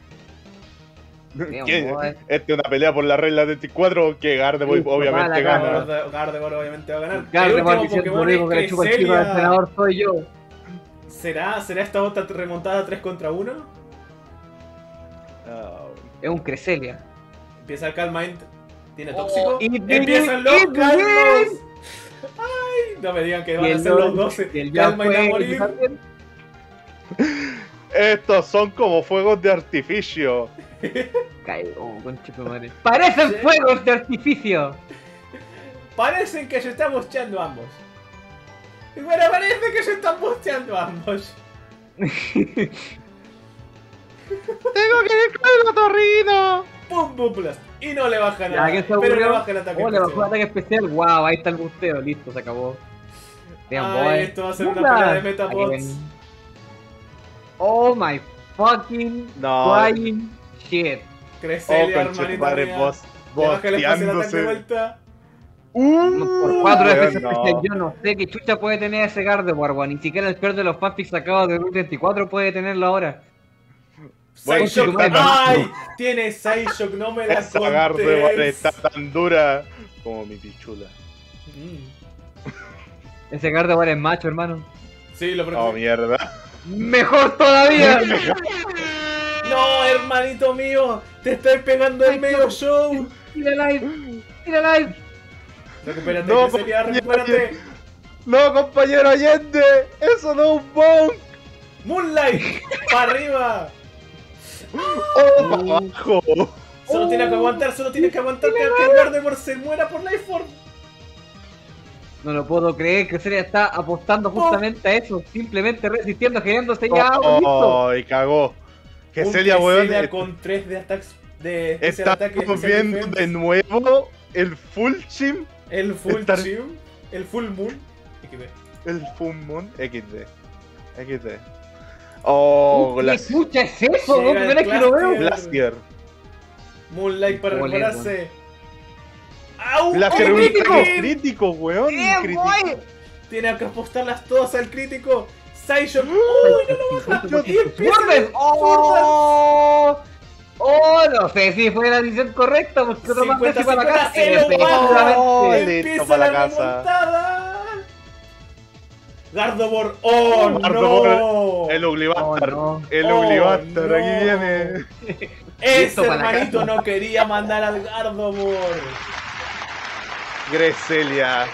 Speaker 10: ¿Qué? Esta es una pelea por la regla veinticuatro que Gardevoir
Speaker 7: Uf,
Speaker 10: obviamente
Speaker 7: mala
Speaker 10: gana.
Speaker 8: Garde- Gardevoir obviamente va a ganar.
Speaker 7: Gardevoir
Speaker 8: el último
Speaker 7: diciendo lo
Speaker 8: Pokémon
Speaker 7: único que le
Speaker 8: es
Speaker 7: chupa el chico al
Speaker 8: Cresselia.
Speaker 7: senador soy yo.
Speaker 8: ¿Será, ¿Será esta otra remontada tres contra uno?
Speaker 10: Oh.
Speaker 7: Es un Cresselia.
Speaker 8: Empieza el Calmine. ¿Tiene tóxico?
Speaker 7: y
Speaker 8: ¡Empiezan
Speaker 7: y-
Speaker 8: los
Speaker 7: y-
Speaker 8: calmos! ¡Ay! No me digan que van
Speaker 7: Y
Speaker 8: a
Speaker 7: el
Speaker 8: ser
Speaker 7: Lord-
Speaker 8: los doce.
Speaker 7: y el ya
Speaker 8: Calmine a
Speaker 7: fue,
Speaker 8: morir.
Speaker 7: también.
Speaker 10: Estos son como fuegos de artificio.
Speaker 7: Caigo, concha tu madre. ¡Parecen
Speaker 8: Sí.
Speaker 7: fuegos de artificio!
Speaker 8: Parecen que se están busteando ambos. Y bueno, parece que se están busteando ambos.
Speaker 10: ¡Tengo que ir con el otorrino!
Speaker 8: ¡Pum, pum, blast! Y no le baja
Speaker 7: Ya,
Speaker 8: nada.
Speaker 7: ¿quién se
Speaker 8: Pero le
Speaker 7: aburrió?
Speaker 8: baja el ataque
Speaker 7: Oh, le bajó el
Speaker 8: especial.
Speaker 7: ataque especial. Wow, ahí está el busteo. Listo, se acabó. Damn,
Speaker 8: Ay,
Speaker 7: boy.
Speaker 8: esto va a ser una
Speaker 7: Mira.
Speaker 8: pelea de Metabots.
Speaker 7: Again. Oh my fucking
Speaker 10: No.
Speaker 7: flying shit.
Speaker 10: Oh,
Speaker 8: Cresselia,
Speaker 10: concha tu
Speaker 8: hermanita
Speaker 10: madre,
Speaker 8: mía.
Speaker 10: vos,
Speaker 8: Le baja el espacio de ataque de
Speaker 10: bosteándose.
Speaker 8: vuelta.
Speaker 10: Uh,
Speaker 7: Por cuatro
Speaker 10: weón,
Speaker 7: veces
Speaker 10: no.
Speaker 7: especial, yo no sé qué chucha puede tener ese Gardevoir, weón. Ni siquiera el peor de los fanfics sacados de Route veinticuatro puede tenerlo ahora.
Speaker 10: Bueno,
Speaker 8: Psyshock,
Speaker 7: chico, madre,
Speaker 8: ¡ay! Tiene Psyshock, no me la
Speaker 10: Esa Gardevoir
Speaker 8: contés.
Speaker 10: está tan dura como mi pichula.
Speaker 8: Mm.
Speaker 7: Ese Gardevoir es macho, hermano.
Speaker 8: Sí, lo
Speaker 10: Oh,
Speaker 8: prefiero.
Speaker 10: mierda.
Speaker 7: ¡Mejor todavía!
Speaker 8: No, hermanito mío, te estoy pegando el medio show.
Speaker 7: ¡Tira live! ¡Tira live!
Speaker 8: Recupérate,
Speaker 10: No,
Speaker 8: Cresselia,
Speaker 10: compañero.
Speaker 8: recupérate.
Speaker 10: No, compañero Allende, eso no es un bonk.
Speaker 8: Moonlight, para arriba.
Speaker 10: Oh, para abajo.
Speaker 8: Solo tiene que aguantar, solo tiene que aguantar que, que el Gardevoir se muera por Life Form.
Speaker 7: No lo puedo creer que Celia está apostando justamente a eso, simplemente resistiendo, generándose ya algo, listo.
Speaker 10: Oh, y cagó. Que
Speaker 8: Un
Speaker 10: Celia, weón,
Speaker 8: Cresselia
Speaker 10: eh,
Speaker 8: con tres de ataques de especial ataque y
Speaker 10: estamos
Speaker 8: especial
Speaker 10: viendo
Speaker 8: defense.
Speaker 10: de nuevo el full chim,
Speaker 8: El full
Speaker 10: estar-
Speaker 8: chim, el full moon. X D.
Speaker 10: el full moon, equis de. equis de. Oh,
Speaker 7: ¿Qué
Speaker 10: Glacier.
Speaker 7: chucha es eso?
Speaker 8: Llega
Speaker 7: ¿No?
Speaker 8: el
Speaker 7: Primera vez que lo veo.
Speaker 8: Glacier.
Speaker 10: Glacier.
Speaker 8: Moonlight para
Speaker 7: Ole,
Speaker 8: recuperarse. ¡Au!
Speaker 10: Glacier
Speaker 8: ¡Oh,
Speaker 10: es un
Speaker 8: crítico!
Speaker 10: ataque crítico, weón.
Speaker 7: ¡Bien,
Speaker 10: crítico.
Speaker 7: boy!
Speaker 8: Tiene que apostarlas todas al crítico. Psyshock. ¡Uy, no lo baja! Y empieza
Speaker 7: ¡Furdes!
Speaker 8: el
Speaker 7: ¡Oh! ¡Oh! No sé si fue la decisión correcta, porque otro más
Speaker 8: cincuenta,
Speaker 7: casi para acá.
Speaker 8: cincuenta, se lo baja.
Speaker 10: Oh,
Speaker 7: Efectivamente.
Speaker 10: listo
Speaker 8: Empieza
Speaker 10: para
Speaker 8: la
Speaker 10: la casa.
Speaker 8: remontada. Gardevoir. ¡Oh,
Speaker 10: Gardevoir,
Speaker 8: no!
Speaker 10: El Uglibaster.
Speaker 7: Oh, no.
Speaker 10: El
Speaker 8: Oh,
Speaker 10: Uglibaster,
Speaker 8: no.
Speaker 10: aquí viene.
Speaker 8: Ese
Speaker 7: Listo para la
Speaker 8: hermanito
Speaker 7: casa.
Speaker 8: no quería mandar al Gardevoir.
Speaker 10: Cresselia.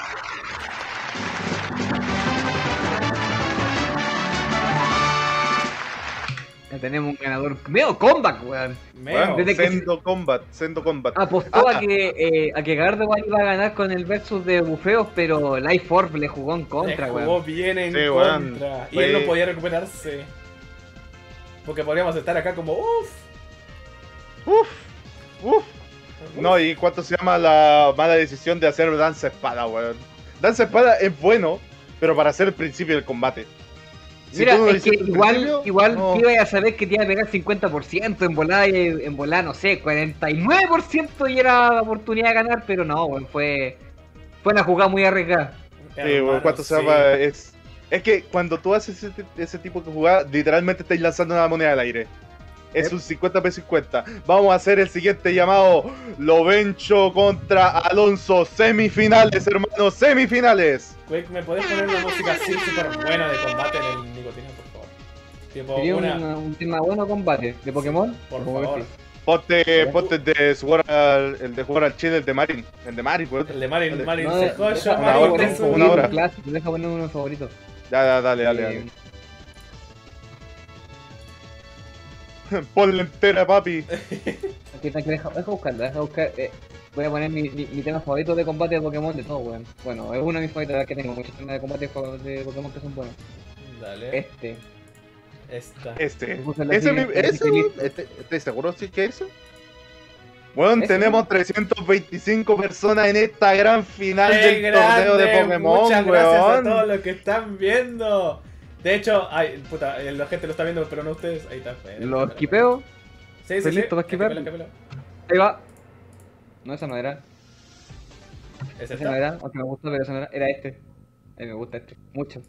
Speaker 7: Ya tenemos un ganador. Medio comeback, weón.
Speaker 8: Meo.
Speaker 7: Desde que
Speaker 10: Sendo Combat, Sendo Combat.
Speaker 7: apostó
Speaker 10: Ah,
Speaker 7: a que eh, a que Gardevoir iba a ganar con el versus de bufeos, pero Life Orb le jugó en contra,
Speaker 8: Le
Speaker 7: weón.
Speaker 8: jugó bien en
Speaker 10: Sí, weón.
Speaker 8: contra. Y
Speaker 10: Fue-
Speaker 8: él no podía recuperarse. Porque podríamos estar acá como, uff.
Speaker 10: Uf, uf. No, y cuánto se llama la mala decisión de hacer danza espada, weón. Danza espada es bueno, pero para hacer el principio del combate. Si
Speaker 7: Mira,
Speaker 10: tú no lo
Speaker 7: es que
Speaker 10: hiciste al
Speaker 7: igual,
Speaker 10: principio,
Speaker 7: igual
Speaker 10: no.
Speaker 7: te ibas a saber que te iba a pegar cincuenta por ciento en volada, y en volada, no sé, cuarenta y nueve por ciento y era la oportunidad de ganar, pero no, weón, fue, fue una jugada muy arriesgada.
Speaker 10: Sí, weón, cuánto se llama es. Es que cuando tú haces ese, ese tipo de jugada, literalmente estáis lanzando una moneda al aire. Es
Speaker 7: Yep.
Speaker 10: un cincuenta por cincuenta. Vamos a hacer el siguiente llamado: Lovencho contra Alonso. Semifinales, hermanos, semifinales.
Speaker 8: Quick, ¿me podés poner una música así súper buena de combate en el nicotina, por favor? Tipo,
Speaker 7: Sería
Speaker 8: una.
Speaker 7: un, un tema bueno combate de Pokémon.
Speaker 8: Por
Speaker 7: Supongo que
Speaker 8: favor.
Speaker 7: sí.
Speaker 10: Ponte, ponte el de jugar al, el de jugar al Chile, el de Marin. El de Marin, weón.
Speaker 8: El de Marin,
Speaker 10: Dale.
Speaker 8: Marin
Speaker 7: No,
Speaker 8: se
Speaker 7: deja-
Speaker 8: joya,
Speaker 7: deja
Speaker 10: una
Speaker 8: Marin
Speaker 10: hora,
Speaker 8: te
Speaker 7: poner
Speaker 8: su-
Speaker 7: un
Speaker 10: una hora.
Speaker 7: clásico, deja poner uno favorito.
Speaker 10: Ya, ya, dale, dale,
Speaker 7: Eh,
Speaker 10: dale. Ponle entera, papi.
Speaker 7: Aquí, aquí, deja, deja buscarlo, deja buscar. Eh, voy a poner mi, mi, mi tema favorito de combate de Pokémon de todo, weón. Bueno, es uno de mis favoritos, la verdad que tengo muchos temas de combate de Pokémon que son buenos.
Speaker 8: Dale.
Speaker 7: Este.
Speaker 8: Esta.
Speaker 10: Este.
Speaker 7: Puse la
Speaker 10: ¿Ese, mi-
Speaker 7: siguiente,
Speaker 10: ese,
Speaker 7: siguiente.
Speaker 10: weón? este, ¿Estás seguro sí que ese? Bueno,
Speaker 7: ¿Ese?
Speaker 10: tenemos trescientas veinticinco personas en esta gran final
Speaker 8: ¡Qué
Speaker 10: del torneo de
Speaker 8: grande!
Speaker 10: Pokémon,
Speaker 8: Muchas gracias a
Speaker 10: weón.
Speaker 8: todos los que están viendo. De hecho, ay, puta, eh, la gente lo está viendo, pero no ustedes. Ahí está. eh,
Speaker 7: Lo
Speaker 8: espera,
Speaker 7: esquipeo.
Speaker 8: espera. Sí, sí,
Speaker 7: ¿Estoy
Speaker 8: sí.
Speaker 7: listo para esquivar?
Speaker 8: Esquipelo, esquipelo.
Speaker 7: Ahí va. No, esa no era.
Speaker 8: ¿Es
Speaker 7: Ese
Speaker 8: esta?
Speaker 7: no era, aunque me gustó, pero ese no era. Era este. A mí me gusta este. Mucho.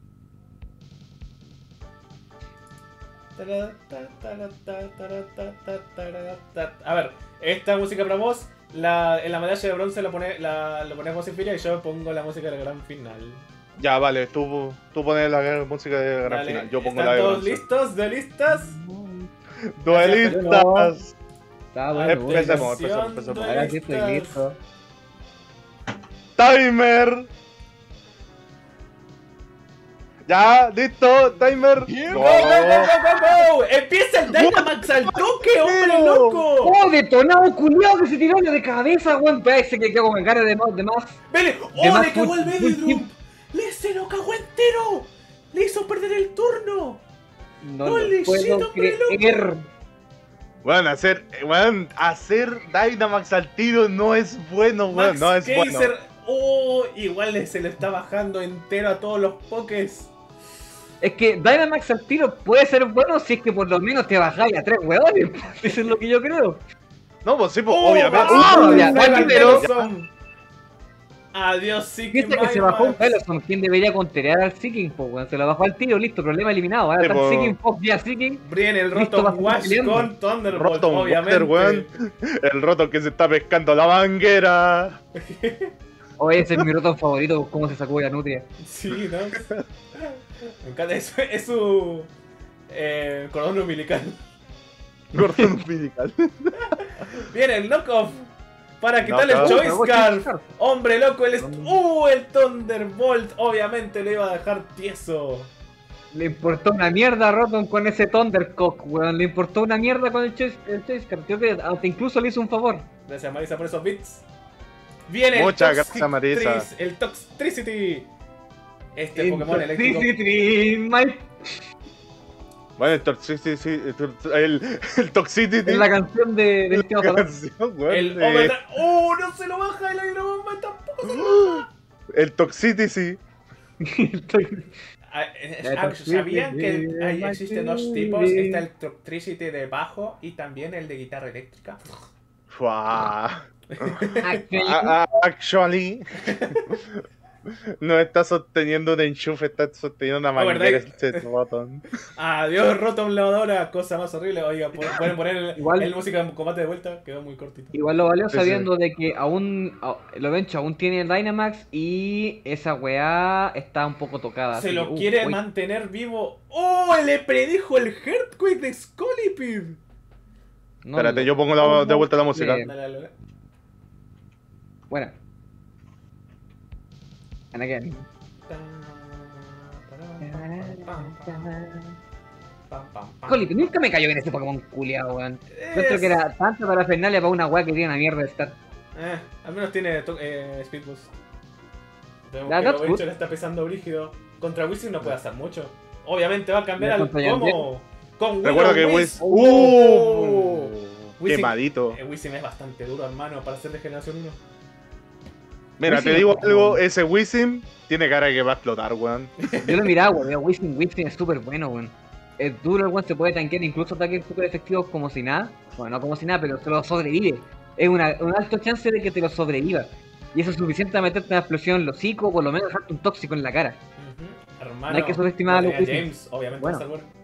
Speaker 8: A ver, esta música para vos, la, en la medalla de bronce la pone, la, lo pones vos, Infiria, y yo pongo la música de la gran final.
Speaker 10: Ya, vale, tú, tú pones la gran- música de gran
Speaker 8: Dale,
Speaker 10: final. Yo pongo
Speaker 8: ¿están
Speaker 10: la de
Speaker 8: todos
Speaker 10: bronce.
Speaker 8: listos? ¿Duelistas?
Speaker 10: Duelistas.
Speaker 7: Está bueno.
Speaker 10: Empecemos,
Speaker 8: Atención,
Speaker 10: empecemos, empecemos.
Speaker 7: Ahora sí estoy listo.
Speaker 10: Timer. Ya, listo, timer.
Speaker 8: ¡Go, go, go, go, go, go! ¡Empieza el Dynamax al toque, hombre loco!
Speaker 7: ¡Oh, detonado culiao que se tiró de cabeza, weón! Parece que quedó con ganas de más. De más.
Speaker 8: ¡Vele!
Speaker 7: De
Speaker 8: ¡Oh,
Speaker 7: más
Speaker 8: le cagó
Speaker 7: full-
Speaker 8: el
Speaker 7: full
Speaker 8: Belly
Speaker 7: team.
Speaker 8: ¡Le se lo cagó entero! ¡Le hizo perder el turno!
Speaker 7: No
Speaker 8: ¡Holy
Speaker 7: lo puedo
Speaker 8: shit, hombre
Speaker 7: creer.
Speaker 10: Bueno, hacer, bueno, hacer Dynamax al tiro no es bueno, weón.
Speaker 8: Max
Speaker 10: No es
Speaker 8: Kaiser,
Speaker 10: bueno.
Speaker 8: ¡oh! Igual le- se le está bajando entero a todos los pokés.
Speaker 7: Es que Dynamax al tiro puede ser bueno si es que por lo menos te bajáis a tres weones. Eso es lo que yo creo.
Speaker 10: No, pues sí, pues,
Speaker 8: ¡Oh,
Speaker 10: obviamente.
Speaker 7: ah, ya,
Speaker 8: Dynamax
Speaker 7: ¿cuál primero?
Speaker 8: Veloson! Adiós, Siki
Speaker 7: Piensa que se bajó un
Speaker 8: Max.
Speaker 7: Peloton. ¿Quién debería conterear al Seeking Fox, weón? Se lo bajó al tiro, listo, problema eliminado. Ahora
Speaker 10: Sí,
Speaker 7: está el
Speaker 10: po.
Speaker 7: Seeking Fox vía Seeking.
Speaker 8: Brian, el
Speaker 7: Listo,
Speaker 8: Rotom
Speaker 7: va a estar
Speaker 8: Wash
Speaker 7: peleando.
Speaker 8: con Thunderbolt,
Speaker 10: Rotom
Speaker 8: obviamente.
Speaker 10: Water, weón. El Rotom que se está pescando la manguera.
Speaker 7: Oye, ese es mi roto favorito, cómo se sacó la nutria.
Speaker 8: Sí, ¿no? Me encanta, es, es su eh, cordón umbilical.
Speaker 10: Gordon umbilical.
Speaker 8: Viene el knockoff para quitarle el
Speaker 10: Knockoff.
Speaker 8: Choice Scarf. Hombre loco, el, est- uh, el Thunderbolt. Obviamente le iba a dejar tieso.
Speaker 7: Le importó una mierda a Rotom con ese Thundercock, weón. Le importó una mierda con el Choice, el Choice Card. Creo que hasta incluso le hizo un favor.
Speaker 8: Gracias Marisa por esos bits. Viene
Speaker 10: Muchas
Speaker 8: el
Speaker 10: gracias, Marisa.
Speaker 8: Toxtricity. El Toxtricity. Este Pokémon eléctrico.
Speaker 7: Toxicity, my-
Speaker 10: Bueno, el Toxicity, sí, el, el, el Toxicity.
Speaker 7: Es la canción de, del tema
Speaker 10: la
Speaker 7: para-
Speaker 10: canción, weón,
Speaker 8: El
Speaker 10: de-
Speaker 8: Overdrive. ¡Uh! No se lo baja el Aerobomba, tampoco se lo baja.
Speaker 10: el Toxicity, sí.
Speaker 8: Ah, eh,
Speaker 7: Ya,
Speaker 8: ah,
Speaker 7: Toxicity,
Speaker 8: ¿Sabían que hay-
Speaker 7: my
Speaker 8: existen dos tipos? Está el Toxtricity de bajo y también el de guitarra eléctrica.
Speaker 10: Fua.
Speaker 7: Actually,
Speaker 10: Ah, ah, Actually, no está sosteniendo un enchufe, está sosteniendo una
Speaker 8: Oh,
Speaker 10: manguera.
Speaker 8: ¿verdad?
Speaker 10: Ese Rotom.
Speaker 8: Adiós, Rotom Lavadora, cosa más horrible. Oiga, pu- pueden poner el,
Speaker 7: Igual-
Speaker 8: el música de combate de vuelta, quedó muy cortito.
Speaker 7: Igual lo valió
Speaker 10: Sí,
Speaker 7: sabiendo de que aún, a- lo Bencho aún tiene el Dynamax y esa weá está un poco tocada.
Speaker 8: Se
Speaker 7: así
Speaker 8: lo
Speaker 7: que, uh,
Speaker 8: quiere
Speaker 7: uy.
Speaker 8: mantener vivo. ¡Oh! Le predijo el Earthquake de Scolipede.
Speaker 7: No,
Speaker 10: Espérate,
Speaker 7: no.
Speaker 10: yo pongo la- de vuelta la música.
Speaker 7: Eh,
Speaker 8: Dale, dale, dale.
Speaker 7: Buena. And again.
Speaker 8: pam, pam, pam.
Speaker 7: Colip, nunca me cayó bien ese Pokémon culiado, weón.
Speaker 8: Es-
Speaker 7: Creo que era tanta parafernalia para una weá que tiene una mierda de stat.
Speaker 8: Eh, al menos tiene to- eh, Speed Boost. Vemos
Speaker 7: La
Speaker 8: que
Speaker 7: that's
Speaker 8: Lovencho
Speaker 7: good.
Speaker 8: le está pesando brígido. Contra Wizzing no puede hacer mucho. Obviamente va a cambiar
Speaker 7: Ya
Speaker 8: al
Speaker 7: contra
Speaker 8: como. Con
Speaker 10: Recuerda que
Speaker 8: Willow
Speaker 10: Wiz.
Speaker 8: Wiz.
Speaker 10: ¡Uh!
Speaker 8: Wizzing-
Speaker 10: Quemadito.
Speaker 8: eh, Wizzing es bastante duro, hermano, para ser de generación uno.
Speaker 10: Mira,
Speaker 7: Wizzing
Speaker 10: te digo
Speaker 7: es
Speaker 10: algo,
Speaker 7: como-
Speaker 10: ese Wizzing tiene cara de que va a explotar, weón.
Speaker 7: Yo lo miraba, weón. Digo, Wizzing, Wizzing es súper bueno, weón. Es duro, el weón se puede tanquear incluso ataques súper efectivos como si nada. Bueno, no como si nada, pero se lo sobrevive. Es una, un alto chance de que te lo sobreviva. Y eso es suficiente para meterte una explosión en el hocico o por lo menos dejarte un tóxico en la cara.
Speaker 8: Ujú. Hermano,
Speaker 7: No hay que subestimar a
Speaker 8: no
Speaker 7: los
Speaker 8: tenía
Speaker 7: Wizzing.
Speaker 8: James, obviamente
Speaker 7: Bueno.
Speaker 8: va a ser bueno.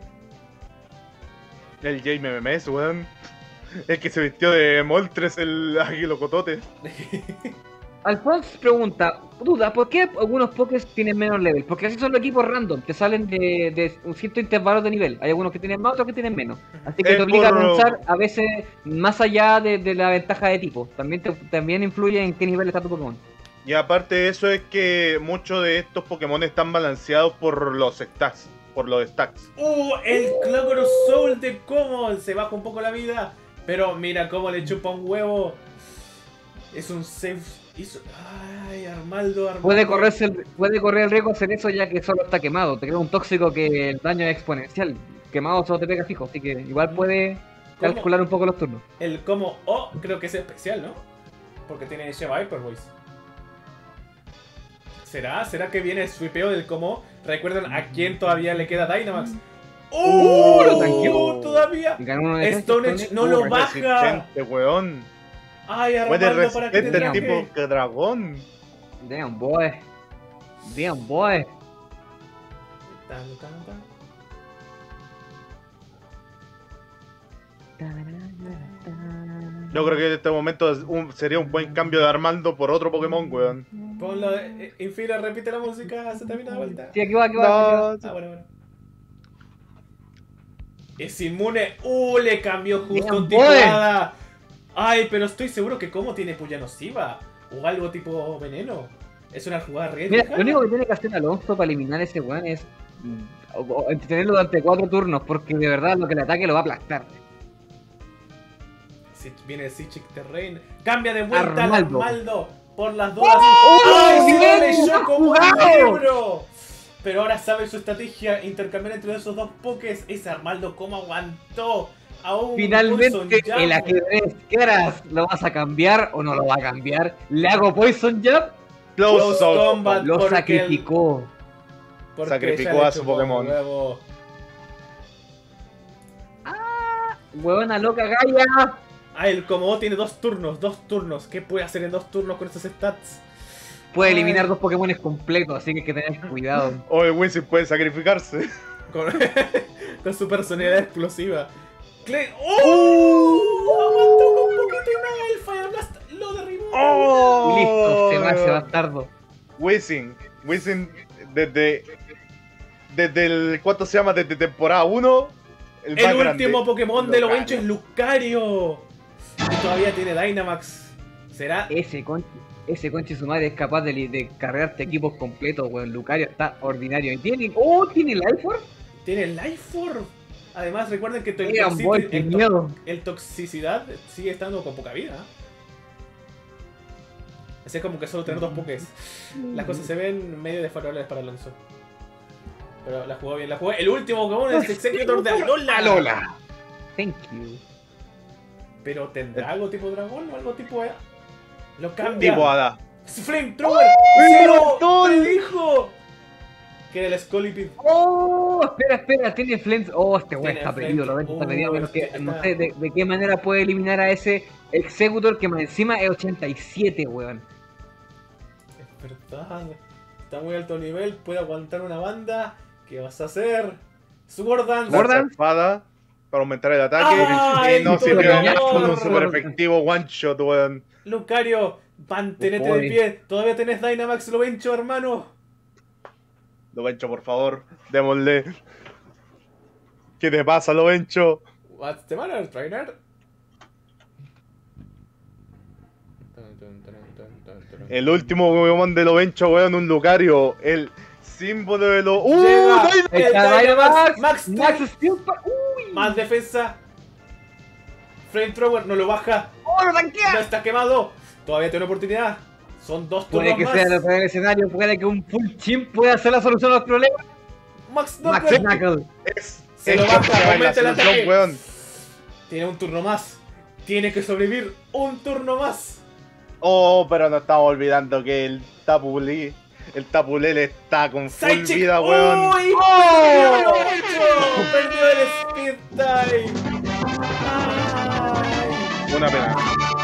Speaker 10: El J M M S, weón. El que se vistió de Moltres, el aguilocotote.
Speaker 7: Alphonse pregunta, duda, ¿por qué algunos pokés tienen menos level? Porque así son los equipos random, que salen de, de un cierto intervalo de nivel. Hay algunos que tienen más, otros que tienen menos. Así que
Speaker 10: Es
Speaker 7: te obliga
Speaker 10: por-
Speaker 7: a pensar a veces más allá de, de la ventaja de tipo. También te, también influye en qué nivel está tu Pokémon.
Speaker 10: Y aparte de eso es que muchos de estos Pokémon están balanceados por los stacks. Por los stacks.
Speaker 8: Uh, el Clocoro Soul de cómo se baja un poco la vida. Pero mira cómo le chupa un huevo. Es un safe. Hizo... Ay, Armaldo, Armaldo.
Speaker 7: Puede, correrse el, puede correr el riesgo de hacer eso ya que solo está quemado. Te crea un tóxico que el daño es exponencial. Quemado solo te pega fijo, así que igual puede
Speaker 8: ¿Cómo?
Speaker 7: calcular un poco los turnos.
Speaker 8: El como O creo que es especial, ¿no? Porque tiene Sheva Viper Voice. ¿Será? ¿Será que viene el swipeo del como? Recuerden a quién todavía le queda Dynamax. ¡Uh!
Speaker 7: lo tanqueó!
Speaker 8: Todavía.
Speaker 7: Y ganó uno de
Speaker 8: Stone Edge no lo baja.
Speaker 10: Resistente, weón.
Speaker 8: Ay,
Speaker 10: Puede
Speaker 8: Armaldo, para que te
Speaker 10: resistente el
Speaker 8: traje.
Speaker 10: tipo que dragón.
Speaker 7: Damn boy. Damn boy.
Speaker 8: Tan, tan, tan.
Speaker 10: Yo creo que en este momento es un- sería un buen cambio de Armando por otro Pokémon, weón.
Speaker 8: Ponlo, eh, Infira, repite la música, se termina de vuelta.
Speaker 7: Sí, aquí va, aquí va. aquí va.
Speaker 8: Ah, bueno, bueno. Es inmune. ¡Uh! Le cambió justo
Speaker 7: Bien,
Speaker 8: un tipo
Speaker 7: boy.
Speaker 8: hada. Ay, pero estoy seguro que como tiene Puyanosiva. O algo tipo veneno. Es una jugada re
Speaker 7: Mira,
Speaker 8: vieja.
Speaker 7: lo único que tiene que hacer Alonso para eliminar a ese weón es mm, o- o entretenerlo durante cuatro turnos, porque de verdad lo que le ataque lo va a aplastar.
Speaker 8: Si viene el Sichik Terrain. Cambia de vuelta al
Speaker 7: Armaldo.
Speaker 8: Armaldo. Por las dos.
Speaker 7: ¡Oh!
Speaker 8: ¡Ay! Si no
Speaker 7: bien
Speaker 8: leyó como un
Speaker 7: jugado!
Speaker 8: libro. Pero ahora sabe su estrategia. Intercambiar entre esos dos pokés. Ese Armaldo, ¿cómo aguantó? A un
Speaker 7: Finalmente,
Speaker 8: Poison Jab.
Speaker 7: el ajedrez, ¿qué harás? ¿Lo vas a cambiar o no lo va a cambiar? ¿Le hago Poison Jab?
Speaker 10: Close,
Speaker 8: Close
Speaker 10: out.
Speaker 8: combat.
Speaker 7: Lo
Speaker 8: porque
Speaker 7: sacrificó.
Speaker 8: Porque
Speaker 10: Sacrificó
Speaker 8: ya le
Speaker 10: a su
Speaker 8: chupó un
Speaker 10: Pokémon.
Speaker 8: huevo.
Speaker 7: Huevona loca Gaia.
Speaker 8: Ah, el Komodo tiene dos turnos, dos turnos. ¿Qué puede hacer en dos turnos con esos stats?
Speaker 7: Puede eliminar
Speaker 8: Ay.
Speaker 7: dos Pokémon completos, así que hay que tener cuidado.
Speaker 10: O el Winston puede sacrificarse.
Speaker 8: Con, con su personalidad explosiva. Cle ¡Oh! Aguantó con poquito y nada. El Fire Blast lo derribó.
Speaker 10: ¡Oh!
Speaker 7: Y listo, se va ese bastardo.
Speaker 10: Wizzing. Wizzing desde. Desde el. ¿Cuánto se llama? Desde temporada uno. El,
Speaker 8: El
Speaker 10: más
Speaker 8: último
Speaker 10: grande.
Speaker 8: Pokémon de
Speaker 10: Lucario.
Speaker 8: Lovencho es Lucario. Y todavía tiene Dynamax. ¿Será?
Speaker 7: Ese conche, ese conche su madre es capaz de, li- de cargarte equipos completos, weón. Lucario está ordinario. Y tiene. ¡Oh! ¿Tiene Life Orb?
Speaker 8: Tiene Life Orb. Además, recuerden que el,
Speaker 7: Damn,
Speaker 8: toxi-
Speaker 7: boy, qué
Speaker 8: el to-
Speaker 7: miedo.
Speaker 8: el toxicidad sigue estando con poca vida. Así es como que solo tener dos pokés. Las cosas se ven medio desfavorables para Alonso. Pero la jugó bien, la jugó. El último Pokémon es Executor de Alola.
Speaker 7: Alola. Thank you.
Speaker 8: Pero ¿tendrá algo tipo dragón o algo tipo E A? Lo cambia.
Speaker 10: Tipo Hada.
Speaker 8: Flamethrower.
Speaker 10: ¡Oh!
Speaker 8: ¡Cero! ¡Te dijo! Que era el Scolipede.
Speaker 7: ¡Oh! Espera, espera, tiene Flames. Oh, este weón
Speaker 8: Tiene
Speaker 7: está
Speaker 8: Flames.
Speaker 7: perdido, lo ven, está
Speaker 8: Oh,
Speaker 7: perdido. Pero
Speaker 8: este
Speaker 7: que, no
Speaker 8: está-
Speaker 7: sé de, de qué manera puede eliminar a ese Executor que más encima es ochenta y siete, weón.
Speaker 8: Es verdad. Está muy alto nivel, puede aguantar una banda. ¿Qué vas a hacer? Sword Dance.
Speaker 10: Lanza espada para aumentar el ataque.
Speaker 8: ¡Ay,
Speaker 10: y no
Speaker 8: tu
Speaker 10: sirvió
Speaker 8: dolor!
Speaker 10: con un super efectivo one shot, weón.
Speaker 8: Lucario, mantenete
Speaker 7: Oh,
Speaker 8: de
Speaker 7: boy.
Speaker 8: pie. Todavía tenés Dynamax Lovencho, hermano.
Speaker 10: Lovencho, por favor, démosle. ¿Qué te pasa, Lovencho?
Speaker 8: What's the matter, trainer?
Speaker 10: El último Pokémon de Lovencho, weón, un Lucario. El símbolo de los... ¡Uh!
Speaker 8: Llega
Speaker 10: Dynamax!
Speaker 8: el
Speaker 7: Está
Speaker 8: Dynamax,
Speaker 7: Dynamax,
Speaker 8: Max
Speaker 7: Max
Speaker 8: Steel.
Speaker 7: Steel pa- Uy.
Speaker 8: Más defensa. Flamethrower no lo baja.
Speaker 7: ¡Oh, lo
Speaker 8: No
Speaker 7: tanquea!
Speaker 8: está quemado. Todavía tiene una oportunidad. Son dos
Speaker 7: Puede
Speaker 8: turnos
Speaker 7: que
Speaker 8: más.
Speaker 7: sea lo peor del escenario, puede que un full chimp pueda hacer la solución a los problemas.
Speaker 8: Max
Speaker 7: Max
Speaker 8: Knuckle.
Speaker 7: Knuckle.
Speaker 10: Es,
Speaker 8: Se
Speaker 10: es
Speaker 8: lo
Speaker 10: que
Speaker 8: baja,
Speaker 10: se va en la
Speaker 8: aumenta el
Speaker 10: solución,
Speaker 8: ataque.
Speaker 10: weón.
Speaker 8: Tiene un turno más. Tiene que sobrevivir un turno más.
Speaker 10: Oh, pero no estamos olvidando que el Tapulí, el Tapulel está con full
Speaker 8: Sidechick.
Speaker 10: vida, weón.
Speaker 8: ¡Uy!
Speaker 10: ¡Oh!
Speaker 8: Perdió el speed time. Ay.
Speaker 10: Una pena.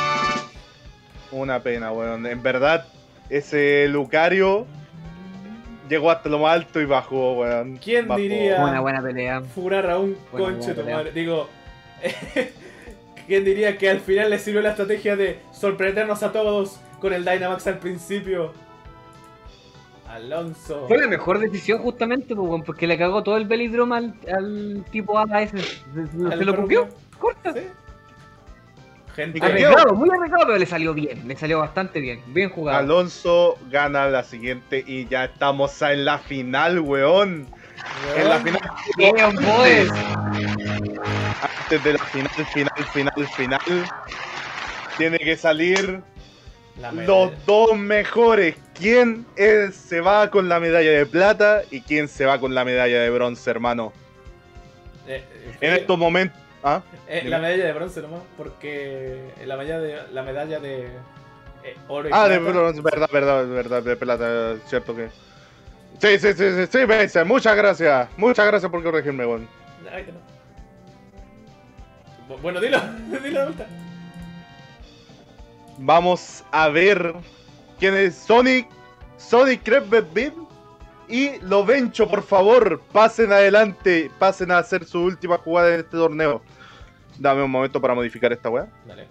Speaker 10: Una pena, weón. En verdad, ese Lucario llegó hasta lo más alto y bajó, weón.
Speaker 8: ¿Quién
Speaker 10: Bajó.
Speaker 8: diría?
Speaker 7: Buena, buena pelea.
Speaker 8: Furar a un
Speaker 7: Buena,
Speaker 8: conche tu
Speaker 7: buena
Speaker 8: madre. Digo, ¿quién diría que al final le sirvió la estrategia de sorprendernos a todos con el Dynamax al principio? Alonso.
Speaker 7: Fue la mejor decisión justamente, pues, weón, porque le cagó todo el velidrome al, al tipo A ese. Se, se-
Speaker 8: ¿Al
Speaker 7: se lo
Speaker 8: perro?
Speaker 7: copió. Corta.
Speaker 8: ¿Sí? Gente.
Speaker 7: Arreglado, muy arreglado, pero le salió bien. Le salió bastante bien. Bien jugado.
Speaker 10: Alonso gana la siguiente y ya estamos en la final, weón. En la final.
Speaker 7: Bien, boys.
Speaker 10: Antes de la final, final, final, final. Tiene que salir
Speaker 8: La medalla.
Speaker 10: los dos mejores. ¿Quién es, se va con la medalla de plata y quién se va con la medalla de bronce, hermano?
Speaker 8: Eh,
Speaker 10: En
Speaker 8: eh,
Speaker 10: estos momentos. ¿Ah?
Speaker 8: eh,
Speaker 10: Dime.
Speaker 8: la medalla de bronce nomás, porque la medalla de, la medalla de eh, oro y
Speaker 10: Ah, de
Speaker 8: plata.
Speaker 10: bronce, verdad, verdad, verdad, de plata, cierto que. Sí, sí, sí, sí, sí, Benza, muchas gracias. Muchas gracias por corregirme, weón.
Speaker 8: Ay, que no. Bu- Bueno, dilo, dilo de vuelta.
Speaker 10: Vamos a ver quién es Sonic, Sonic Crescent Beam y Lovencho, por favor, pasen adelante, pasen a hacer su última jugada en este torneo. Dame un momento para modificar esta weá.
Speaker 8: Dale.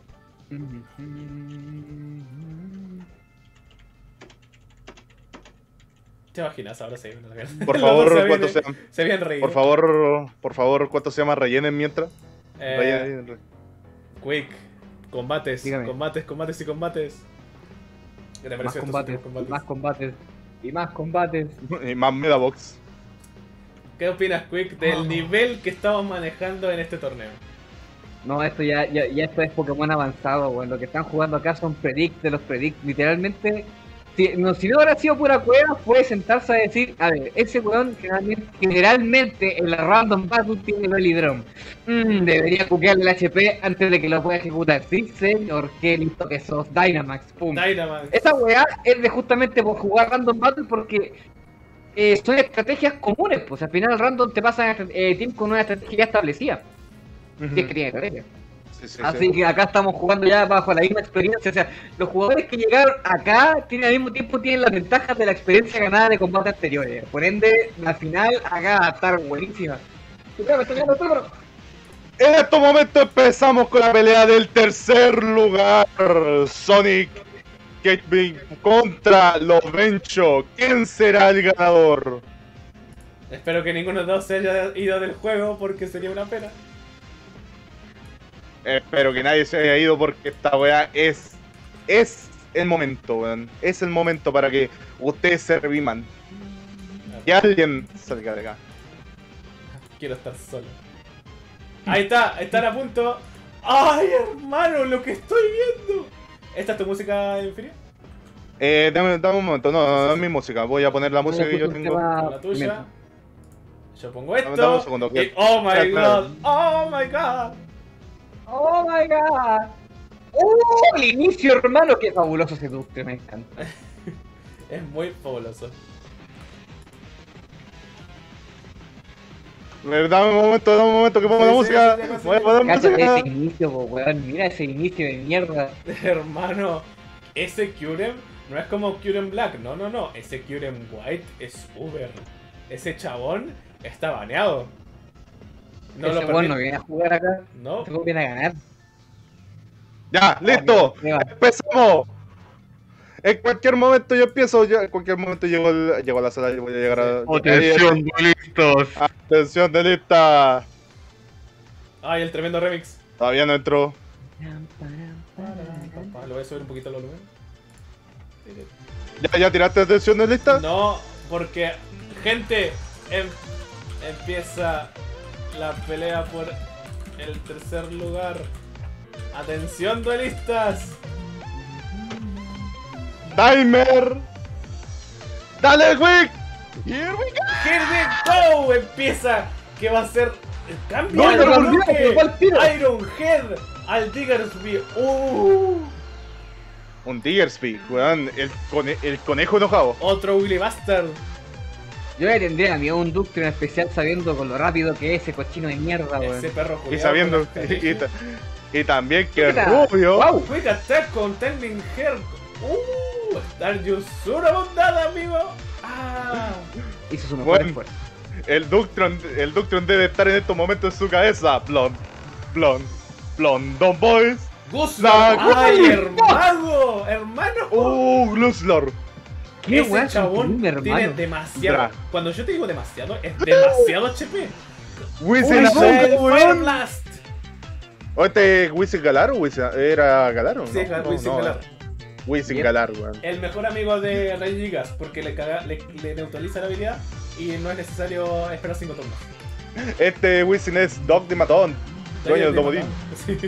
Speaker 8: ¿Te imaginas? Ahora sí.
Speaker 10: Por
Speaker 8: Los
Speaker 10: favor,
Speaker 8: dos se
Speaker 10: ¿cuántos
Speaker 8: vienen-
Speaker 10: sean?
Speaker 8: Se vienen reír.
Speaker 10: Por favor, por favor, ¿cuántos se llama? Rellenen mientras.
Speaker 8: Eh,
Speaker 10: Rellenen, rellenen.
Speaker 8: Quick. Combates.
Speaker 7: Dígame.
Speaker 8: Combates, combates y combates. ¿Qué te
Speaker 7: Más
Speaker 8: pareció estos
Speaker 7: combates,
Speaker 8: últimos combates?
Speaker 7: más combates. Y más combates.
Speaker 10: Y más Medabox.
Speaker 8: ¿Qué opinas, Quick, del nivel que estamos manejando en este torneo?
Speaker 7: No, esto ya, ya, ya esto es Pokémon avanzado, weón. Lo que están jugando acá son predict de los predict. Literalmente, si no, si no hubiera sido pura cueva, puede sentarse a decir, a ver, ese weón generalmente, generalmente en la Random Battle tiene Velidrome. Mm, debería cuquearle el H P antes de que lo pueda ejecutar. Sí, señor, qué listo que sos. Dynamax, pum.
Speaker 8: Dynamax.
Speaker 7: Esa weá es de justamente por jugar Random Battle porque eh, son estrategias comunes, pues al final Random te pasa eh, team con una estrategia ya establecida. Si es que tiene estrategia.
Speaker 10: Sí, sí,
Speaker 7: Así
Speaker 10: sí.
Speaker 7: que acá estamos jugando ya bajo la misma experiencia. O sea, los jugadores que llegaron acá tienen al mismo tiempo tienen las ventajas de la experiencia ganada de combates anteriores. Por ende, la final acá va a estar buenísima. Espérame, estoy llegando, estoy llegando.
Speaker 10: En estos momentos empezamos con la pelea del tercer lugar. Sonic Gateway contra Lovencho. ¿Quién será el ganador?
Speaker 8: Espero que ninguno de los dos se haya ido del juego porque sería una pena.
Speaker 10: Espero que nadie se haya ido porque esta weá es. Es el momento, weón. Es el momento para que ustedes se reviman. Y alguien salga de acá.
Speaker 8: Quiero estar solo. Ahí está, están a punto. ¡Ay, hermano! Lo que estoy viendo. ¿Esta es tu música, Infinio?
Speaker 10: Eh, dame, dame un momento, no, no, no es mi música. Voy a poner la música
Speaker 7: Voy a
Speaker 10: que yo
Speaker 7: escuchar
Speaker 10: tengo.
Speaker 7: tema-
Speaker 8: La tuya. Yo pongo
Speaker 10: Dame-
Speaker 8: esto.
Speaker 10: dame un segundo, que-
Speaker 8: y- oh my
Speaker 10: Espera,
Speaker 8: god. Oh my god.
Speaker 7: Oh my god. ¡Oh! El inicio, hermano. Qué fabuloso ese dustre, me encanta.
Speaker 8: Es muy fabuloso.
Speaker 10: Eh, Dame un momento, dame un momento que pongo
Speaker 8: Sí,
Speaker 10: la
Speaker 8: sí,
Speaker 10: música.
Speaker 8: sí, sí, sí.
Speaker 10: Voy a poner
Speaker 7: Cállate
Speaker 10: música.
Speaker 7: ese inicio, po, weón. Mira ese inicio de mierda.
Speaker 8: Hermano, ese Kyurem no es como Kyurem Black. No, no, no. Ese Kyurem White es Uber. Ese chabón está baneado. No
Speaker 7: ese
Speaker 8: lo
Speaker 7: weón no
Speaker 8: permite.
Speaker 7: viene a jugar acá.
Speaker 8: No.
Speaker 7: Ese weón viene a ganar.
Speaker 10: Ya, listo.
Speaker 7: Qué va.
Speaker 10: Empezamos. En cualquier momento yo empiezo, yo, en cualquier momento llego, el- llego a la sala y voy a llegar a...
Speaker 12: Atención, duelistas.
Speaker 10: Atención de lista.
Speaker 8: Ay, el tremendo remix.
Speaker 10: Todavía no entró.
Speaker 8: Papá, lo voy a subir un poquito el volumen.
Speaker 10: ¿Ya, ya tiraste atención de lista?
Speaker 8: No, porque Gente, em- empieza la pelea por el tercer lugar. Atención, duelistas.
Speaker 10: Timer. Dale, quick. Here we go.
Speaker 8: Here we go. Empieza. ¿Qué va a ser? Cambia
Speaker 7: No,
Speaker 8: el
Speaker 7: no, no,
Speaker 8: bloque.
Speaker 7: no, no, no, tiro.
Speaker 8: Iron Head al Diggersby. Uh.
Speaker 10: Un Diggersby, weón. El, cone- el conejo enojado.
Speaker 8: Otro Willy Bastard.
Speaker 7: Yo le tendría a mí un Ductron especial sabiendo con lo rápido que es ese cochino de mierda, weón.
Speaker 8: Ese perro
Speaker 10: Y
Speaker 8: culiao
Speaker 10: sabiendo.
Speaker 8: con las
Speaker 10: Y, ta- y también que es
Speaker 7: Mira.
Speaker 10: rubio.
Speaker 7: Wow.
Speaker 8: Quick Attack con Tending Hair. Uh. Are you sure about that, amigo? Ah.
Speaker 7: Hizo su mejor
Speaker 10: Bueno.
Speaker 7: esfuerzo.
Speaker 10: El Ductron, el Ductron debe estar en estos momentos en su cabeza. Blond, blond, blond, don boys.
Speaker 8: Guzman.
Speaker 10: Nah,
Speaker 8: Ay,
Speaker 10: Guzman.
Speaker 8: hermano. Hermano.
Speaker 10: Uh, Gluslor.
Speaker 7: ¿Qué
Speaker 8: Ese
Speaker 7: weón
Speaker 8: chabón
Speaker 7: tiene,
Speaker 8: tiene
Speaker 7: hermano?
Speaker 8: demasiado.
Speaker 10: Bra.
Speaker 8: Cuando yo te digo demasiado, es demasiado H P.
Speaker 10: Wisin
Speaker 8: Uy,
Speaker 10: Azul,
Speaker 8: el Fire
Speaker 10: weón.
Speaker 8: Blast.
Speaker 10: ¿O este es Wisin Galar o Wisin? ¿Era Galar o no?
Speaker 8: Sí, es
Speaker 10: No,
Speaker 8: Wisin
Speaker 10: no,
Speaker 8: Galar.
Speaker 10: Wisin
Speaker 7: Bien.
Speaker 10: Galar, weón.
Speaker 8: El mejor amigo de Rey Gigas, porque le, caga, le, le neutraliza la habilidad y no es necesario esperar cinco turnos.
Speaker 10: Este Wisin es Dog de Matón, dueño del Domodín.
Speaker 8: Sí.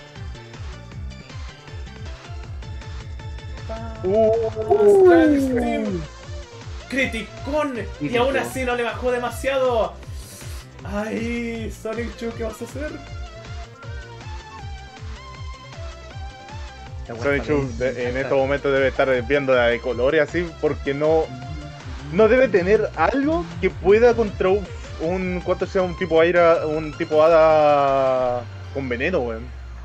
Speaker 10: Uh,
Speaker 8: Criticón y
Speaker 7: Criticó.
Speaker 8: aún así no le bajó demasiado. Ay, Sonic Chu, ¿qué vas a hacer?
Speaker 10: Sonic Chu de- en estos momentos debe estar viendo la de colores así porque no no debe tener algo que pueda contra un, un cuánto sea un tipo aire, un tipo hada con veneno, weón.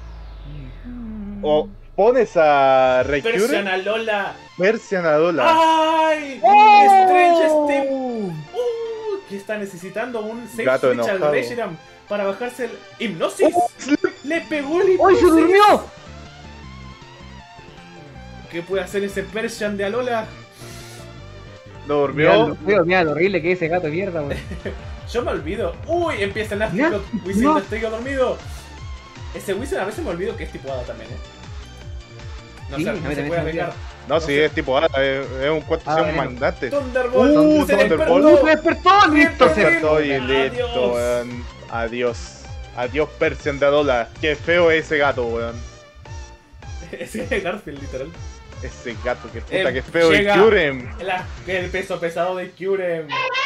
Speaker 10: O pones a
Speaker 8: Persian
Speaker 10: Recure,
Speaker 8: a Lola.
Speaker 10: Persian a Dola.
Speaker 8: ¡Ay!
Speaker 10: ¡Oh!
Speaker 8: Strange Steam. Uh, que está necesitando un safe
Speaker 10: Gato
Speaker 8: switch al
Speaker 10: enojado.
Speaker 8: Reshiram para bajarse el hipnosis. Le pegó el
Speaker 7: ¡Ay,
Speaker 8: hipnosis.
Speaker 7: se durmió!
Speaker 8: ¿Qué puede hacer ese Persian de Alola?
Speaker 10: Lo
Speaker 7: Mira
Speaker 10: durmió.
Speaker 7: lo feo, mira lo horrible que es ese gato de mierda, weón.
Speaker 8: Yo me olvido. Uy, empieza el
Speaker 7: Ya,
Speaker 8: Nasty Wisin
Speaker 7: no.
Speaker 8: estoy dormido. Ese Wisin a veces me olvido que es tipo hada también, eh. No,
Speaker 7: Sí,
Speaker 8: sé,
Speaker 7: a
Speaker 8: no
Speaker 7: mí
Speaker 8: se
Speaker 7: también
Speaker 8: puede
Speaker 7: se me
Speaker 8: vengar.
Speaker 10: No,
Speaker 8: No
Speaker 10: si
Speaker 8: sé.
Speaker 10: es tipo hada, es, es un cuánto
Speaker 7: Ah,
Speaker 10: sea un
Speaker 7: bueno.
Speaker 10: mandante.
Speaker 8: Thunderbolt.
Speaker 10: Uh,
Speaker 8: se
Speaker 10: Thunderbolt.
Speaker 8: despertó.
Speaker 7: ¡Se despertó! ¡Listo! Se
Speaker 10: Estoy
Speaker 8: Adiós.
Speaker 10: listo, weón. Adiós. Adiós, Persian de Adola. Qué feo es ese gato, weón.
Speaker 8: Ese es Garfield, literal.
Speaker 10: Ese gato, que puta,
Speaker 8: Eh,
Speaker 10: que feo. Y
Speaker 8: llega
Speaker 10: Kyurem.
Speaker 8: la- el peso pesado de Kyurem.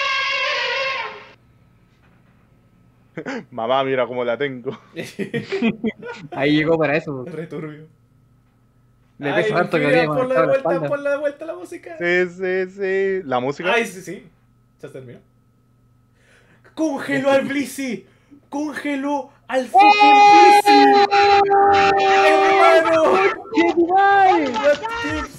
Speaker 10: Mamá, mira cómo la tengo.
Speaker 7: Ahí llegó para eso, weón.
Speaker 8: Returbio.
Speaker 7: Le
Speaker 8: Ay,
Speaker 7: pesa harto que
Speaker 8: mira,
Speaker 7: había
Speaker 8: ponla de
Speaker 7: conectado la
Speaker 8: vuelta,
Speaker 7: espalda.
Speaker 8: ponla de vuelta la música.
Speaker 10: Sí, sí, sí. La música.
Speaker 8: Ay, sí, sí. Ya se terminó. Congeló al Blissey. Congeló al fucking Blissey. ¡Hermano! What tips?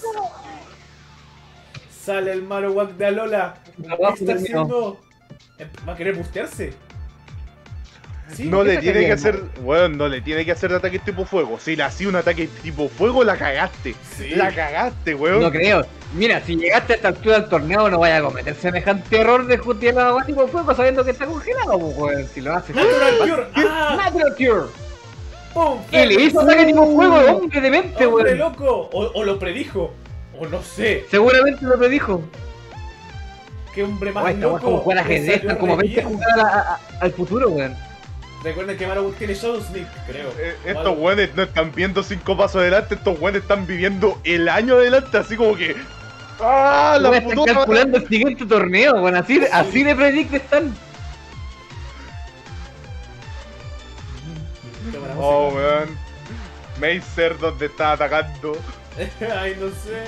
Speaker 8: Sale el Marowak de Alola. ¿Qué
Speaker 7: Abajo
Speaker 8: está
Speaker 7: terminó.
Speaker 8: haciendo? ¿Va a querer bustearse? Sí,
Speaker 10: no le
Speaker 7: esa
Speaker 10: tiene que
Speaker 7: cagué,
Speaker 10: hacer. Bueno, no le tiene que hacer ataque tipo fuego. Si le hacía un ataque tipo fuego, la cagaste.
Speaker 8: Sí.
Speaker 10: La cagaste, weón.
Speaker 7: No creo. Mira, si llegaste a esta altura del torneo, no vaya a cometer semejante error de justiar a agua tipo fuego sabiendo que está congelado, pues, weón. Si lo haces.
Speaker 8: Natural Cure. ¡Ah!
Speaker 7: Natural Cure.
Speaker 8: ¡Pum!
Speaker 7: Y le hizo ataque tipo fuego, hombre demente,
Speaker 8: ¡Hombre
Speaker 7: weón.
Speaker 8: loco! O, o lo predijo. O no sé.
Speaker 7: Seguramente lo predijo.
Speaker 8: ¡Qué hombre más
Speaker 7: Oh, esta weón
Speaker 8: loco!
Speaker 7: como jugar
Speaker 8: Le
Speaker 7: ajedrez,
Speaker 8: salió
Speaker 7: están como
Speaker 8: re
Speaker 7: veinte
Speaker 8: bien.
Speaker 7: jugadas a- a- al futuro, weón.
Speaker 8: Recuerden que Marowak tiene Shadow Sneak, creo.
Speaker 10: Eh,
Speaker 8: O
Speaker 10: estos
Speaker 8: algo.
Speaker 10: weones no están viendo cinco pasos adelante, estos weones están viviendo el año adelante, así como que. ¡Ah! La
Speaker 7: Weón, están
Speaker 10: puta
Speaker 7: calculando el siguiente torneo, weón. Así, así de predicte están.
Speaker 8: Qué buena
Speaker 10: Oh,
Speaker 8: música.
Speaker 10: weón. Meiser, donde está atacando.
Speaker 8: Ay, no sé.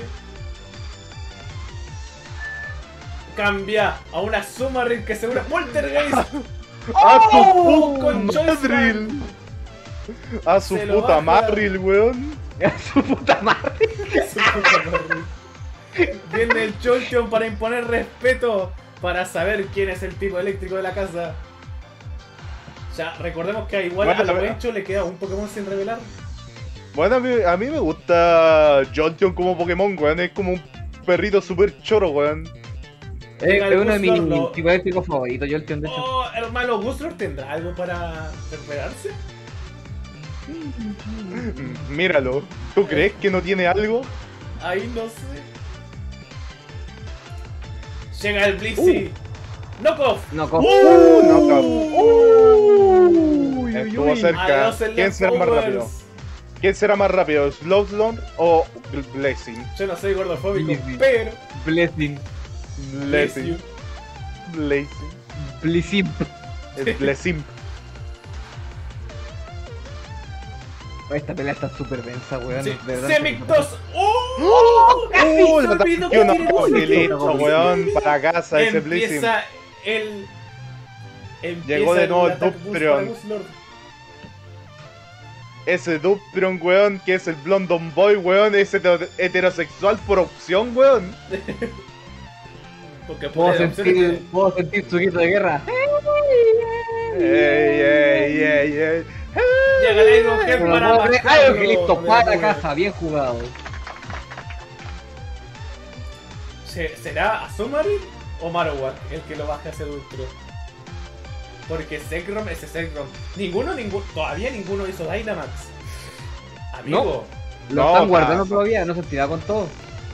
Speaker 8: Cambia a una Sumarin que segura. ¡Poltergeist!
Speaker 10: ¡A su
Speaker 8: ¡Oh!
Speaker 10: puta
Speaker 8: Con Choice
Speaker 10: Madril! ¡A su
Speaker 8: Se lo
Speaker 10: puta
Speaker 8: baja.
Speaker 10: Madril, weón!
Speaker 7: A su puta madre.
Speaker 8: Su puta madre. Viene el Cholteon para imponer respeto. Para saber quién es el tipo eléctrico de la casa. Ya, recordemos que a igual
Speaker 10: Bueno,
Speaker 8: a la
Speaker 10: la verdad.
Speaker 8: Bencho le queda un Pokémon sin revelar.
Speaker 10: Bueno, a mí, a mí me gusta Jolteon como Pokémon, weón. Es como un perrito super choro, weón.
Speaker 7: Es,
Speaker 8: Llega
Speaker 7: es
Speaker 8: el
Speaker 7: uno de mis
Speaker 8: Gustor, lo-
Speaker 7: tipos eléctricos favoritos, yo el tío de hecho.
Speaker 8: Oh, hermano, ¿Gustor tendrá algo para recuperarse?
Speaker 10: Mm, Míralo. ¿Tú crees que no tiene algo?
Speaker 8: Ahí no sé. Llega el Blissey. Knockoff.
Speaker 7: Knockoff.
Speaker 10: Uh, knockoff.
Speaker 7: Uy,
Speaker 10: Estuvo
Speaker 7: uy, uy.
Speaker 10: cerca.
Speaker 8: Adiós en
Speaker 10: ¿Quién
Speaker 8: los
Speaker 10: será más
Speaker 8: powers.
Speaker 10: rápido? ¿Quién será más rápido? ¿Slowslon o Blessing?
Speaker 8: Yo no soy gordofóbico,
Speaker 7: Blessing.
Speaker 8: pero...
Speaker 7: Blessing.
Speaker 10: Blessing. Blessing.
Speaker 7: Blessing.
Speaker 10: Es Blessing.
Speaker 7: Esta pelea está súper densa, weón.
Speaker 8: Sí.
Speaker 7: de verdad.
Speaker 8: Semictos. ¡Oh! ¡Casi
Speaker 10: Uh,
Speaker 8: se
Speaker 10: lo
Speaker 8: olvidó
Speaker 10: ataqué
Speaker 8: que
Speaker 10: una
Speaker 8: tiene
Speaker 10: cosa y
Speaker 8: música!
Speaker 10: listo, weón. Para casa ese Blessing.
Speaker 8: Empieza el... Empieza
Speaker 10: Llegó de nuevo el
Speaker 8: ataque boost
Speaker 10: Duptrion.
Speaker 8: para Guslord.
Speaker 10: Ese Duptrion, weón, que es el Blondon Boy, weón, es hetero- heterosexual por opción, weón.
Speaker 8: Porque
Speaker 7: Puedo
Speaker 8: puede
Speaker 7: sentir, puedo sentir su grito de guerra.
Speaker 10: Ey, ey, ey, ey.
Speaker 8: Llega el Iron Head
Speaker 7: Pero
Speaker 8: para
Speaker 7: puedo creer-
Speaker 8: bajarlo
Speaker 7: ¡Ay, Angelito!
Speaker 8: de
Speaker 7: Para
Speaker 8: la
Speaker 7: la
Speaker 8: nube.
Speaker 7: casa, bien jugado.
Speaker 8: Se- ¿Será Azumarill o Marowak el que lo baja ese Dultro? Porque Zekrom, ese Zekrom. Ninguno, ninguno, todavía ninguno hizo Dynamax. Amigo.
Speaker 7: Lo
Speaker 10: No,
Speaker 7: están guardando
Speaker 10: pasa.
Speaker 7: todavía, no se tira con todo.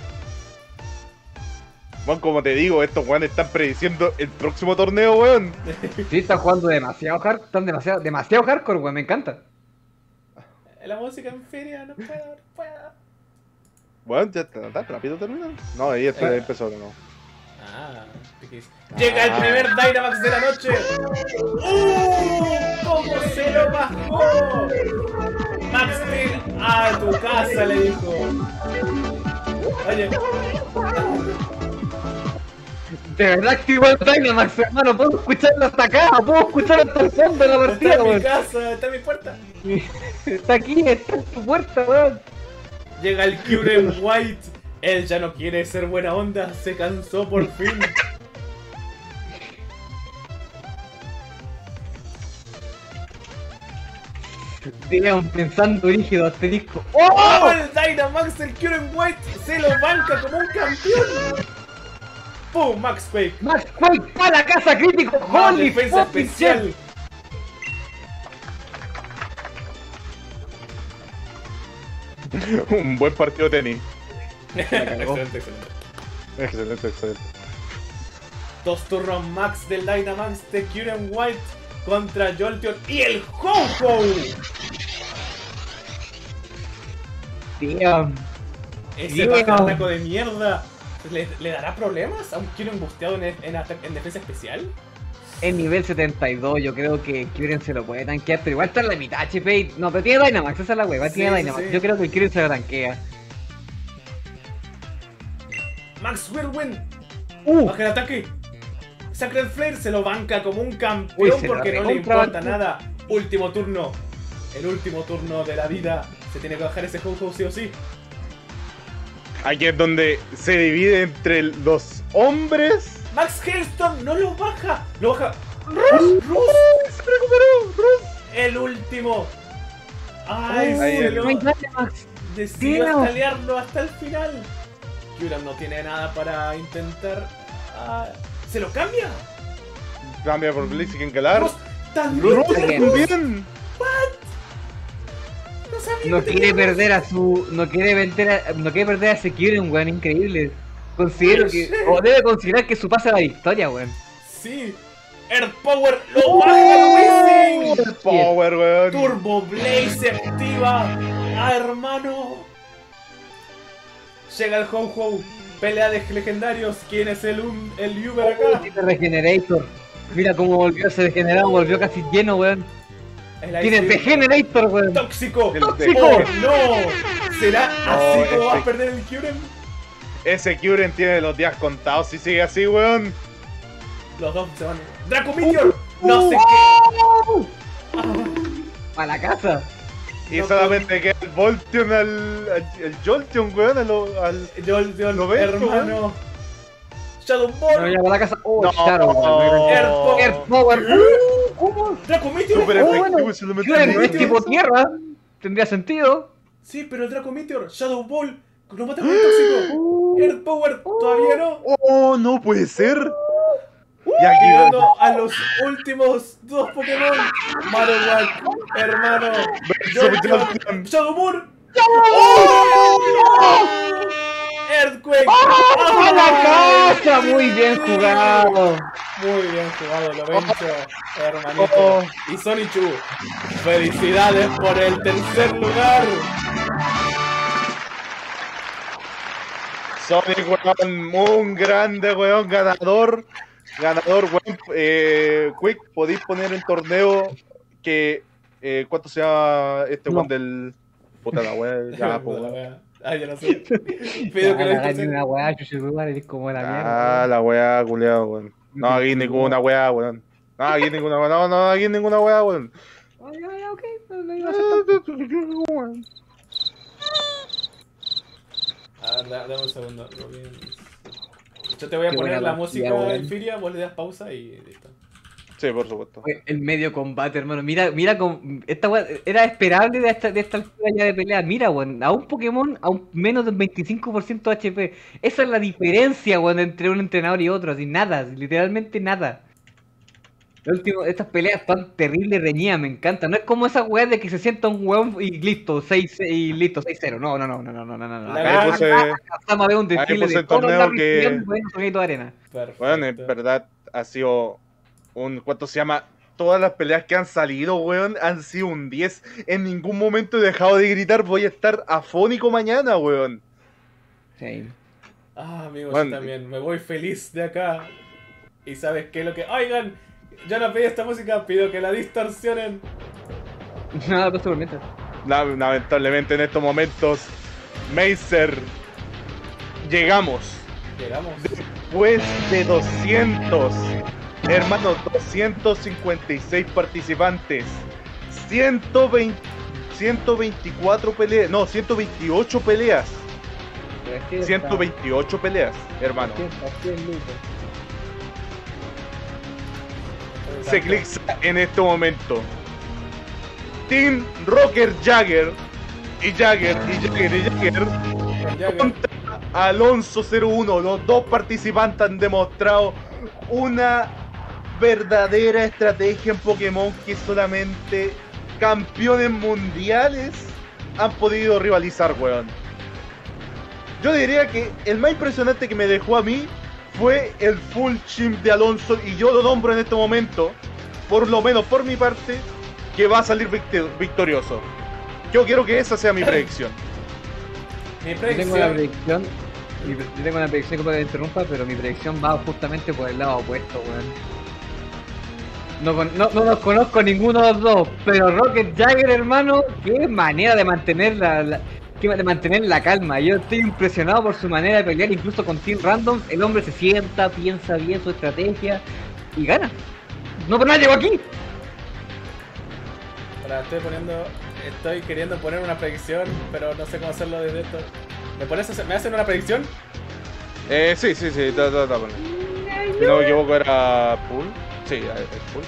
Speaker 10: Bueno, como te digo, estos weones están prediciendo el próximo torneo, weón.
Speaker 7: Sí, están jugando demasiado hardcore, están demasiado, demasiado hardcore, weón, me encanta.
Speaker 8: La música en feria, no puedo, no puedo.
Speaker 10: Bueno, ya está, ¿tan rápido termina? No, ahí está, ahí empezó, no.
Speaker 8: Ah, piquis. Llega el primer Dynamax de la noche. ¡Uh! ¿Cómo se lo bajó? Max Steel a tu casa, le dijo. Oye,
Speaker 7: De verdad activó el Dynamax, hermano, puedo escucharlo hasta acá, puedo escucharlo hasta el fondo de la
Speaker 8: está
Speaker 7: partida,
Speaker 8: en mi
Speaker 7: weón.
Speaker 8: casa, está en mi puerta.
Speaker 7: Está aquí, está en tu puerta, weón.
Speaker 8: Llega el Kyurem White. Él ya no quiere ser buena onda, se cansó por fin.
Speaker 7: Digamos, pensando rígido, asterisco.
Speaker 8: ¡Oh! El Dynamax, el Kyurem White se lo banca como un campeón. ¡Pum! Max Quake.
Speaker 7: Max Quake para la casa crítico,
Speaker 8: Más
Speaker 7: holy
Speaker 8: defensa
Speaker 7: fucking
Speaker 8: especial.
Speaker 7: shit.
Speaker 10: Un buen partido de tenis.
Speaker 8: Excelente, excelente.
Speaker 10: Excelente, excelente.
Speaker 8: Dos turnos max del Dynamax de Kyurem White contra Jolteon y el Ho-Ho.
Speaker 7: Damn.
Speaker 8: Ese
Speaker 7: Damn.
Speaker 8: ataco de mierda. ¿Le, le dará problemas a un Kyurem busteado en, en, ata- en defensa especial?
Speaker 7: En nivel setenta y dos, yo creo que Kyurem se lo puede tanquear, pero igual está en la mitad H P. y- No, pero tiene Dynamax, esa es la hueva,
Speaker 8: Sí,
Speaker 7: tiene
Speaker 8: sí,
Speaker 7: Dynamax.
Speaker 8: sí.
Speaker 7: Yo creo que el Kyurem se lo tanquea.
Speaker 8: Max Whirlwind.
Speaker 7: Uh.
Speaker 8: Baja el ataque. Sacred Flare se lo banca como un
Speaker 7: Uy,
Speaker 8: campeón
Speaker 7: se la
Speaker 8: porque no le
Speaker 7: recontra
Speaker 8: importa
Speaker 7: bancó.
Speaker 8: nada. Último turno. El último turno de la vida. Se tiene que bajar ese Ho-Ho sí o sí.
Speaker 10: Aquí es donde se divide entre los hombres.
Speaker 8: Max Hellstone no lo baja. Lo baja. Rus. Rus.
Speaker 10: Se recuperó, Rus.
Speaker 8: El último. Ay,
Speaker 10: Ahí
Speaker 8: se
Speaker 10: el-
Speaker 8: lo
Speaker 7: No hay Dynamax.
Speaker 8: decidió
Speaker 7: Tío.
Speaker 8: estalearlo hasta el final. Kyurem no tiene nada para intentar. Ah, ¿se lo cambia?
Speaker 10: Cambia por Blaziken Galar.
Speaker 8: Rus, también.
Speaker 10: Rus
Speaker 7: Bien.
Speaker 10: también.
Speaker 8: No sabía
Speaker 7: No
Speaker 8: que
Speaker 7: quiere
Speaker 8: tenía
Speaker 7: perder a su. No quiere perder a, no quiere perder a ese Kyurem, weón, increíble. Considero que. O debe considerar que su pase a la victoria, weón.
Speaker 8: Sí. Earth Power lo baja el Wizzing.
Speaker 10: Power, weón.
Speaker 8: Turbo Blaze se activa. Ah, hermano. Llega el Ho-Ho. Pelea de legendarios. ¿Quién es el, un, el Uber acá?
Speaker 7: Tiene Regenerator. Mira cómo volvió a ser regenerado, volvió casi lleno, weón.
Speaker 8: El
Speaker 7: Tiene
Speaker 8: Ice
Speaker 7: Regenerator, weón.
Speaker 8: Tóxico.
Speaker 10: El
Speaker 7: ¡Tóxico!
Speaker 8: ¡Oh, no! ¿Será así
Speaker 10: No,
Speaker 8: como va a
Speaker 10: este-
Speaker 8: perder el Kyurem?
Speaker 10: Ese Kyurem tiene los días contados si sigue así, weón.
Speaker 8: Los dos se van. ¡Draco Meteor! No sé
Speaker 7: A la casa.
Speaker 10: Y
Speaker 8: No,
Speaker 10: solamente queda el Voltion al. al el Jolteon, weón, al. al
Speaker 8: qué. Jolteon,
Speaker 10: ¿Lo ves,
Speaker 8: hermano. Shadow
Speaker 7: No
Speaker 8: Ball.
Speaker 7: llega a la casa. Oh,
Speaker 10: No.
Speaker 7: Shadow, weón.
Speaker 8: Earth Power.
Speaker 7: Earth Power. Uh, ¿Cómo?
Speaker 8: Draco Meteor.
Speaker 10: Super
Speaker 8: Oh,
Speaker 10: efectivo y solamente
Speaker 7: Kyurem
Speaker 10: el
Speaker 7: es
Speaker 10: Voltion.
Speaker 7: tipo tierra. Tendría sentido.
Speaker 8: Sí, pero el Draco Meteor, Shadow Ball, lo mata con el tóxico. Earth Power, todavía no.
Speaker 10: Oh, no puede ser. Y aquí
Speaker 8: Llegando a los últimos dos Pokémon. Marowak, hermano. Jolteon,
Speaker 10: Jolteon.
Speaker 8: Shadow Ball. ¡Oh! Earthquake.
Speaker 7: ¡A la
Speaker 8: ¡Ay!
Speaker 7: casa! Muy bien jugado.
Speaker 8: Muy bien jugado, Lovencho, hermanito.
Speaker 10: Oh.
Speaker 8: Y Sonichu, felicidades por el tercer lugar.
Speaker 10: Sonic, weón, un grande, weón, ganador. Ganador, weón. Eh, Quick, podéis poner el torneo que. Eh, ¿Cuánto se llama este weón del. Puta la weá? Ya, po, weón.
Speaker 8: Ah, ya no sé. Pido que
Speaker 7: la
Speaker 8: lo
Speaker 7: una weá, yo soy como la mierda.
Speaker 10: Ah, la weá, culiado, weón. No, aquí ninguna weá, weón. No, aquí ninguna weá, no, no, aquí ninguna weá, weón.
Speaker 7: Ay, ay, ok, no lo iba a hacer.
Speaker 8: A ver, da- dame un segundo. lo bien. Yo te voy a
Speaker 7: Qué
Speaker 8: poner
Speaker 7: buena
Speaker 8: la
Speaker 7: partida,
Speaker 8: música
Speaker 7: weón.
Speaker 8: en Firia, vos le das pausa y listo.
Speaker 10: Sí, por supuesto.
Speaker 7: El medio combate, hermano. Mira, mira con esta weá era esperable de esta, de esta altura ya de pelea. Mira, weón, a un Pokémon a un menos del veinticinco por ciento de H P. Esa es la diferencia, weón, entre un entrenador y otro. Así, nada, literalmente nada. Lo último, estas peleas tan terribles, reñidas, me encantan. No es como esa weá de que se sienta un weón y listo, seis y listo, seis cero. No, no, no, no, no, no, no, no.
Speaker 8: La
Speaker 10: Ahí puse,
Speaker 7: Acá vamos a ver un
Speaker 10: ahí
Speaker 7: desfile
Speaker 10: puse
Speaker 7: de
Speaker 10: el
Speaker 7: todos los
Speaker 10: torneo
Speaker 7: Larry
Speaker 10: que-
Speaker 7: Field, weón, sonido de arena.
Speaker 8: Perfecto.
Speaker 10: weón, en verdad ha sido un. ¿Cuánto se llama? Todas las peleas que han salido, weón, han sido un diez. En ningún momento he dejado de gritar, voy a estar afónico mañana, weón.
Speaker 7: Sí.
Speaker 8: Ah, amigo,
Speaker 10: Bueno.
Speaker 8: yo también. Me voy feliz de acá. Y sabes qué es lo que. Oigan, yo no pedí esta música, pido que la distorsionen.
Speaker 7: Nada, pues por mientras.
Speaker 10: La- Lamentablemente en estos momentos, Meiser, llegamos.
Speaker 8: Llegamos.
Speaker 10: Después de doscientos, hermanos, doscientos cincuenta y seis participantes, ciento veinte, ciento veinticuatro peleas, no, ciento veintiocho peleas, ciento veintiocho peleas, hermano. Se eclipsa en este momento Team Rocker Jagger y Jagger y Jagger y Jagger
Speaker 8: Jagger.
Speaker 10: contra Alonso cero uno. Los dos participantes han demostrado una verdadera estrategia en Pokémon que solamente campeones mundiales han podido rivalizar, weón. Yo diría que el más impresionante que me dejó a mí fue el full chimp de Alonso, y yo lo nombro en este momento, por lo menos por mi parte, que va a salir victor- victorioso. Yo quiero que esa sea mi predicción.
Speaker 8: Mi
Speaker 7: Yo tengo una
Speaker 8: predicción.
Speaker 7: predicción, mi- yo tengo una predicción que puede que interrumpa, pero mi predicción va justamente por el lado opuesto, weón. No, con- no, no los conozco ninguno de los dos, pero Rocket Jagger, hermano, qué manera de mantener la, la- qué ma- de mantener la calma. Yo estoy impresionado por su manera de pelear, incluso con Team Random. El hombre se sienta, piensa bien su estrategia y gana. No por nada llegó aquí.
Speaker 8: Ahora estoy poniendo. Estoy queriendo poner una predicción, pero no sé cómo hacerlo desde esto. ¿Me pones a hacer- ¿Me hacen una predicción?
Speaker 10: Eh, sí, sí, sí, da, da, da, bueno. Si no me equivoco era Pool. Sí, es Pool.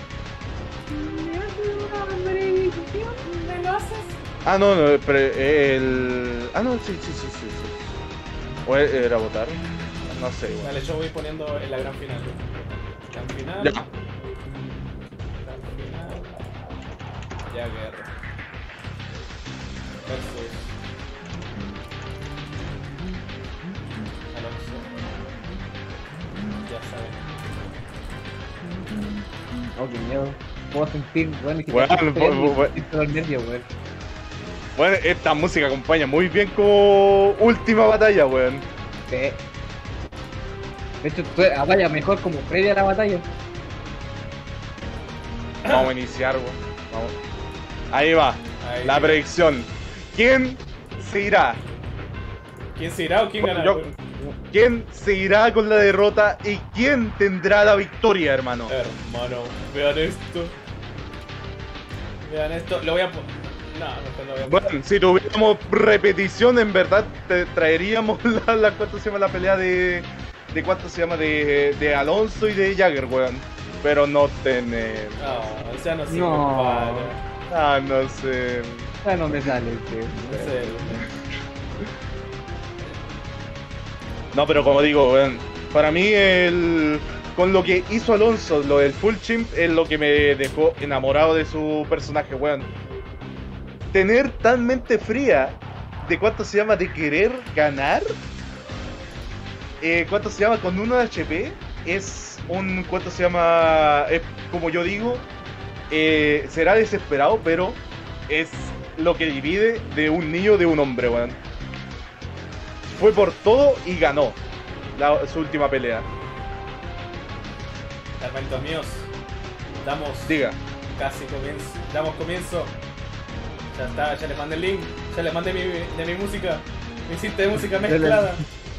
Speaker 5: ¿Me lo haces?
Speaker 10: Ah, no, no, pero el... Ah, no, sí, sí, sí, sí, sí. O e- era votar. No sé, igual.
Speaker 8: Vale, yo voy poniendo en la gran final. Gran final.
Speaker 10: Ya.
Speaker 8: Gran final. Jagger. Versus. Alonso. Ya saben.
Speaker 7: Oh, qué miedo. Puedo sentir, bueno, que
Speaker 10: Bueno,
Speaker 7: estoy
Speaker 10: bu- bu- bu-
Speaker 7: siento los nervios, weón.
Speaker 10: Bueno, esta música acompaña muy bien con Última Batalla, weón.
Speaker 7: Sí. De hecho, tú- ah, vaya, mejor como previa a la batalla.
Speaker 10: Vamos a iniciar, weón. Vamos. Ahí va,
Speaker 8: Ahí
Speaker 10: la
Speaker 8: sí.
Speaker 10: predicción. ¿Quién se irá?
Speaker 8: ¿Quién se irá o quién
Speaker 10: Bueno,
Speaker 8: gana?
Speaker 10: yo- ¿Quién se irá con la derrota y quién tendrá la victoria, hermano?
Speaker 8: Hermano, vean esto. Vean esto. Lo voy a poner. No, mejor no voy a poner.
Speaker 10: Bueno, si tuviéramos repetición, en verdad te traeríamos la, la ¿cuánto se llama la pelea de, de cuánto se llama de, de Alonso y de Jagger, weón? Pero no tenemos.
Speaker 8: No, o sea, no sirve
Speaker 7: No.
Speaker 8: para.
Speaker 10: Ah, no sé.
Speaker 7: Ah, no me sale, tío.
Speaker 8: No sé.
Speaker 10: No, pero como digo, weón, para mí el con lo que hizo Alonso, lo del full chimp, es lo que me dejó enamorado de su personaje, weón. Tener tan mente fría de cuánto se llama de querer ganar, eh, cuánto se llama con uno de H P, es un, ¿cuánto se llama? Es, como yo digo, eh, será desesperado, pero es lo que divide de un niño de un hombre, weón. Fue por todo y ganó la, su última pelea.
Speaker 8: Hermanitos míos, damos
Speaker 10: Diga.
Speaker 8: casi comienzo, damos comienzo. Ya está, ya les mandé el link, ya les mandé mi, de mi música, mi cinta de música mezclada.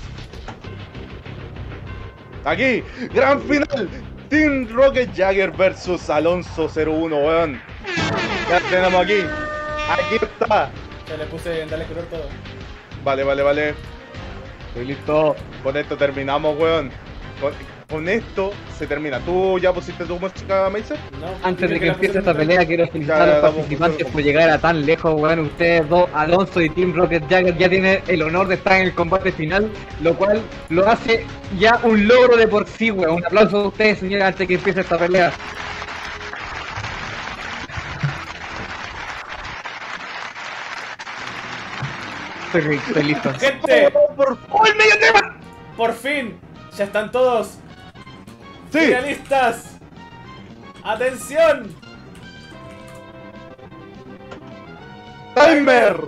Speaker 10: Aquí, gran final. Team Rocket Jagger versus Alonso cero uno, weón. Ya tenemos aquí. Aquí está.
Speaker 8: Ya le puse en Dale Color todo.
Speaker 10: Vale, vale, vale.
Speaker 7: Estoy listo.
Speaker 10: Con esto terminamos, weón. Con, con esto se termina. ¿Tú ya pusiste tu música, Meiser?
Speaker 8: No.
Speaker 7: Antes de que empiece esta pelea, quiero felicitar a los participantes por llegar a tan lejos, weón. Ustedes dos, Alonso y Team Rocket Jagger, ya tienen el honor de estar en el combate final, lo cual lo hace ya un logro de por sí, weón. Un aplauso a ustedes, señores, antes de que empiece esta pelea. Estoy, estoy listo.
Speaker 8: Gente,
Speaker 10: por, por el medio tema.
Speaker 8: Por fin, ya están todos
Speaker 10: sí.
Speaker 8: finalistas. Atención.
Speaker 10: Timer.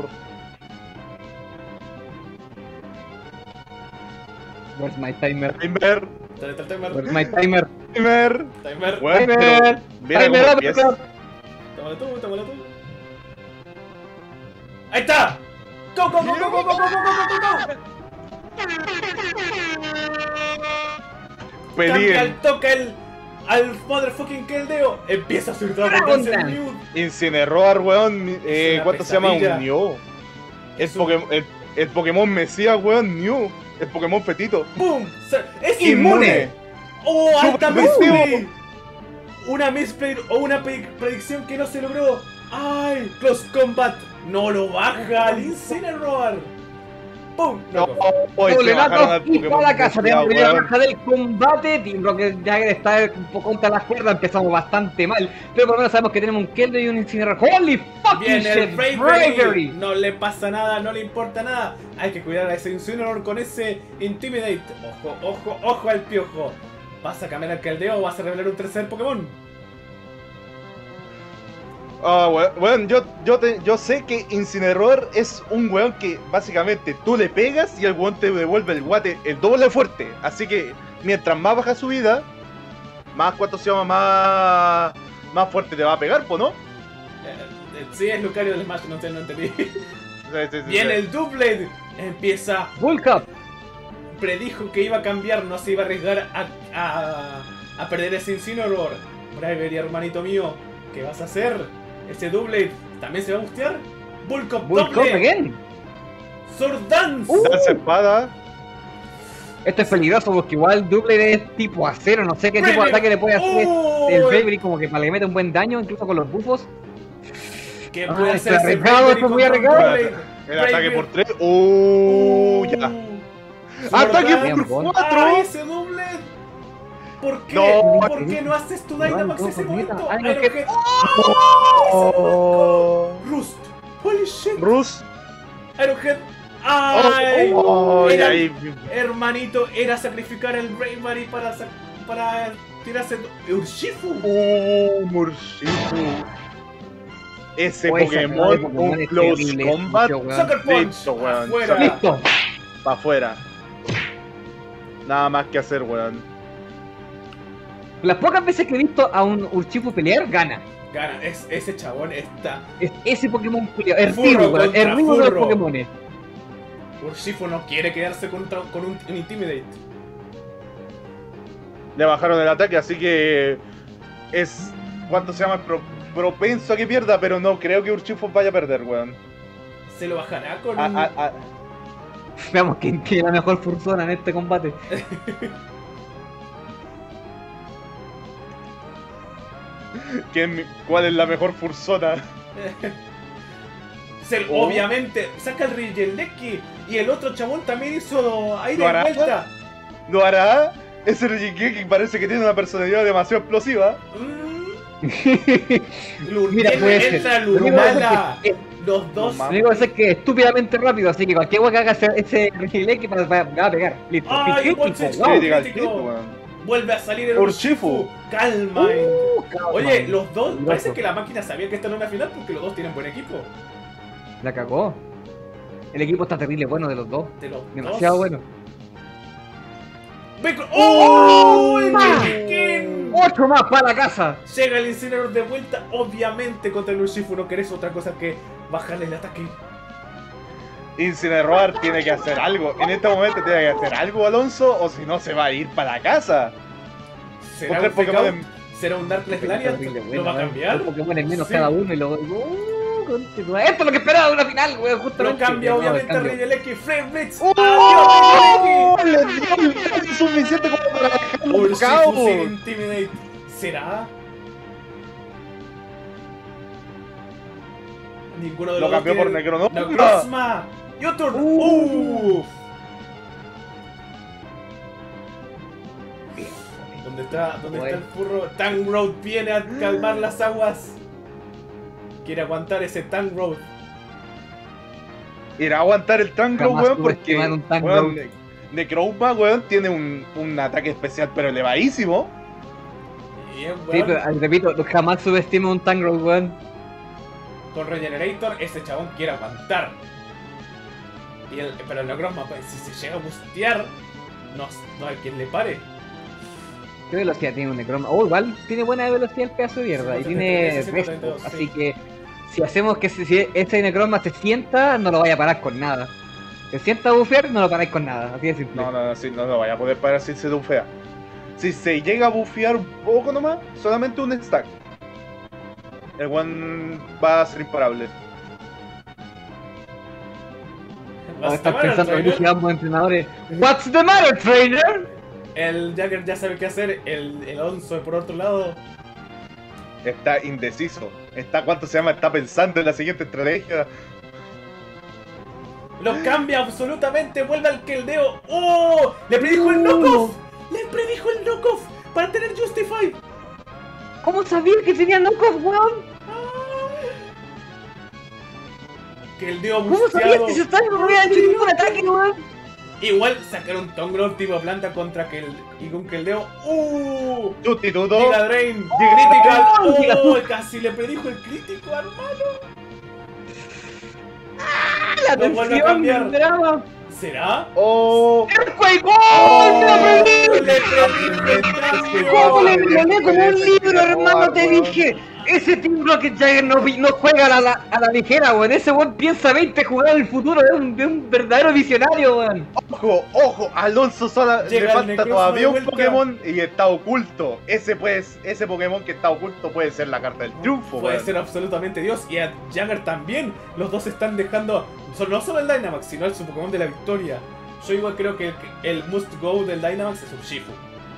Speaker 7: Where's my timer?
Speaker 10: Timer.
Speaker 8: ¿Dónde está el timer?
Speaker 7: Where's my timer?
Speaker 10: Timer.
Speaker 8: Timer.
Speaker 10: Bueno,
Speaker 7: timer.
Speaker 10: pero mira
Speaker 7: Timer.
Speaker 10: cómo empieza.
Speaker 8: Tómalo tú, tómalo tú. ¡Ahí está! ¡Go, go, go, go, go, go, go, go, go, go! Cambia el toque el, al motherfucking Keldeo. Empieza a subir toda la potencia en Mew.
Speaker 10: Incineroar, weón. Eh, ¿Cuánto se llama?
Speaker 8: pesadilla.
Speaker 10: Un Mew. El,
Speaker 8: Es un-
Speaker 10: Pokémon, el, el Pokémon Mesías, weón, Mew. El Pokémon Fetito.
Speaker 8: ¡Pum! Se- ¡Es
Speaker 10: Inmune.
Speaker 8: inmune! ¡Oh, alta
Speaker 10: Super
Speaker 8: misplay!
Speaker 10: efectivo.
Speaker 8: Una misplay o una pre- predicción que no se logró. ¡Ay! Close Combat no lo baja al Incineroar. ¡Pum!
Speaker 10: No,
Speaker 8: No,
Speaker 10: hoy se
Speaker 7: Doble
Speaker 10: bajaron al
Speaker 7: knockout y
Speaker 10: Pokémon
Speaker 7: para la casa.
Speaker 10: Mesías,
Speaker 7: Tenemos primera
Speaker 10: weón.
Speaker 7: baja del combate. Team Rocket Jagger está un poco contra la cuerda. Empezamos bastante mal, pero por lo menos sabemos que tenemos un Keldeo y un Incineroar. ¡Holy fucking
Speaker 8: Viene el
Speaker 7: shit!
Speaker 8: Bravery.
Speaker 7: Bravery.
Speaker 8: No le pasa nada, no le importa nada. Hay que cuidar a ese Incineroar con ese Intimidate. Ojo, ojo, ojo al piojo. ¿Vas a cambiar al Keldeo o vas a revelar un tercer Pokémon?
Speaker 10: Ah, weón, weón, yo, yo, te, yo sé que Incineroar es un weón que básicamente tú le pegas y el weón te devuelve el guate el doble fuerte. Así que mientras más baja su vida, más cuánto se llama, más, más fuerte te va a pegar, po, ¿no?
Speaker 8: Eh, eh, sí, es Lucario del Smash, no sé, no entendí.
Speaker 10: Sí, sí, sí,
Speaker 8: Viene
Speaker 10: sí.
Speaker 8: el Doublade. Empieza.
Speaker 7: Bulk up.
Speaker 8: Predijo que iba a cambiar, no se iba a arriesgar a, a, a perder ese Incineroar. Bravery, hermanito mío, ¿qué vas a hacer? Ese Doublade también se va a bustear. Bulk Up
Speaker 7: Bulk up
Speaker 8: doble.
Speaker 7: again.
Speaker 8: Sword Dance.
Speaker 7: Uh.
Speaker 10: Danza espada.
Speaker 7: Esto es peligroso porque igual Double es tipo acero, no sé qué tipo de
Speaker 8: Bravery.
Speaker 7: ataque le puede hacer
Speaker 8: Oh.
Speaker 7: el Bravery, como que para que le mete un buen daño, incluso con los buffos.
Speaker 8: ¿Qué
Speaker 7: Ah,
Speaker 8: puede
Speaker 7: estoy
Speaker 8: hacer ese
Speaker 7: arriesgado,
Speaker 8: Bravery
Speaker 7: esto es muy
Speaker 8: contra un
Speaker 7: arriesgado.
Speaker 8: Doublade?
Speaker 10: El ataque
Speaker 8: Bravery.
Speaker 10: por tres. Uh, ya.
Speaker 8: Sword
Speaker 10: Ataque
Speaker 8: Dance.
Speaker 10: por
Speaker 8: ¡Ah,
Speaker 10: cuatro.
Speaker 8: ese Doublade! ¿Por qué?
Speaker 10: No.
Speaker 8: ¿Por qué no haces tu Dynamax
Speaker 7: no,
Speaker 8: ese
Speaker 7: por neta.
Speaker 8: momento?
Speaker 7: Ay, no,
Speaker 8: Iron
Speaker 7: que-
Speaker 8: Head.
Speaker 10: Oh.
Speaker 8: Rust. Holy shit.
Speaker 10: Rus.
Speaker 8: Iron Head. ¡Ay!
Speaker 10: Oh, oh, y
Speaker 8: Era-
Speaker 10: ahí.
Speaker 8: Hermanito, era sacrificar el Bravery para, sa- para tirarse el Urshifu.
Speaker 10: Uh, Murcifu. Ese
Speaker 7: Oh, esa cagada de
Speaker 10: Pokémon,
Speaker 7: Pokémon
Speaker 10: un
Speaker 7: es
Speaker 10: close
Speaker 7: terrible,
Speaker 10: combat.
Speaker 7: mucho, weón.
Speaker 8: Sucker Punch.
Speaker 10: Listo, weón.
Speaker 8: Afuera.
Speaker 7: Listo.
Speaker 10: Para afuera. Nada más que hacer, weón.
Speaker 7: Las pocas veces que he visto a un Urshifu pelear, gana.
Speaker 8: Gana, es, ese chabón está.
Speaker 7: Es ese Pokémon culiao, el
Speaker 8: Furro
Speaker 7: Ribu, weón,
Speaker 8: contra
Speaker 7: el Ribu de los
Speaker 8: furro.
Speaker 7: Pokémones.
Speaker 8: Urshifu no quiere quedarse contra, con un, un Intimidate.
Speaker 10: Le bajaron el ataque, así que es, ¿cuánto se llama? Pro- propenso a que pierda, pero no creo que Urshifu vaya a perder, weón.
Speaker 8: Se lo bajará con
Speaker 10: A-
Speaker 8: un.
Speaker 10: a- a-
Speaker 7: Veamos quién tiene la mejor fursona en este combate.
Speaker 10: ¿quién- ¿Cuál es la mejor fursona?
Speaker 8: Se-
Speaker 10: Oh.
Speaker 8: Obviamente, saca el Rigelleki y el otro chabón también hizo ahí
Speaker 10: ¿Lo
Speaker 8: de
Speaker 10: hará?
Speaker 8: vuelta.
Speaker 10: ¿Lo hará? Ese Reggie parece que tiene una personalidad demasiado explosiva.
Speaker 8: Mm, Lur-
Speaker 7: Mira,
Speaker 8: entra-
Speaker 7: puede ser.
Speaker 8: entra
Speaker 7: Lo único que pasa
Speaker 8: Lunala.
Speaker 7: es que-
Speaker 8: Los dos.
Speaker 10: No
Speaker 7: Lo único que sé es que es estúpidamente rápido, así que cualquier hueá que haga ese, ese Regileki para va, va a pegar. Listo.
Speaker 8: Ay,
Speaker 7: Crítico,
Speaker 8: one six,
Speaker 7: wow.
Speaker 10: Critical
Speaker 8: crítico.
Speaker 10: hit, weón.
Speaker 8: Vuelve a salir el
Speaker 10: Urshifu.
Speaker 8: Urshifu. Calma.
Speaker 7: Uh, calma.
Speaker 8: Oye, los dos,
Speaker 7: Loco.
Speaker 8: parece que la máquina sabía que esta no era una final porque los dos tienen buen equipo.
Speaker 7: La cagó. El equipo está terrible bueno de los dos.
Speaker 8: De los
Speaker 7: Demasiado
Speaker 8: dos.
Speaker 7: bueno.
Speaker 8: Ve con- ¡Oh! ¡El
Speaker 7: ¡Ah!
Speaker 8: Mexiquín!
Speaker 7: ¡Ocho más para la casa!
Speaker 8: Llega el Incineroar de vuelta. Obviamente contra el Urshifu no querés otra cosa que bajarle el ataque.
Speaker 10: Incineroar tiene que hacer algo. En este momento tiene que hacer algo, Alonso, o si no se va a ir para la casa.
Speaker 8: ¿Será
Speaker 10: Porque
Speaker 8: un,
Speaker 10: el Pokémon
Speaker 8: Pokémon
Speaker 10: de-
Speaker 8: ¿Será un Darkness Lariat?
Speaker 7: Terrible
Speaker 8: ¿Lo
Speaker 7: bueno,
Speaker 8: va a
Speaker 7: eh.
Speaker 8: cambiar?
Speaker 7: Los Pokémon en menos
Speaker 8: Sí.
Speaker 7: cada uno y luego. Uh, conche- Esto es lo que esperaba de una final, weón,
Speaker 8: Lo
Speaker 7: justamente.
Speaker 8: cambia
Speaker 7: No,
Speaker 8: obviamente a
Speaker 7: cambio.
Speaker 8: Rideleki. Flame Blitz.
Speaker 10: ¡Oh!
Speaker 8: ¡Adiós,
Speaker 10: ¡Le dio el daño suficiente como para dejarlo
Speaker 8: Rideleki!
Speaker 10: tocado!
Speaker 8: Urshifu sin Intimidate. ¿Será? Ninguno de
Speaker 10: Lo
Speaker 8: los dos
Speaker 10: cambió por
Speaker 8: tiene-
Speaker 10: Necronomba.
Speaker 8: Necrozma. Yoturn.
Speaker 7: Uh.
Speaker 8: Uf. ¿Dónde está, dónde está el furro? Tangrowth viene a calmar las aguas. Quiere aguantar ese Tangrowth.
Speaker 10: Ir a aguantar el Tangrowth,
Speaker 7: Jamás
Speaker 10: weón, porque
Speaker 7: subestimaron un Tangrowth.
Speaker 10: weón, Ne- Necrozma, weón, tiene un, un ataque especial pero elevadísimo.
Speaker 8: Bien,
Speaker 7: Sí,
Speaker 8: weón.
Speaker 7: pero ah, repito, jamás subestimo un Tangrowth, weón.
Speaker 8: Con Regenerator, ese chabón quiere aguantar. Y el, pero el Necrozma, pues, si se llega a bustear, no, no hay quien le pare.
Speaker 7: ¿Qué velocidad tiene un Necroma? Oh, igual tiene buena velocidad el pedazo de mierda. Y tiene
Speaker 8: ciento treinta y
Speaker 7: resto.
Speaker 8: dos, sí.
Speaker 7: Así que si hacemos que se- si ese Necroma se sienta, no lo vaya a parar con nada. Se sienta a bufear, no lo paráis con nada. Así de simple.
Speaker 10: No, no, no, sí, no lo vaya a poder parar si se bufea. Si se llega a bufear un poco nomás, solamente un stack. El one va a ser imparable.
Speaker 7: Vamos a estar pensando en que ambos entrenadores. What's the matter, trainer?
Speaker 8: El Jagger ya sabe qué hacer. El, el Alonso, por otro lado,
Speaker 10: Está indeciso. Está, ¿cuánto se llama? Está pensando en la siguiente estrategia.
Speaker 8: lo cambia absolutamente. Vuelve al Keldeo. ¡Oh! ¡Le predijo el knockoff! ¡Le predijo el knockoff! Para tener Justify.
Speaker 7: ¿Cómo sabía que tenía knockoff, weón?
Speaker 8: Keldeo
Speaker 7: ¿Cómo sabía
Speaker 8: busteado.
Speaker 7: que se estaba no había hecho ningún ataque, weón?
Speaker 8: Igual sacaron Tangrowth tipo planta contra Kel y con Keldeo. ¡Uh!
Speaker 10: Sustituto.
Speaker 8: Giga Drain.
Speaker 10: Giga-
Speaker 8: Critical.
Speaker 7: ¡Oh! Giga-
Speaker 8: ¡Oh! Casi le predijo el crítico, hermano.
Speaker 7: La
Speaker 8: Lo vuelve a
Speaker 7: tensión,
Speaker 8: cambiar.
Speaker 7: el drama.
Speaker 8: ¿Será?
Speaker 10: Oh.
Speaker 7: ¡Earthquake! ¡Oh! ¡Me la perdí!
Speaker 8: Le predijo el
Speaker 7: ¿Cómo le
Speaker 8: cambio.
Speaker 7: violé como un libro, hermano? Te dije. Ese Team Rocket Jagger no, vi- no juega a la, a la ligera, weón. Ese weón piensa veinte jugadas en el futuro. Es un, es un verdadero visionario, weón.
Speaker 10: Ojo, ojo, Alonso sola
Speaker 8: Llega
Speaker 10: le
Speaker 8: el
Speaker 10: falta
Speaker 8: Necrozma
Speaker 10: todavía
Speaker 8: de
Speaker 10: un
Speaker 8: vuelta.
Speaker 10: Pokémon y está oculto. Ese puede, ese Pokémon que está oculto puede ser la carta del triunfo,
Speaker 8: Puede
Speaker 10: weón.
Speaker 8: ser absolutamente Dios. Y a Jagger también. Los dos están dejando. so- No solo el Dynamax, sino el su Pokémon de la victoria. Yo igual creo que el, el must go del Dynamax es Urshifu.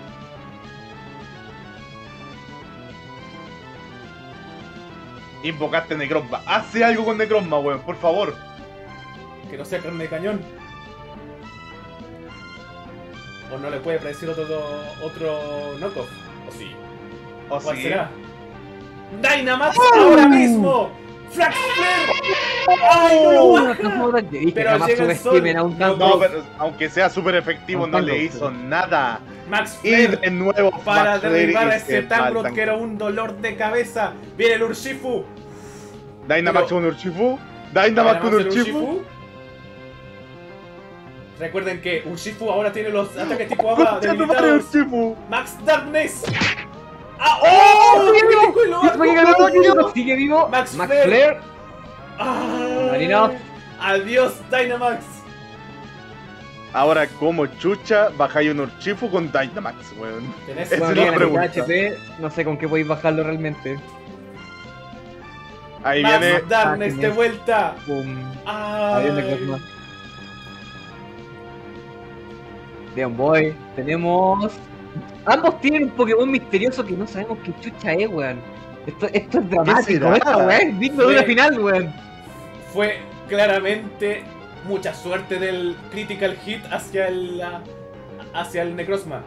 Speaker 10: Invocaste Necrozma. Hace algo con Necrozma, weón, por favor.
Speaker 8: Que no sea carne de cañón. O no le puede predecir otro, otro knockoff. O sí.
Speaker 10: O
Speaker 8: ¿Cuál
Speaker 10: sí.
Speaker 8: será? ¡Dynamax ahora mismo! ¡Flax Flare! ¡Ay, no lo baja!
Speaker 7: Dije,
Speaker 8: Pero
Speaker 7: jamás
Speaker 8: llega el
Speaker 7: subestimen
Speaker 8: sol.
Speaker 7: a un
Speaker 10: No,
Speaker 7: tanto.
Speaker 10: pero aunque sea súper efectivo, no le hizo nada.
Speaker 8: Max
Speaker 10: Y
Speaker 8: Flare
Speaker 10: de nuevo
Speaker 8: para
Speaker 10: Max Flare
Speaker 8: derribar a
Speaker 10: y
Speaker 8: ese
Speaker 10: se va al
Speaker 8: Tangrowth
Speaker 10: Tangrowth.
Speaker 8: que era un dolor de cabeza. Viene el Urshifu.
Speaker 10: Dynamax
Speaker 8: Pero-
Speaker 10: con Urshifu. Dynamax con
Speaker 8: el
Speaker 10: Urshifu.
Speaker 8: Recuerden que Urshifu ahora tiene los ataques tipo agua
Speaker 10: Concha tu madre,
Speaker 8: debilitados.
Speaker 10: Urshifu.
Speaker 8: Max Darkness. ¡Ah! ¡Oh!
Speaker 7: ¡Sigue vivo!
Speaker 8: ¡Crítico y lo
Speaker 7: Sigue vivo,
Speaker 8: arco!
Speaker 7: sigue vivo, sigue vivo.
Speaker 8: Max
Speaker 7: Max
Speaker 8: Flare.
Speaker 7: Flare.
Speaker 8: ¡Ah!
Speaker 7: Marino.
Speaker 8: Adiós, Dynamax.
Speaker 10: Ahora, como chucha, bajáis un Urshifu con Dynamax, weón.
Speaker 8: Tenés
Speaker 10: Esa
Speaker 7: Bueno,
Speaker 10: es
Speaker 7: tiene
Speaker 10: la
Speaker 7: la
Speaker 10: pregunta.
Speaker 7: mitad H P. No sé con qué podéis bajarlo realmente.
Speaker 10: Ahí
Speaker 8: Max
Speaker 10: viene.
Speaker 8: Darkness
Speaker 7: Ah,
Speaker 8: de
Speaker 7: genial.
Speaker 8: vuelta.
Speaker 7: Pum.
Speaker 8: ¡Ay!
Speaker 7: Avión de Cosma. Bien, boy. Tenemos. Ambos tienen un Pokémon misterioso que no sabemos qué chucha es, weón. Esto, esto es dramático,
Speaker 10: será?
Speaker 7: esta weón es digno de una
Speaker 8: Fue-
Speaker 7: final, weón.
Speaker 8: Fue claramente mucha suerte del critical hit hacia el la- hacia el Necrozma.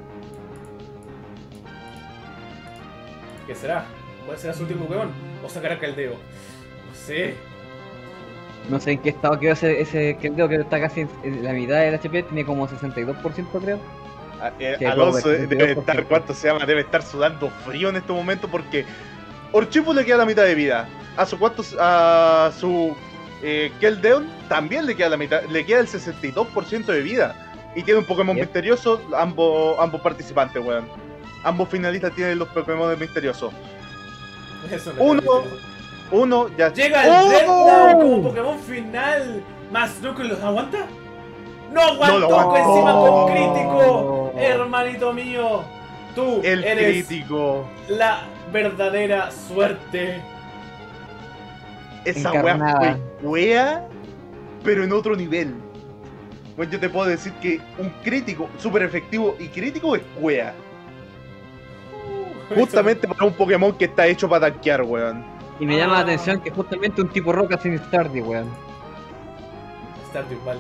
Speaker 8: ¿Qué será? ¿Cuál será su último Pokémon? ¿O sacará Caldeo? No sé.
Speaker 7: No sé en qué estado quedó ese, ese Keldeo que está casi en, en la mitad del H P, tiene como sesenta y dos por ciento creo.
Speaker 10: eh,
Speaker 7: Qué
Speaker 10: Alonso
Speaker 7: pobre,
Speaker 10: debe
Speaker 7: qué
Speaker 10: estar,
Speaker 7: pobre.
Speaker 10: ¿cuánto se llama? Debe estar sudando frío en este momento porque Orchifu le queda la mitad de vida. A su cuántos, a su eh, Keldeo también le queda la mitad, le queda el sesenta y dos por ciento de vida. Y tiene un Pokémon
Speaker 7: Yep.
Speaker 10: misterioso, ambos, ambos participantes, weón. Ambos finalistas tienen los Pokémon misteriosos.
Speaker 8: Eso no
Speaker 10: Uno,
Speaker 8: es
Speaker 10: uno ya.
Speaker 8: Llega el
Speaker 10: ¡Oh!
Speaker 8: Dreadnought como Pokémon final. ¿Más Knuckles los aguanta? ¡No aguantó!
Speaker 10: No lo aguantó.
Speaker 8: Encima con crítico. Hermanito mío, tú
Speaker 10: El
Speaker 8: eres
Speaker 10: crítico.
Speaker 8: la verdadera suerte.
Speaker 10: Esa weá
Speaker 7: Encarnada.
Speaker 10: fue wea, pero en otro nivel. Bueno, yo te puedo decir que un crítico súper efectivo y crítico es wea. Justamente para un Pokémon que está hecho para tanquear, weón.
Speaker 7: Y me llama
Speaker 8: Ah.
Speaker 7: la atención que justamente un tipo roca sin Stardew, weón.
Speaker 8: Stardew Valley.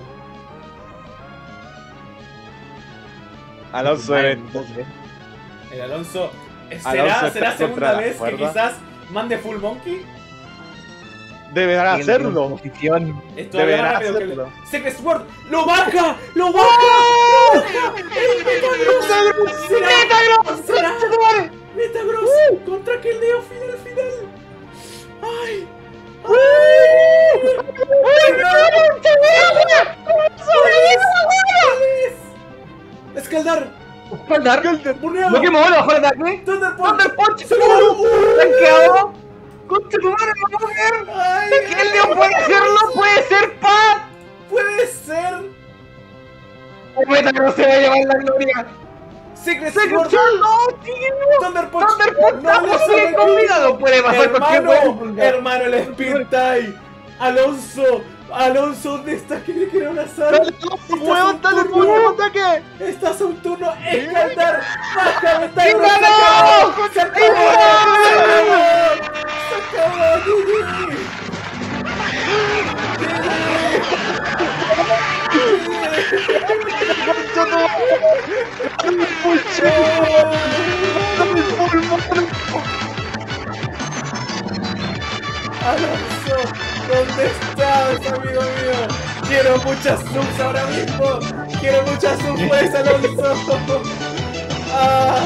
Speaker 10: Alonso
Speaker 7: Vale,
Speaker 10: debe-
Speaker 7: entonces.
Speaker 8: El Alonso. ¿Será,
Speaker 10: Alonso está
Speaker 8: ¿será
Speaker 10: contra
Speaker 8: segunda
Speaker 10: la
Speaker 8: vez que
Speaker 10: cuerda.
Speaker 8: quizás mande Full Monkey?
Speaker 10: deberá
Speaker 7: Y en
Speaker 10: hacerlo.
Speaker 7: posición.
Speaker 8: Esto habla
Speaker 10: Deberá
Speaker 8: más rápido que el
Speaker 10: hacerlo.
Speaker 8: Secret Sword. ¡Lo baja! ¡Lo baja! ¡Lo baja! ¡El Metagross! ¡Será! ¡Será! ¡Metagross! ¡Contra Keldeo final final! ¡Ay! ¡Ay! ¡Escaldar!
Speaker 7: ¡Escaldar!
Speaker 8: ¡Burneado!
Speaker 7: ¡No que me vuelva bajo el ataque!
Speaker 8: ¡Thunder Punch!
Speaker 7: ¡Thunder Punch!
Speaker 8: ¡Seguro!
Speaker 7: ¡Tanqueado! ¡Concha tu madre, vamos a ver!
Speaker 8: ¡Ay!
Speaker 7: ¡El León puede hacerlo! ¡Puede ser Pat!
Speaker 8: ¡Puede ser!
Speaker 7: ¡O Metagross se va a llevar la gloria!
Speaker 8: ¡Secret
Speaker 7: ¡Secret
Speaker 8: Sword!
Speaker 7: Sword! ¡No, tío!
Speaker 8: ¡Thunder Punch!
Speaker 7: ¡Thunder Punch!
Speaker 8: ¡No le
Speaker 7: sigue
Speaker 8: sabe
Speaker 7: con
Speaker 8: aquí!
Speaker 7: vida! ¡No puede pasar cualquier
Speaker 8: Hermano,
Speaker 7: cosa!
Speaker 8: hermano, el Spintai. Alonso, Alonso, ¿dónde estás? ¿Quiere que era una sal?
Speaker 10: ¡Dale, weón! ¡Dale, weón! ¡Ataque!
Speaker 8: Estás a un turno escaldar. ¡Baja, Metagross!
Speaker 7: ¡Y
Speaker 8: ¡Se
Speaker 7: ganó!
Speaker 8: acabó! ¡Se acabó! ¡Se acabó! ¡G Alonso, ¿dónde estás, amigo mío? Quiero muchas subs ahora mismo. Quiero muchas subs por ese Alonso. Ah.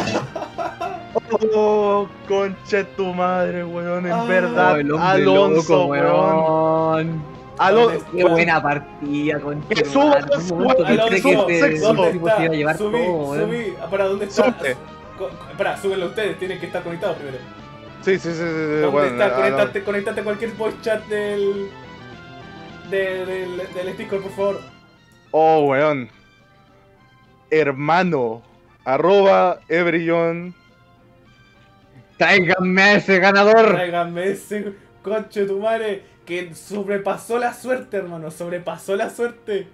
Speaker 10: Oh, concha de tu madre, weón. En
Speaker 8: Ah.
Speaker 10: verdad,
Speaker 7: Oh, el hombre
Speaker 10: Alonso,
Speaker 7: loco,
Speaker 10: weón.
Speaker 7: weón.
Speaker 10: Alonso,
Speaker 7: Qué buena partida, con
Speaker 10: Que suba
Speaker 7: En un
Speaker 10: los
Speaker 7: momento pensé
Speaker 8: Alonso,
Speaker 7: que este
Speaker 10: sexo.
Speaker 7: el
Speaker 8: ¿dónde
Speaker 7: tipo se iba a
Speaker 8: está?
Speaker 7: llevar
Speaker 8: Subí,
Speaker 7: todo, weón.
Speaker 8: subí. ¿Para dónde está?
Speaker 10: Súbete.
Speaker 8: Co- Espera, súbenlo ustedes. Tienen que estar conectados primero.
Speaker 10: Sí, sí, sí, sí, sí,
Speaker 8: ¿Dónde
Speaker 10: weón.
Speaker 8: está?
Speaker 10: ah, no.
Speaker 8: Conéctate, conéctate a cualquier voice chat del... de- del, del Discord, por favor.
Speaker 10: Oh, weón. Hermano. Arroba Everyon.
Speaker 7: Tráiganme a ese ganador.
Speaker 8: Tráigame ese coche de tu madre que sobrepasó la suerte, hermano. Sobrepasó la suerte.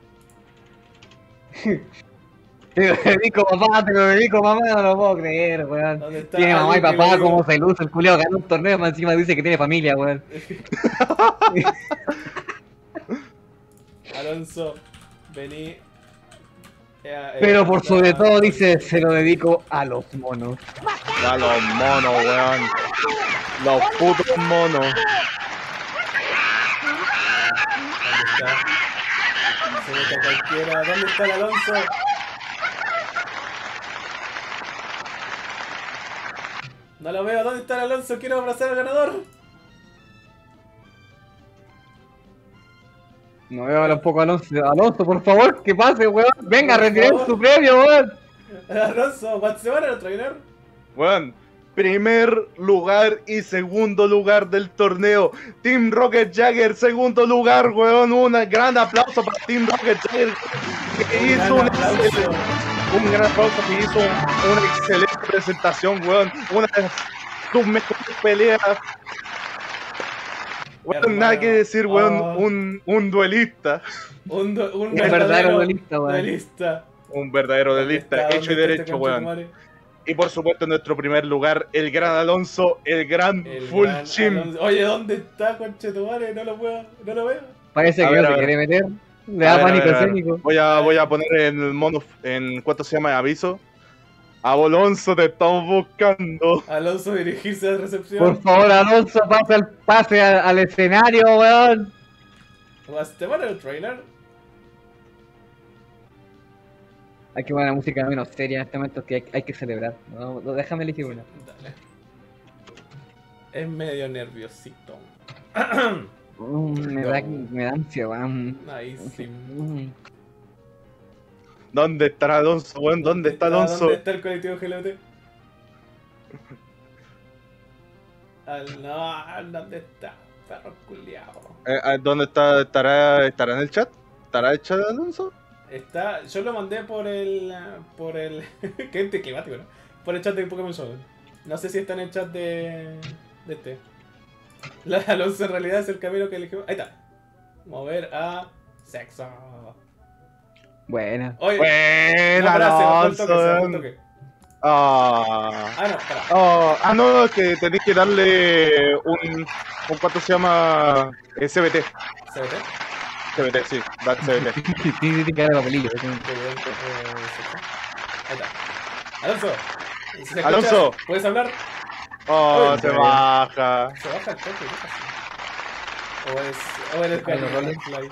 Speaker 7: Te lo dedico, papá, te lo dedico, mamá, no lo puedo creer, weón.
Speaker 8: ¿Dónde está
Speaker 7: Tiene mamá y
Speaker 8: alguien que
Speaker 7: papá,
Speaker 8: le diga?
Speaker 7: como se luce el culiao, gana un torneo, más encima dice que tiene familia, weón.
Speaker 8: Alonso, vení. Eh, eh,
Speaker 7: Pero por sobre
Speaker 8: ah,
Speaker 7: todo dice, se lo dedico a los monos.
Speaker 10: A los monos, weón. Los putos monos.
Speaker 8: ¿Dónde está? Se mete a cualquiera. ¿Dónde está el Alonso? No lo veo. ¿Dónde está el Alonso? Quiero abrazar al ganador.
Speaker 7: No veo ahora un poco a Alonso. Alonso, por favor, que pase, weón. Venga,
Speaker 8: Por
Speaker 7: retiren
Speaker 8: favor.
Speaker 7: su premio, weón.
Speaker 8: Alonso, ¿cuánto se van a trainer?
Speaker 10: Weón. Primer lugar y segundo lugar del torneo. Team Rocket Jagger, segundo lugar, weón. Un gran aplauso para Team Rocket Jagger. Que hizo
Speaker 8: Un
Speaker 10: un,
Speaker 8: aplauso.
Speaker 10: excelente, un gran aplauso que hizo un- una excelente presentación, weón. Una de sus mejores peleas. Weón,
Speaker 8: Hermano.
Speaker 10: nada que decir, weón.
Speaker 8: Oh.
Speaker 10: Un, un duelista.
Speaker 8: Un, du- un
Speaker 7: Un verdadero duelista, weón.
Speaker 8: duelista.
Speaker 10: Un verdadero duelista,
Speaker 8: ¿Dónde
Speaker 10: hecho y
Speaker 8: está este
Speaker 10: derecho,
Speaker 8: concha de tu
Speaker 10: weón.
Speaker 8: madre?
Speaker 10: Y por supuesto, en nuestro primer lugar, el gran Alonso, el gran
Speaker 8: El
Speaker 10: Full
Speaker 8: gran
Speaker 10: Chim.
Speaker 8: Alonso. Oye, ¿dónde está, conchetumare? No lo puedo, no lo veo.
Speaker 7: Parece
Speaker 10: A
Speaker 7: que
Speaker 10: ver,
Speaker 7: no
Speaker 10: a
Speaker 7: se
Speaker 10: ver.
Speaker 7: quiere meter. Le
Speaker 10: A
Speaker 7: da
Speaker 10: ver, a
Speaker 7: pánico
Speaker 10: ver, a ver.
Speaker 7: escénico.
Speaker 10: Voy a, voy a poner en el mono, en ¿cuánto se llama? Aviso. A Alonso te estamos buscando.
Speaker 8: Alonso dirigirse a la recepción.
Speaker 7: Por favor, Alonso, pase al, pase al, al escenario, weón.
Speaker 8: ¿Te van el trailer?
Speaker 7: Hay que poner una música menos seria en este momento que hay, hay que celebrar. No, no, déjame elegir una.
Speaker 8: Dale. Es medio nerviosito.
Speaker 7: Mm, me,
Speaker 8: No.
Speaker 7: da, me da ansiedad. mm.
Speaker 8: Ahí sí.
Speaker 7: Mm.
Speaker 10: ¿Dónde estará Alonso, weón? ¿Dónde está Alonso?
Speaker 8: ¿Dónde está el colectivo G L O T? Al, no, ¿dónde está? Perro culiao.
Speaker 10: Eh, eh, ¿Dónde está? ¿Estará, ¿Estará en el chat? ¿Estará el chat de Alonso?
Speaker 8: Está, yo lo mandé por el. por el. Qué anticlimático, ¿no? Por el chat de Pokémon Show. No sé si está en el chat de. de este. La Alonso en realidad es el camino que eligió. Ahí está. Mover a. Sexo.
Speaker 7: Buena.
Speaker 8: Oye,
Speaker 10: Buena,
Speaker 8: no, pará, se bajó el toque, se bajó el
Speaker 10: Alonso.
Speaker 8: toque.
Speaker 10: Ah.
Speaker 8: Ah, no, pará.
Speaker 10: Oh, ah, no, es que tenéis que darle un, un ¿cuánto se llama? Eh, C B T.
Speaker 8: ¿Se ve?
Speaker 10: C B T, sí, dar C B T.
Speaker 7: Tiene que dar papelillo.
Speaker 8: Qué bien, eh, sexo. Ahí está. Alonso. si se escucha,
Speaker 10: Alonso.
Speaker 8: ¿Puedes hablar?
Speaker 10: Oh,
Speaker 8: Uy,
Speaker 10: se
Speaker 8: bien.
Speaker 10: baja.
Speaker 8: Se baja el toque, ¿qué pasa? O es. O eres
Speaker 7: Ay, no,
Speaker 8: Carlos
Speaker 7: no.
Speaker 8: Fly.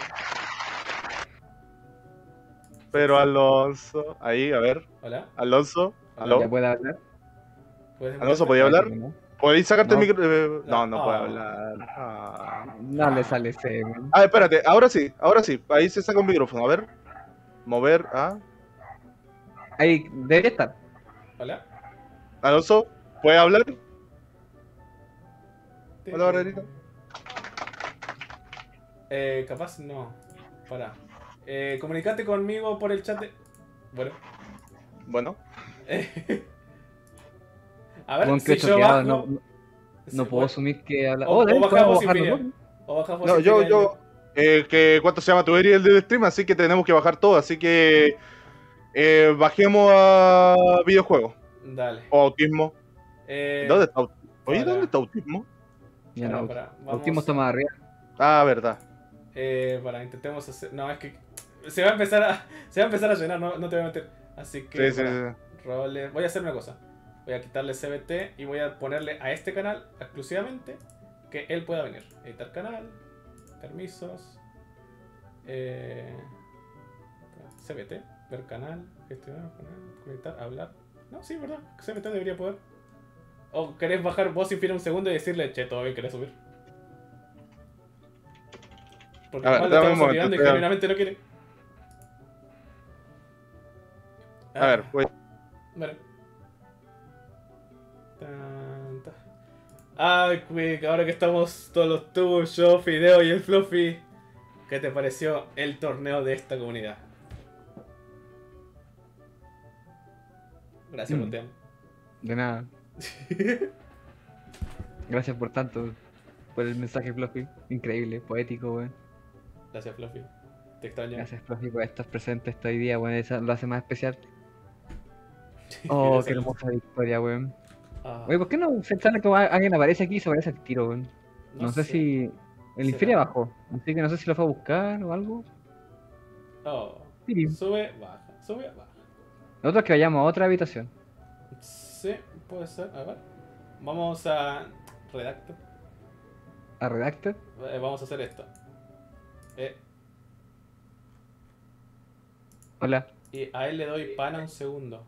Speaker 10: Pero Alonso, ahí, a ver.
Speaker 8: Hola.
Speaker 10: Alonso, ¿aló?
Speaker 7: ¿Ya puede hablar?
Speaker 8: ¿Puedes
Speaker 10: Alonso, ¿podía hablar?
Speaker 7: ¿No?
Speaker 10: ¿Podéis sacarte
Speaker 7: No.
Speaker 10: el micro? Eh, No, no
Speaker 8: Ah.
Speaker 10: puede hablar. Ah.
Speaker 7: No le sale ese, man.
Speaker 10: Ah, espérate, ahora sí, ahora sí. Ahí se saca un micrófono, a ver. Mover a.
Speaker 7: Ahí, debería estar.
Speaker 8: Hola.
Speaker 10: Alonso, ¿puede hablar? Hola, Barbarita.
Speaker 8: Eh, capaz no. Para. Eh, comunicate conmigo por el chat de. Bueno.
Speaker 10: Bueno.
Speaker 8: A ver,
Speaker 7: Weón,
Speaker 8: si
Speaker 7: qué
Speaker 8: yo
Speaker 7: choqueado,
Speaker 8: bajo.
Speaker 7: no, no,
Speaker 8: si
Speaker 7: no puedo
Speaker 8: puedo-
Speaker 7: asumir que habla.
Speaker 8: O,
Speaker 7: Oh, de
Speaker 8: o
Speaker 7: ahí
Speaker 8: bajamos
Speaker 7: podemos
Speaker 8: sin
Speaker 7: bajarlo,
Speaker 8: Firia.
Speaker 7: ¿no?
Speaker 8: O bajamos
Speaker 10: No,
Speaker 8: sin
Speaker 10: yo,
Speaker 8: Firia.
Speaker 10: yo. Eh, que cuánto se llama, tú eres el del stream, así que tenemos que bajar todo. Así que. Eh, bajemos a videojuegos.
Speaker 8: Dale.
Speaker 10: O autismo.
Speaker 8: Eh,
Speaker 10: ¿Dónde está autismo? Oye,
Speaker 8: para.
Speaker 10: ¿dónde está autismo?
Speaker 7: Ya
Speaker 8: Para,
Speaker 7: no.
Speaker 8: para, vamos
Speaker 7: Autismo está
Speaker 8: a-
Speaker 7: más arriba.
Speaker 10: Ah, verdad.
Speaker 8: Eh, para, intentemos hacer. No, es que. Se va a empezar a. Se va a empezar a llenar, no, no te voy a meter. Así que.
Speaker 10: Sí, sí,
Speaker 8: para,
Speaker 10: sí.
Speaker 8: roles- Voy a hacer una cosa. Voy a quitarle C B T y voy a ponerle a este canal exclusivamente que él pueda venir. Editar canal. Permisos. Eh, C B T. Ver canal. Gestionar canal. Conectar. Hablar. No, sí, verdad. C B T debería poder. ¿O querés bajar vos sin fin un segundo y decirle, che, todo bien, querés subir? Porque
Speaker 10: A ver,
Speaker 8: igual lo
Speaker 10: dame un
Speaker 8: estamos
Speaker 10: momento,
Speaker 8: olvidando y
Speaker 10: espera.
Speaker 8: genuinamente no quiere.
Speaker 10: A ver, voy.
Speaker 8: Vale. Tan, ta. Ay, Quick, ahora que estamos todos los tubos, yo, Fideo y el Fluffy, ¿qué te pareció el torneo de esta comunidad? Gracias,
Speaker 7: Mm.
Speaker 8: Montean.
Speaker 7: De nada. Gracias por tanto. Por el mensaje, Fluffy. Increíble, poético, weón.
Speaker 8: Gracias, Fluffy. Te extraño.
Speaker 7: Gracias, Fluffy, por estar presente este hoy día, weón. Eso lo hace más especial.
Speaker 8: Quiero
Speaker 7: Oh, qué
Speaker 8: ser-
Speaker 7: hermosa victoria, weón.
Speaker 8: Ah,
Speaker 7: Oye, ¿por qué no se sale que va- alguien aparece aquí y se aparece al tiro, weón? No, sé, si. El
Speaker 8: ¿Será?
Speaker 7: Infiria bajó. Así que no sé si lo fue a buscar o algo.
Speaker 8: Oh,
Speaker 7: Sí.
Speaker 8: sube, baja, sube, baja.
Speaker 7: Nosotros que vayamos a otra habitación.
Speaker 8: Sí, puede ser. A ver. Vamos a redactar.
Speaker 7: A Redacted.
Speaker 8: Eh, vamos a hacer esto. Eh,
Speaker 7: Hola.
Speaker 8: y a él le doy pana un segundo.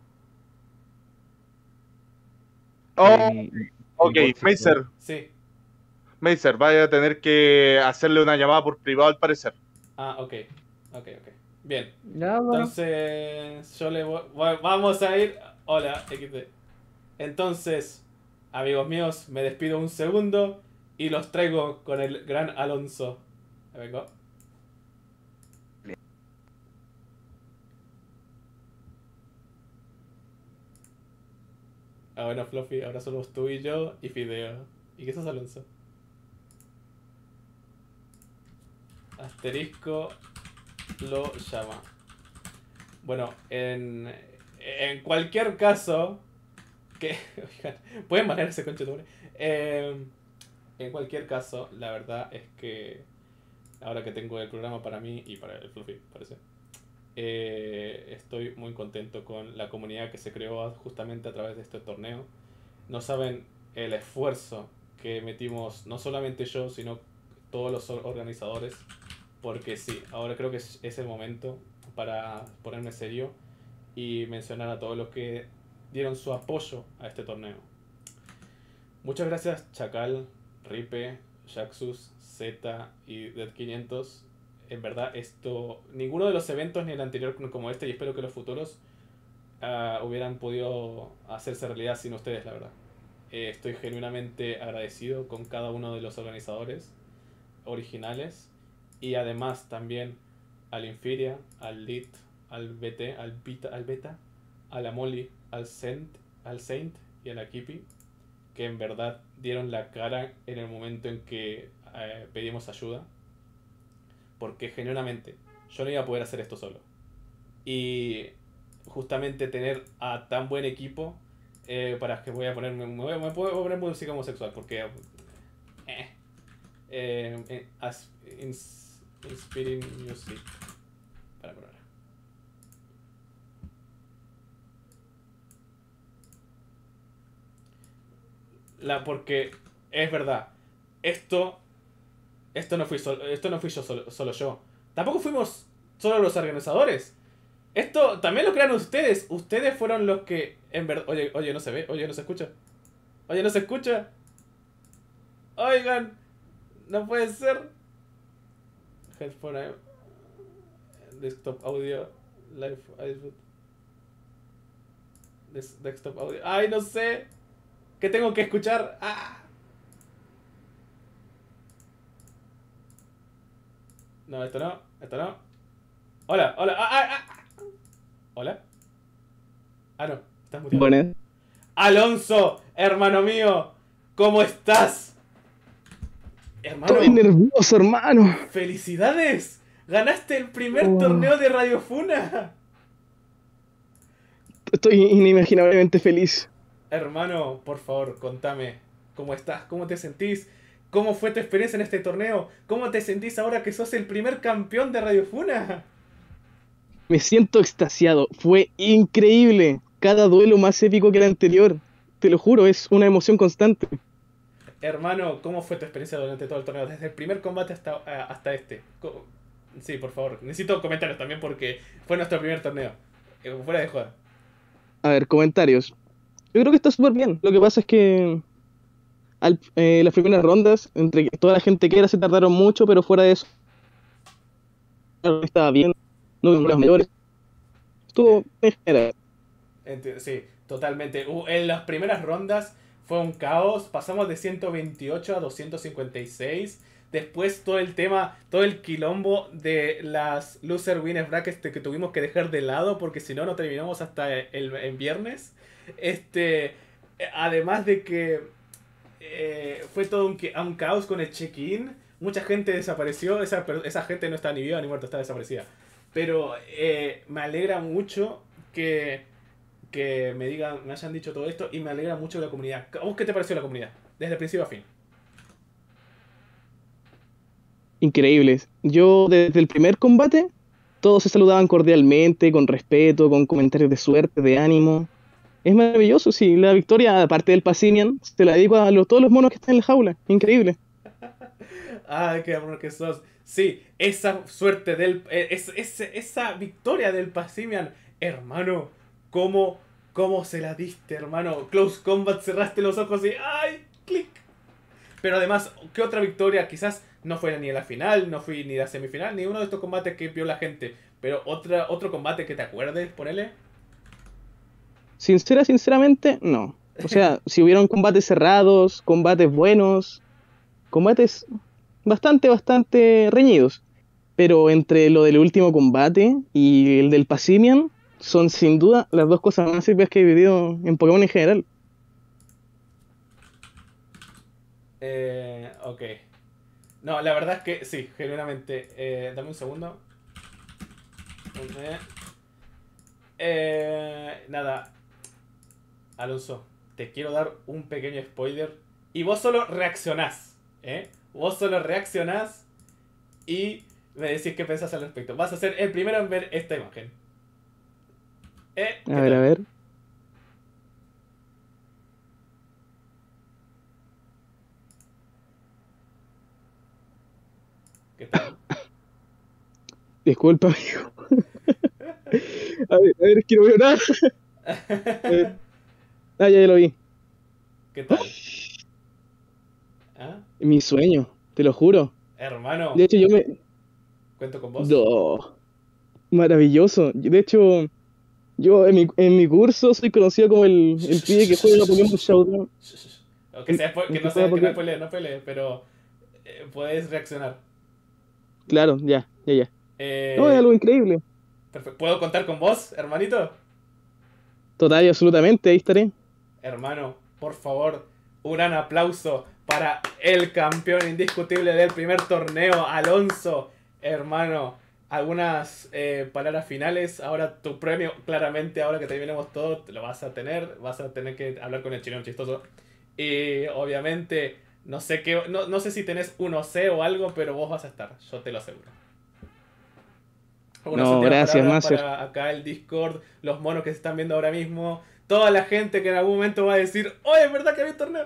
Speaker 10: Oh,
Speaker 7: Y- y-
Speaker 10: ok,
Speaker 7: y boxes,
Speaker 10: Macer.
Speaker 7: weón.
Speaker 8: Sí.
Speaker 10: Macer, vaya a tener que hacerle una llamada por privado al parecer.
Speaker 8: Ah, ok. Ok, ok. Bien.
Speaker 7: Ya, bueno.
Speaker 8: Entonces, yo le voy. voy- Vamos a ir. Hola, X D. Entonces, amigos míos, me despido un segundo y los traigo con el gran Alonso. Ahí vengo. Ah, bueno, Fluffy, ahora somos tú y yo y Fideo. ¿Y qué sos, Alonso? Asterisco lo llama. Bueno, en, en cualquier caso, que oigan, pueden manejar ese conche de madre? Eh, en cualquier caso, la verdad es que ahora que tengo el programa para mí y para el Fluffy, parece, eh, estoy muy contento con la comunidad que se creó justamente a través de este torneo. No saben el esfuerzo que metimos, no solamente yo, sino todos los or- organizadores. Porque sí, ahora creo que es, es el momento para ponerme serio y mencionar a todos los que dieron su apoyo a este torneo. Muchas gracias Chacal, Ripe, Jaxus, Z y Dead quinientos. En verdad, esto, ninguno de los eventos ni el anterior como este, y espero que los futuros uh, hubieran podido hacerse realidad sin ustedes, la verdad. Eh, estoy genuinamente agradecido con cada uno de los organizadores originales, y además también al Infiria, al Lit, al B T, al Beta, al Beta, a la Molly, al Saint, al Saint y a la Kipi, que en verdad dieron la cara en el momento en que eh, pedimos ayuda. Porque genuinamente yo no iba a poder hacer esto solo. Y justamente tener a tan buen equipo, eh, para que voy a ponerme, me voy, me puedo poner música homosexual porque eh, eh, eh, as, ins, inspiring music para probar. La, porque es verdad, esto Esto no fui solo, esto no fui yo solo, solo yo. Tampoco fuimos solo los organizadores. Esto también lo crearon ustedes. Ustedes fueron los que en verdad. Oye, oye, no se ve, oye, no se escucha. Oye, no se escucha. Oigan, no puede ser. Headphone, desktop audio, live, Des, desktop audio. Ay, no sé. ¿Qué tengo que escuchar? Ah. No, esto no, esto no. Hola, hola, ah, ah, ah. Hola. Ah, no, estás muteado.
Speaker 13: Buenas.
Speaker 8: Alonso, hermano mío, ¿cómo estás? Hermano.
Speaker 13: Estoy nervioso, hermano.
Speaker 8: ¡Felicidades! ¡Ganaste el primer
Speaker 13: Oh.
Speaker 8: torneo de Radio Funa!
Speaker 13: Estoy inimaginablemente feliz.
Speaker 8: Hermano, por favor, contame, ¿cómo estás? ¿Cómo te sentís? ¿Cómo fue tu experiencia en este torneo? ¿Cómo te sentís ahora que sos el primer campeón de Radio Funa?
Speaker 13: Me siento extasiado. Fue increíble. Cada duelo más épico que el anterior. Te lo juro, es una emoción constante.
Speaker 8: Hermano, ¿cómo fue tu experiencia durante todo el torneo? Desde el primer combate hasta, hasta este. Co- Sí, por favor. Necesito comentarios también porque fue nuestro primer torneo. Eh, Fuera de joda.
Speaker 13: A ver, comentarios. Yo creo que está súper bien. Lo que pasa es que al, eh, las primeras rondas, entre que toda la gente que era, se tardaron mucho, pero fuera de eso, estaba bien. No vimos los mejores. Estuvo en general.
Speaker 8: Enti- Sí, totalmente. Uh, en las primeras rondas fue un caos. Pasamos de ciento veintiocho a doscientos cincuenta y seis. Después todo el tema, todo el quilombo de las loser winners brackets que tuvimos que dejar de lado porque si no, no terminamos hasta el, el viernes. Este, además de que eh, fue todo un, que- un caos con el check-in. Mucha gente desapareció. Esa, per- esa gente no está ni viva ni muerta, está desaparecida. Pero eh, me alegra mucho que, que me digan, me hayan dicho todo esto y me alegra mucho la comunidad. ¿A vos qué te pareció la comunidad? Desde principio a fin.
Speaker 13: Increíbles. Yo desde el primer combate, todos se saludaban cordialmente, con respeto, con comentarios de suerte, de ánimo. Es maravilloso, sí. La victoria, aparte del Pasimian, se la dedico a los- todos los monos que están en la jaula. Increíble.
Speaker 8: Ay, qué amor que sos. Sí, esa suerte del... eh, Es, es- esa victoria del Pasimian. Hermano, ¿cómo, ¿cómo se la diste, hermano? Close Combat, cerraste los ojos y... ¡Ay! ¡Clic! Pero además, ¿qué otra victoria? Quizás no fue ni a la final, no fui ni a la semifinal, ni uno de estos combates que vio la gente. Pero otra, otro combate que te acuerdes, ponele.
Speaker 13: Sincera, sinceramente, no. O sea, si hubieron combates cerrados, combates buenos, combates bastante, bastante reñidos. Pero entre lo del último combate y el del Pasimian, son sin duda las dos cosas más épicas que he vivido en Pokémon en general.
Speaker 8: Eh, ok. No, la verdad es que sí, genuinamente. Eh, dame un segundo. Eh, eh, nada. Alonso, te quiero dar un pequeño spoiler. Y vos solo reaccionás. ¿Eh? Vos solo reaccionás y me decís qué pensás al respecto. Vas a ser el primero en ver esta imagen. ¿Eh? ¿Qué
Speaker 13: A ver,
Speaker 8: tal?
Speaker 13: a ver.
Speaker 8: ¿Qué tal?
Speaker 13: Disculpa, amigo. A ver, a ver, es que no veo nada. A ver. Ah, ya, ya lo vi.
Speaker 8: ¿Qué tal? ¿Ah?
Speaker 13: Mi sueño, te lo juro.
Speaker 8: Hermano.
Speaker 13: De hecho, yo me...
Speaker 8: ¿Cuento con vos?
Speaker 13: No. Maravilloso. De hecho, yo en mi, en mi curso soy conocido como el, el pibe que juega Pokémon Showdown.
Speaker 8: O que, sea, que no sea, que no pelee, no pelee, pero eh, puedes reaccionar.
Speaker 13: Claro, ya, ya, ya.
Speaker 8: Eh,
Speaker 13: No, es algo increíble.
Speaker 8: Perfecto. ¿Puedo contar con vos, hermanito?
Speaker 13: Total y absolutamente, ahí estaré.
Speaker 8: Hermano, por favor, un gran aplauso para el campeón indiscutible del primer torneo, Alonso. Hermano, algunas eh, palabras finales. Ahora tu premio, claramente, ahora que terminemos todo, lo vas a tener. Vas a tener que hablar con el chileno chistoso. Y obviamente, no sé qué, no, no sé si tenés un O C o algo, pero vos vas a estar, yo te lo aseguro. Algunas
Speaker 13: No,
Speaker 8: últimas
Speaker 13: gracias,
Speaker 8: palabras
Speaker 13: Master.
Speaker 8: para acá el Discord, los monos que se están viendo ahora mismo, toda la gente que en algún momento va a decir, oye, es verdad que había un torneo.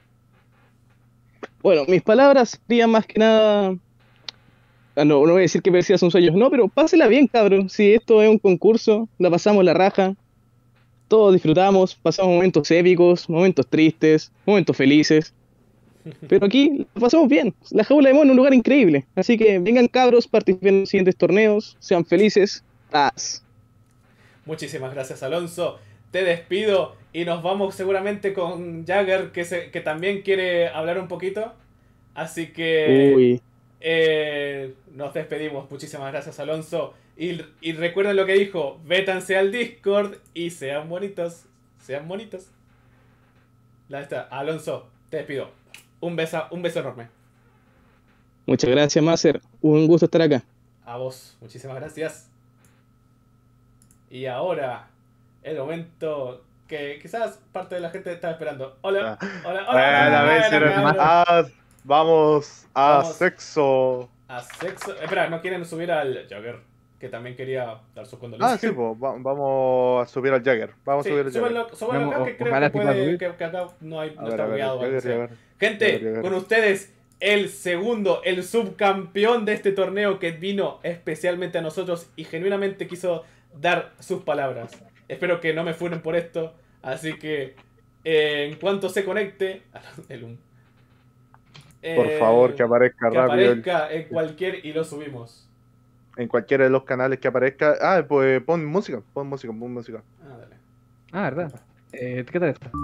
Speaker 13: Bueno, mis palabras serían más que nada... Ah, no, no voy a decir que persigas un sueño. No, pero pásela bien, cabrón. Si esto es un concurso, la pasamos la raja. Todos disfrutamos, pasamos momentos épicos, momentos tristes, momentos felices. Pero aquí lo pasamos bien. La Jaula de Mono es un lugar increíble. Así que vengan cabros, participen en los siguientes torneos, sean felices. Paz.
Speaker 8: Muchísimas gracias, Alonso. Te despido y nos vamos seguramente con Jagger, que, se, que también quiere hablar un poquito. Así que
Speaker 13: Uy.
Speaker 8: eh, nos despedimos. Muchísimas gracias, Alonso. Y, y recuerden lo que dijo, vétanse al Discord y sean bonitos. Sean bonitos. La está. Alonso, te despido. Un beso, un beso enorme.
Speaker 13: Muchas gracias, Master. Un gusto estar acá.
Speaker 8: A vos, muchísimas gracias. Y ahora, el momento que quizás parte de la gente estaba esperando. Hola, hola, hola.
Speaker 10: Bueno, a ver,
Speaker 8: hola,
Speaker 10: si
Speaker 8: hola,
Speaker 10: no-
Speaker 8: hola.
Speaker 10: ah, vamos a
Speaker 8: Vamos.
Speaker 10: sexo.
Speaker 8: A sexo. Espera, ¿no quieren subir al Jagger? Que también quería dar sus condolencias.
Speaker 10: Ah, sí, pues, va- vamos a subir al Jagger. Vamos
Speaker 8: Sí,
Speaker 10: a subir al Jagger.
Speaker 8: súbanlo, súbanlo acá, que creo
Speaker 10: Ojalá
Speaker 8: que,
Speaker 10: sí pueda
Speaker 8: puede,
Speaker 10: subir.
Speaker 8: que, que acá no, hay,
Speaker 10: A
Speaker 8: no
Speaker 10: ver,
Speaker 8: está
Speaker 10: a ver,
Speaker 8: bugueado.
Speaker 10: Jagger,
Speaker 8: o sea.
Speaker 10: Jagger.
Speaker 8: Gente,
Speaker 10: Jagger, Jagger.
Speaker 8: con ustedes, el segundo, el subcampeón de este torneo que vino especialmente a nosotros y genuinamente quiso dar sus palabras. Espero que no me funen por esto, así que eh, en cuanto se conecte... el um,
Speaker 10: Por
Speaker 8: eh,
Speaker 10: favor, que aparezca
Speaker 8: que
Speaker 10: rápido.
Speaker 8: aparezca en cualquier y lo subimos.
Speaker 10: En cualquiera de los canales que aparezca. Ah, pues pon música, pon música, pon música.
Speaker 8: Ah, dale.
Speaker 7: Ah, ¿verdad? Eh, ¿Qué tal esto?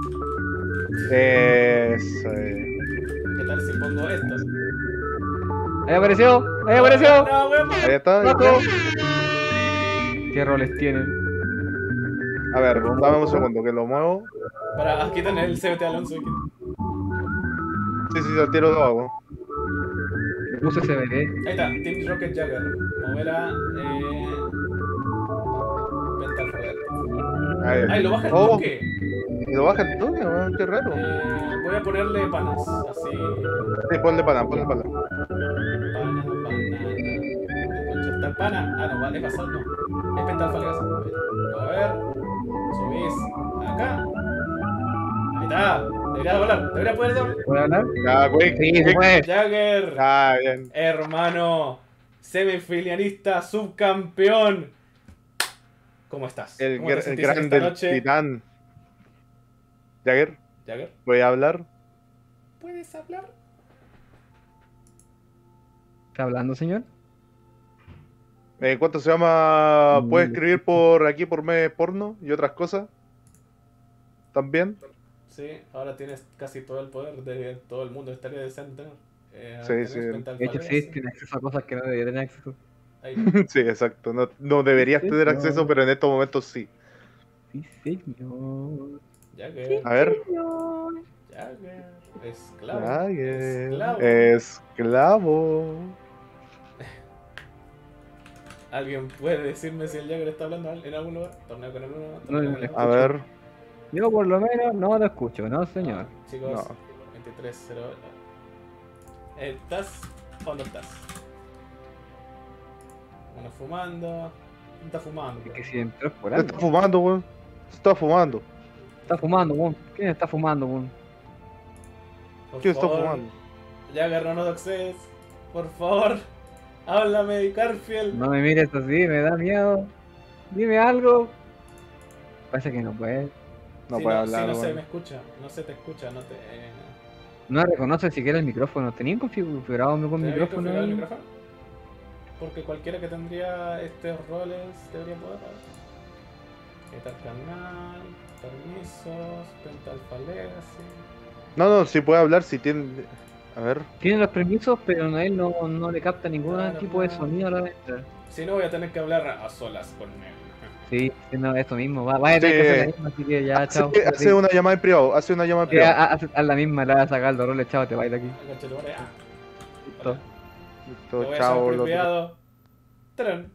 Speaker 10: Eso, eh.
Speaker 8: ¿Qué tal si pongo esto?
Speaker 7: ¡Ahí apareció! ¡Ahí apareció!
Speaker 8: No, weón.
Speaker 10: Ahí está. ahí
Speaker 7: ¡Bajo!
Speaker 10: está.
Speaker 7: ¿Qué roles tienen?
Speaker 10: A ver, dame un segundo que lo muevo.
Speaker 8: Para, aquí tenés el C B T Alonso. aquí.
Speaker 10: Sí, sí, al tiro lo hago.
Speaker 7: Le puse C B D.
Speaker 8: Ahí está, Team Rocket Jagger. Mover a. Eh... Venta al Rocket.
Speaker 10: Ahí.
Speaker 8: Ay, lo baja el
Speaker 10: Oh,
Speaker 8: toque.
Speaker 10: Lo baja el toque, weón, qué raro.
Speaker 8: Eh, voy a ponerle panas. Así.
Speaker 10: Sí, ponle pana, ponle pana.
Speaker 8: Pana, banana. Concha, ¿está el pana? Ah, no, vale, pasado no. Es pentalfalgas. A ver. Subís. Acá. Ahí está. Debería volar. Debería poder doblar.
Speaker 7: ¿Puedo hablar?
Speaker 10: Ya, güey.
Speaker 7: Sí, se puede.
Speaker 8: Jagger.
Speaker 10: Ah, bien.
Speaker 8: Hermano. Semifinalista, subcampeón. ¿Cómo estás?
Speaker 10: El,
Speaker 8: ¿Cómo te
Speaker 10: gr- el
Speaker 8: sentís en
Speaker 10: gran
Speaker 8: esta
Speaker 10: del
Speaker 8: noche?
Speaker 10: titán. Jagger,
Speaker 8: Jagger,
Speaker 10: voy a hablar.
Speaker 8: ¿puedes hablar?
Speaker 7: ¿Está hablando, señor?
Speaker 10: Eh, ¿Cuánto se llama?
Speaker 7: Mm.
Speaker 10: ¿Puedes escribir por aquí por mes porno y otras cosas? ¿También?
Speaker 8: Sí, ahora tienes casi todo el poder de todo el mundo. Estaría deseando tener. Eh,
Speaker 10: Sí,
Speaker 8: tenés
Speaker 10: sí.
Speaker 8: Pental
Speaker 7: De hecho,
Speaker 8: Falgas.
Speaker 7: sí, tiene acceso a cosas que no debería tener acceso.
Speaker 8: Ahí.
Speaker 10: Sí, exacto. No, no deberías
Speaker 7: Sí,
Speaker 10: tener
Speaker 7: no.
Speaker 10: acceso, pero en estos momentos sí.
Speaker 7: Sí, señor.
Speaker 8: Jagger,
Speaker 10: A ver.
Speaker 8: Jagger, esclavo.
Speaker 10: Jagger,
Speaker 8: Esclavo.
Speaker 10: esclavo.
Speaker 8: ¿Alguien puede decirme si el Jagger está hablando en algún lugar? Torneo con el uno.
Speaker 7: No,
Speaker 8: torneo
Speaker 7: no
Speaker 8: con
Speaker 7: le
Speaker 8: el
Speaker 10: A ver.
Speaker 7: Yo por lo menos no lo escucho, ¿no, señor?
Speaker 8: Ah, chicos,
Speaker 10: No.
Speaker 8: veintitrés cero. ¿Estás o no estás? Uno fumando. ¿Quién está fumando?
Speaker 7: Es que si entró por
Speaker 10: Se
Speaker 7: algo.
Speaker 10: está fumando, weón. Se está fumando.
Speaker 7: Está fumando, weón. ¿Quién está fumando, weón?
Speaker 8: Por
Speaker 10: ¿Quién está
Speaker 8: favor,
Speaker 10: fumando?
Speaker 8: Jagger, no nos doxes. Por favor, háblame, Garfield.
Speaker 7: No me mires así, me da miedo. dime algo. Parece que no puede.
Speaker 10: No
Speaker 8: Sí,
Speaker 10: puede
Speaker 8: no,
Speaker 10: hablar.
Speaker 8: sí, no se
Speaker 10: weón.
Speaker 8: me escucha, no se te escucha, no te... eh,
Speaker 7: No reconoce siquiera el micrófono. ¿Tenían configurado con
Speaker 8: ¿Te había
Speaker 7: micrófono
Speaker 8: configurado el
Speaker 7: ahí?
Speaker 8: micrófono? Porque cualquiera que tendría estos roles debería poder. Editar canal, permisos, Penta Alpha Legacy.
Speaker 10: No, no, sí puede hablar si tiene. A ver.
Speaker 7: Tiene los permisos, pero a él no, no le capta ningún
Speaker 8: Claro,
Speaker 7: tipo de
Speaker 8: no.
Speaker 7: sonido a la vez.
Speaker 8: Si no, voy a tener que hablar a solas con él.
Speaker 7: Sí, sí, no, eso mismo. Va, vaya a tener que hacer la misma, así que ya,
Speaker 10: Hace,
Speaker 7: chao.
Speaker 10: hace una llamada en privado, hace una llamada en
Speaker 7: Sí, a-
Speaker 10: privado.
Speaker 7: a- haz, haz la misma, le vas a sacar los roles, chao, te baila aquí.
Speaker 8: Conchetumare, ah,
Speaker 7: Listo.
Speaker 10: Listo,
Speaker 8: Lo voy a
Speaker 10: chao,
Speaker 8: llamar por
Speaker 10: loco.
Speaker 8: privado. Tarán.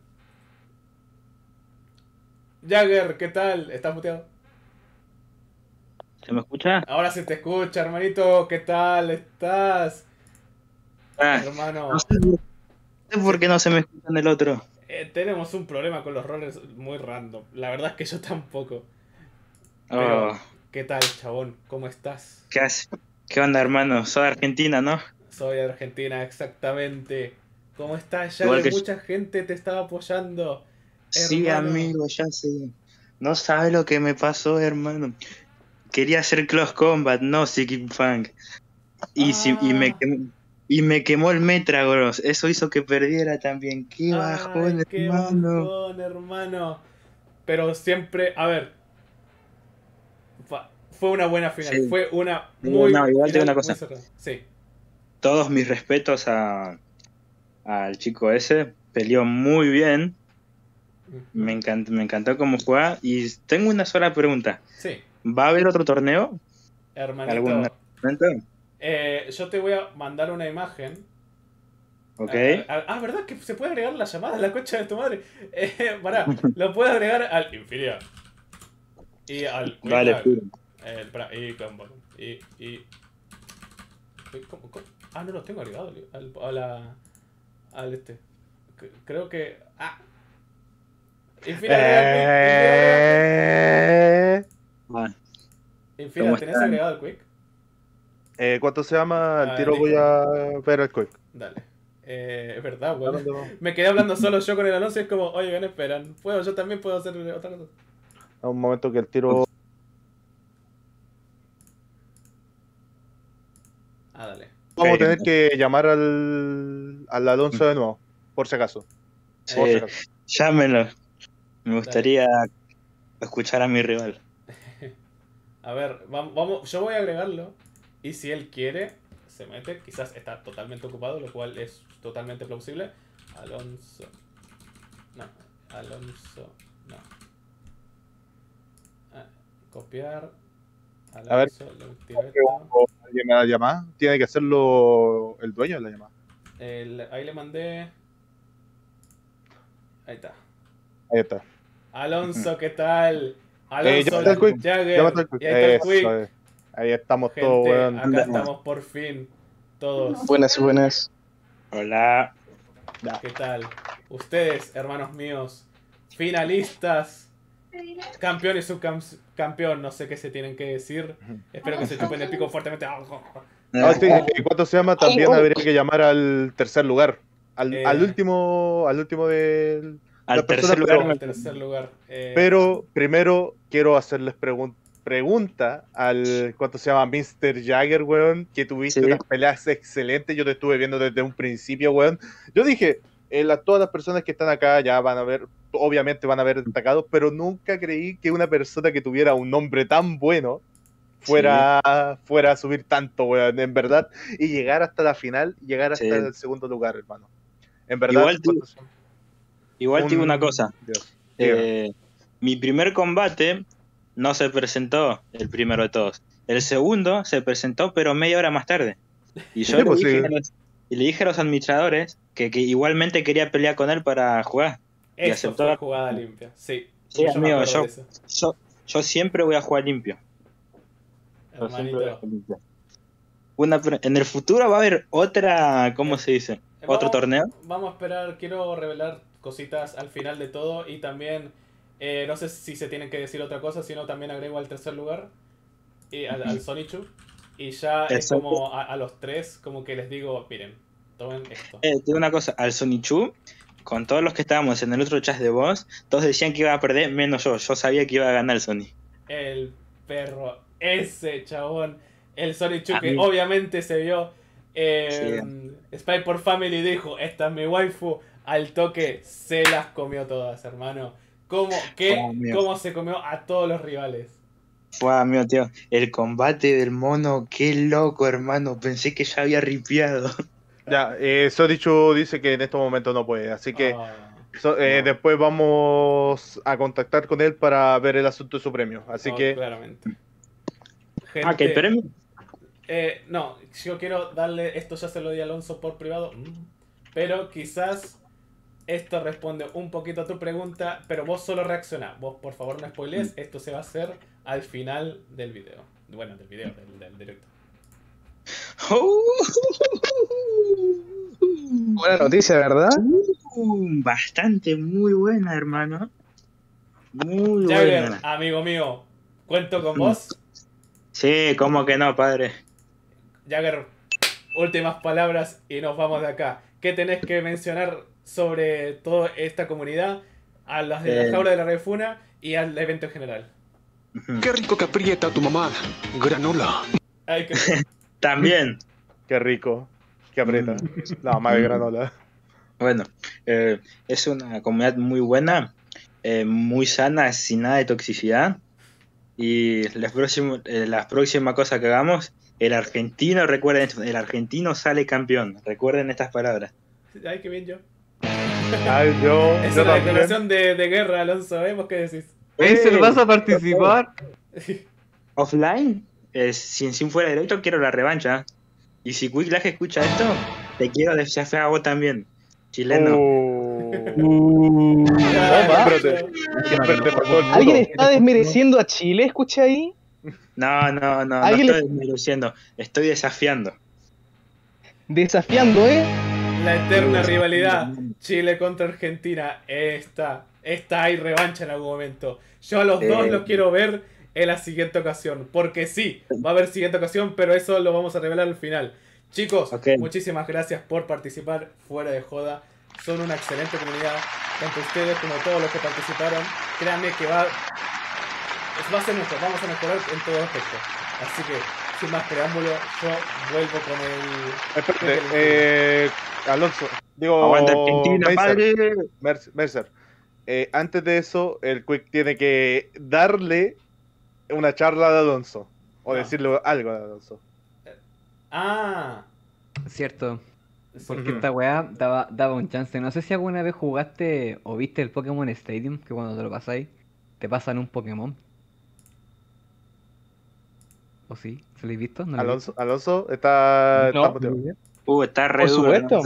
Speaker 8: Jagger, ¿qué tal? ¿Estás muteado?
Speaker 14: ¿Se me escucha?
Speaker 8: Ahora se te escucha, hermanito. ¿Qué tal estás?
Speaker 14: Ah,
Speaker 8: Hermano,
Speaker 14: no sé no sé por qué no se me escucha en el otro.
Speaker 8: eh, tenemos un problema con los roles muy random. La verdad es que yo tampoco.
Speaker 14: Oh,
Speaker 8: Pero, ¿qué tal, chabón? ¿Cómo estás?
Speaker 14: ¿qué hace? ¿Qué onda, hermano? Soy de Argentina, ¿no?
Speaker 8: Soy de Argentina, exactamente. ¿Cómo estás,
Speaker 14: Igual
Speaker 8: Jagger?
Speaker 14: que yo.
Speaker 8: Mucha gente te estaba apoyando.
Speaker 14: Sí,
Speaker 8: Hermano.
Speaker 14: amigo, ya sé. No sabe lo que me pasó, hermano. Quería hacer Close Combat, no Seeking Fang. Y, si, y, me quemó, y me quemó el Metragros. Eso hizo que perdiera también. Qué bajón,
Speaker 8: Ay, qué
Speaker 14: hermano.
Speaker 8: bajón, hermano. Pero siempre, a ver. fa- Fue una buena final.
Speaker 14: Sí.
Speaker 8: Fue una
Speaker 14: No,
Speaker 8: muy.
Speaker 14: no, igual te digo
Speaker 8: final
Speaker 14: una
Speaker 8: muy
Speaker 14: cosa.
Speaker 8: cerrada. Sí.
Speaker 14: Todos mis respetos a, al chico ese. Peleó muy bien. Me encantó, me encantó cómo juega. Y tengo una sola pregunta.
Speaker 8: Sí.
Speaker 14: ¿Va a haber otro torneo?
Speaker 8: Hermanito.
Speaker 14: ¿Algún momento?
Speaker 8: eh, yo te voy a mandar una imagen.
Speaker 14: Ok.
Speaker 8: Ah, ah, ah, ¿verdad? Que se puede agregar la llamada a la concha de tu madre. Eh, pará, lo puedes agregar al Infinia. Y al Quick
Speaker 14: Vale,
Speaker 8: Lag.
Speaker 14: puro.
Speaker 8: Eh, pará, y Combo. Y. y... y ¿cómo, cómo? Ah, no lo tengo agregado al, a la. Al este. C- Creo que. Ah. Infinia,
Speaker 10: Eh,
Speaker 14: Ah,
Speaker 8: Infinia,
Speaker 14: ¿cómo
Speaker 8: ¿tenés
Speaker 14: están?
Speaker 8: agregado el Quick?
Speaker 10: eh, ¿Cuánto se llama? Al
Speaker 8: Ah,
Speaker 10: tiro
Speaker 8: listo.
Speaker 10: voy a ver el quick.
Speaker 8: Dale. Eh, es verdad, weón. Me quedé hablando solo yo con el Alonso y es como, oye, ven, esperan. ¿Puedo? Yo también puedo hacer otra cosa.
Speaker 10: A un momento que el tiro.
Speaker 8: Ah, dale.
Speaker 10: Vamos a
Speaker 14: Ok.
Speaker 10: tener que llamar al, al Alonso de nuevo, por si acaso. Por si
Speaker 14: Sí,
Speaker 10: acaso.
Speaker 14: llámenlo. Me gustaría escuchar a mi rival.
Speaker 8: A ver, vam- vamos, yo voy a agregarlo. Y si él quiere, se mete. Quizás está totalmente ocupado, lo cual es totalmente plausible. Alonso. No, Alonso. No. Ah, copiar.
Speaker 10: A ver.
Speaker 8: Alonso, link directo.
Speaker 10: O alguien me va a llamar. Tiene que hacerlo el dueño de la llamada.
Speaker 8: El- ahí le mandé. Ahí está.
Speaker 10: Ahí está.
Speaker 8: Alonso, ¿qué tal?
Speaker 10: Eh,
Speaker 8: Alonso,
Speaker 10: llámate al quick.
Speaker 8: Jagger.
Speaker 10: Llámate al quick.
Speaker 8: Y ahí está el
Speaker 10: Eso,
Speaker 8: quick.
Speaker 10: eh. Ahí estamos
Speaker 8: Gente,
Speaker 10: todos, weón.
Speaker 8: acá estamos por fin. Todos.
Speaker 13: Buenas, buenas.
Speaker 14: Hola.
Speaker 8: ¿Qué tal? Ustedes, hermanos míos, finalistas, campeón y subcampeón, no sé qué se tienen que decir. Espero que se chupen el pico fuertemente.
Speaker 10: Ah, sí, ¿y ¿Cuánto se llama? También habría que llamar al tercer lugar. Al,
Speaker 8: Eh.
Speaker 10: al último, al último del.
Speaker 14: Al
Speaker 10: la persona,
Speaker 14: tercer lugar.
Speaker 10: pero-
Speaker 8: En tercer lugar. eh,
Speaker 10: Pero primero quiero hacerles pregun- pregunta al, ¿cuánto se llama? mister Jagger, weón, que tuviste
Speaker 14: Sí.
Speaker 10: unas peleas excelentes, yo te estuve viendo desde un principio, weón. Yo dije, eh, la- todas las personas que están acá ya van a ver, obviamente van a ver destacados, pero nunca creí que una persona que tuviera un nombre tan bueno fuera, fuera a subir tanto, weón, en verdad, y llegar hasta la final, llegar hasta
Speaker 14: Sí.
Speaker 10: el segundo lugar, hermano. En verdad,
Speaker 14: Igual, te-
Speaker 10: ¿cuánto se llama?
Speaker 14: igual te digo
Speaker 10: Un-
Speaker 14: una cosa.
Speaker 10: Dios, dígame.
Speaker 14: Eh, mi primer combate no se presentó el primero de todos. El segundo se presentó, pero media hora más tarde. Y yo
Speaker 10: Sí,
Speaker 14: le,
Speaker 10: pues,
Speaker 14: dije
Speaker 10: sí.
Speaker 14: a los, y le dije a los administradores que, que igualmente quería pelear con él para jugar. Y
Speaker 8: Eso
Speaker 14: aceptó.
Speaker 8: fue jugada limpia. Sí,
Speaker 14: Sí,
Speaker 8: yo me
Speaker 14: amigo,
Speaker 8: acuerdo
Speaker 14: yo,
Speaker 8: de eso.
Speaker 14: yo, yo siempre voy a jugar limpio. Yo siempre voy a
Speaker 8: Hermanito.
Speaker 14: jugar limpio. Una, pre- en el futuro va a haber otra, ¿cómo se dice? ¿Otro
Speaker 8: Vamos-
Speaker 14: torneo?
Speaker 8: Vamos a esperar, quiero revelar cositas al final de todo y también, eh, no sé si se tienen que decir otra cosa, sino también agrego al tercer lugar, y al, al Sonichu, y ya es
Speaker 14: Exacto.
Speaker 8: como a, a los tres, como que les digo, miren, tomen esto.
Speaker 14: Eh, te digo una cosa, al Sonichu, con todos los que estábamos en el otro chat de voz, todos decían que iba a perder, menos yo. Yo sabía que iba a ganar Sony.
Speaker 8: El perro, ese chabón. El Sony Chu
Speaker 14: A
Speaker 8: que
Speaker 14: mí-
Speaker 8: obviamente se vio. Eh, Spy por Family dijo: esta es mi waifu. Al toque se las comió todas, hermano. ¿Cómo, qué,
Speaker 14: Oh, mío.
Speaker 8: cómo se comió a todos los rivales?
Speaker 14: Fue mío, tío. El combate del mono, qué loco, hermano. Pensé que ya había ripiado.
Speaker 10: Ya, eh, Sorichu dice que en estos momentos no puede, así que
Speaker 8: Ah,
Speaker 10: so- eh, después vamos a contactar con él para ver el asunto de su premio. Así
Speaker 8: no,
Speaker 10: que
Speaker 8: claramente.
Speaker 14: Ah, ¿qué
Speaker 8: Gente,
Speaker 14: premio?
Speaker 8: eh, no, yo quiero darle. Esto ya se lo di a Alonso por privado. mm, Pero quizás esto responde un poquito a tu pregunta. Pero vos solo reacciona. Vos por favor no spoilees. Esto se va a hacer al final del video. Bueno, del video, del, del directo.
Speaker 13: Buena noticia, ¿verdad?
Speaker 14: Uh, bastante, muy buena, hermano. Muy
Speaker 8: Jagger,
Speaker 14: buena.
Speaker 8: amigo mío, cuento con vos.
Speaker 14: Sí, ¿cómo que no, padre?
Speaker 8: Jagger, últimas palabras y nos vamos de acá. ¿Qué tenés que mencionar sobre toda esta comunidad, a las de la
Speaker 14: Eh.
Speaker 8: jaula de la refuna y al evento en general?
Speaker 15: Qué rico que aprieta tu mamá, granola.
Speaker 8: Ay, qué...
Speaker 14: También.
Speaker 10: qué rico, que aprieta. No, más de granola.
Speaker 14: Bueno, eh, es una comunidad muy buena, eh, muy sana, sin nada de toxicidad. Y la próxima, eh, la próxima cosa que hagamos, el argentino, recuerden esto, el argentino sale campeón. Recuerden estas palabras.
Speaker 8: Ay, qué bien yo.
Speaker 10: Ay, yo,
Speaker 8: Es
Speaker 10: yo
Speaker 8: una
Speaker 10: también.
Speaker 8: declaración de, de guerra, Alonso. ¿eh? ¿Vos qué decís?
Speaker 7: Acer, ¿vas a participar?
Speaker 14: Offline, eh, sin, sin fuera directo, quiero la revancha. Y si Quick Lag escucha esto, te quiero desafiar a vos también, chileno.
Speaker 13: Uh,
Speaker 8: Ay,
Speaker 10: espérate. Espérate, por favor.
Speaker 13: ¿Alguien está desmereciendo a Chile? ¿Escucha ahí?
Speaker 14: No, no, no, no
Speaker 13: ¿Alguien
Speaker 14: estoy desmereciendo, estoy desafiando.
Speaker 13: Desafiando, ¿eh?
Speaker 8: La eterna rivalidad Chile contra Argentina. Esta, esta hay revancha en algún momento. Yo a los dos
Speaker 14: Eh.
Speaker 8: los quiero ver en la siguiente ocasión. Porque sí, va a haber siguiente ocasión, pero eso lo vamos a revelar al final. Chicos,
Speaker 14: Ok.
Speaker 8: muchísimas gracias por participar. Fuera de joda. Son una excelente comunidad. Tanto ustedes como todos los que participaron. Créanme que va, va a ser nuestro. Vamos a mejorar en todo aspecto. Así que, sin más preámbulo, yo vuelvo con el...
Speaker 10: Espérate, eh, Alonso, digo,
Speaker 14: Aguanta Argentina,
Speaker 10: Mercer,
Speaker 14: padre.
Speaker 10: Mercer, Mercer. Eh, antes de eso, el Quick tiene que darle una charla de Alonso, o
Speaker 8: Ah.
Speaker 10: decirle algo de Alonso.
Speaker 8: Ah,
Speaker 7: Cierto. Porque
Speaker 10: Ujú.
Speaker 7: esta weá daba, daba un chance. No sé si alguna vez jugaste o viste el Pokémon Stadium, que cuando te lo pasáis, te pasan un Pokémon. ¿O sí? ¿Se lo has visto? ¿No lo has
Speaker 10: Alonso, Alonso está,
Speaker 13: No.
Speaker 10: está muteado.
Speaker 14: Uh, está re
Speaker 13: Por
Speaker 14: duro.
Speaker 13: supuesto.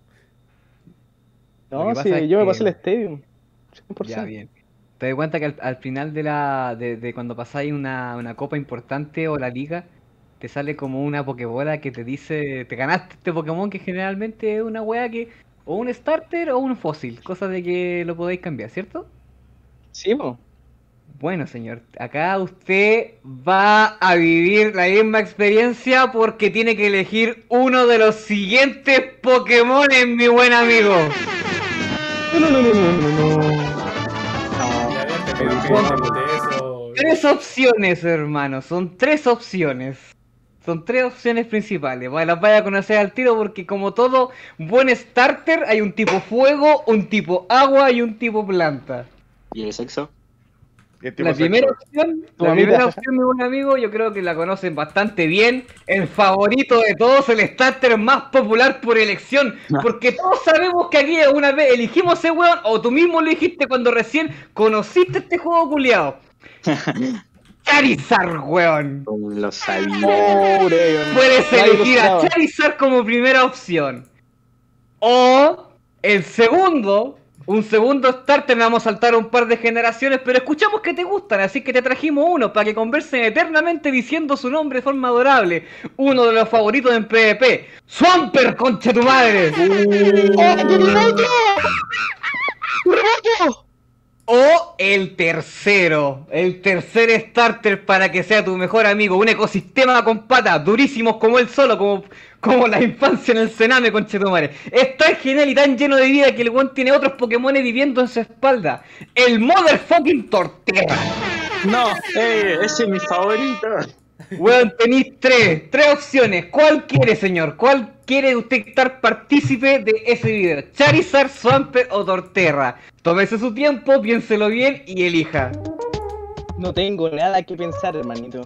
Speaker 7: Lo
Speaker 13: No,
Speaker 7: que
Speaker 13: sí,
Speaker 7: pasa es
Speaker 13: yo me
Speaker 7: que-
Speaker 13: pasé el Stadium. cien por ciento.
Speaker 7: Ya, bien. Te das cuenta que al, al final de la de, de cuando pasáis una, una copa importante o la liga, te sale como una Pokébola que te dice, te ganaste este Pokémon, que generalmente es una wea que, o un starter o un fósil, cosa de que lo podéis cambiar, ¿cierto?
Speaker 13: Sí, po.
Speaker 7: Bueno, señor, acá usted va a vivir la misma experiencia porque tiene que elegir uno de los siguientes Pokémon, mi buen amigo.
Speaker 13: No, no, no, no, no, no.
Speaker 8: ya ves, te pido que de eso.
Speaker 7: Tres opciones, hermano, son tres opciones. Son tres opciones principales. Bueno, las vaya a conocer al tiro porque como todo buen starter hay un tipo fuego, un tipo agua y un tipo planta.
Speaker 14: ¿Y el sexo?
Speaker 10: Y el tipo
Speaker 7: La
Speaker 10: sexo.
Speaker 7: primera opción,
Speaker 13: Tu
Speaker 7: la
Speaker 13: mamita.
Speaker 7: primera opción, mi buen amigo, yo creo que la conocen bastante bien. El favorito de todos, el starter más popular por elección. Porque todos sabemos que aquí una vez elegimos ese weón, o tú mismo lo dijiste cuando recién conociste este juego culiado. Charizard, weón.
Speaker 14: Lo sabía.
Speaker 13: Pobre,
Speaker 7: Puedes
Speaker 13: nadie lo
Speaker 7: elegir a
Speaker 13: esperaba.
Speaker 7: Charizard como primera opción. O el segundo, un segundo starter, le vamos a saltar un par de generaciones, pero escuchamos que te gustan, así que te trajimos uno para que conversen eternamente diciendo su nombre de forma adorable. Uno de los favoritos en PvP. ¡Swampert, concha tu madre!
Speaker 13: ¡Oh, tu remoto! ¡Tu remoto!
Speaker 7: O el tercero, el tercer starter para que sea tu mejor amigo, un ecosistema con patas, durísimos como él solo, como, como la infancia en el Sename, conchetumare. Es tan genial y tan lleno de vida que el weón tiene otros Pokémones viviendo en su espalda. El Motherfucking Torterra.
Speaker 14: No, eh, ese es mi favorito.
Speaker 7: Weón, tenéis tres, tres opciones. ¿Cuál quiere, señor? ¿Cuál quiere usted estar partícipe de ese video? ¿Charizard, Swampert o Torterra? Tómese su tiempo, piénselo bien y elija.
Speaker 13: No tengo nada que pensar, hermanito.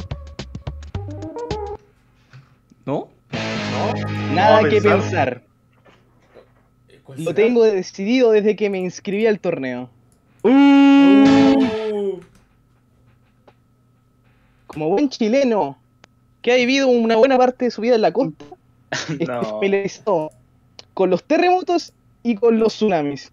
Speaker 7: ¿No?
Speaker 10: No.
Speaker 13: Nada
Speaker 10: No,
Speaker 13: que
Speaker 10: pensar.
Speaker 13: pensar. Lo tengo decidido desde que me inscribí al torneo.
Speaker 8: Uh.
Speaker 13: Como buen chileno que ha vivido una buena parte de su vida en la costa,
Speaker 14: No.
Speaker 13: estoy familiarizado con los terremotos y con los tsunamis.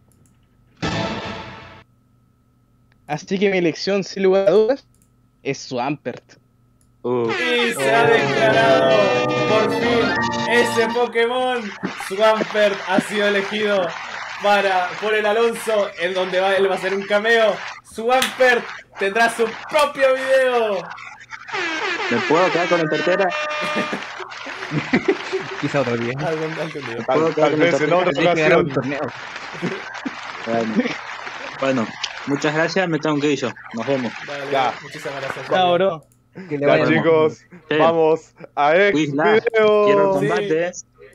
Speaker 13: Así que mi elección, sin lugar a dudas, es Swampert.
Speaker 14: Uh.
Speaker 8: Y se ha declarado por fin ese Pokémon. Swampert ha sido elegido para por el Alonso, en donde va, él va a hacer un cameo. Swampert tendrá su propio video.
Speaker 14: ¿Me puedo quedar con la Torterra?
Speaker 7: Quizá otro día.
Speaker 8: Algún, algún día.
Speaker 14: ¿Me puedo
Speaker 10: Tal,
Speaker 14: quedar
Speaker 10: tal
Speaker 14: con la
Speaker 10: vez en
Speaker 14: Torterra?
Speaker 10: otra
Speaker 7: Tenés que ganar un
Speaker 10: ocasión.
Speaker 7: torneo.
Speaker 14: Bueno. Bueno, muchas gracias, me tengo que ir yo. Nos vemos.
Speaker 8: Dale,
Speaker 10: Ya.
Speaker 8: muchísimas gracias.
Speaker 13: Chao, bro.
Speaker 7: Que le
Speaker 10: Ya,
Speaker 7: vaya bien.
Speaker 10: chicos,
Speaker 14: Sí.
Speaker 10: vamos a X
Speaker 14: Quizla, quiero el
Speaker 10: video.
Speaker 14: combate.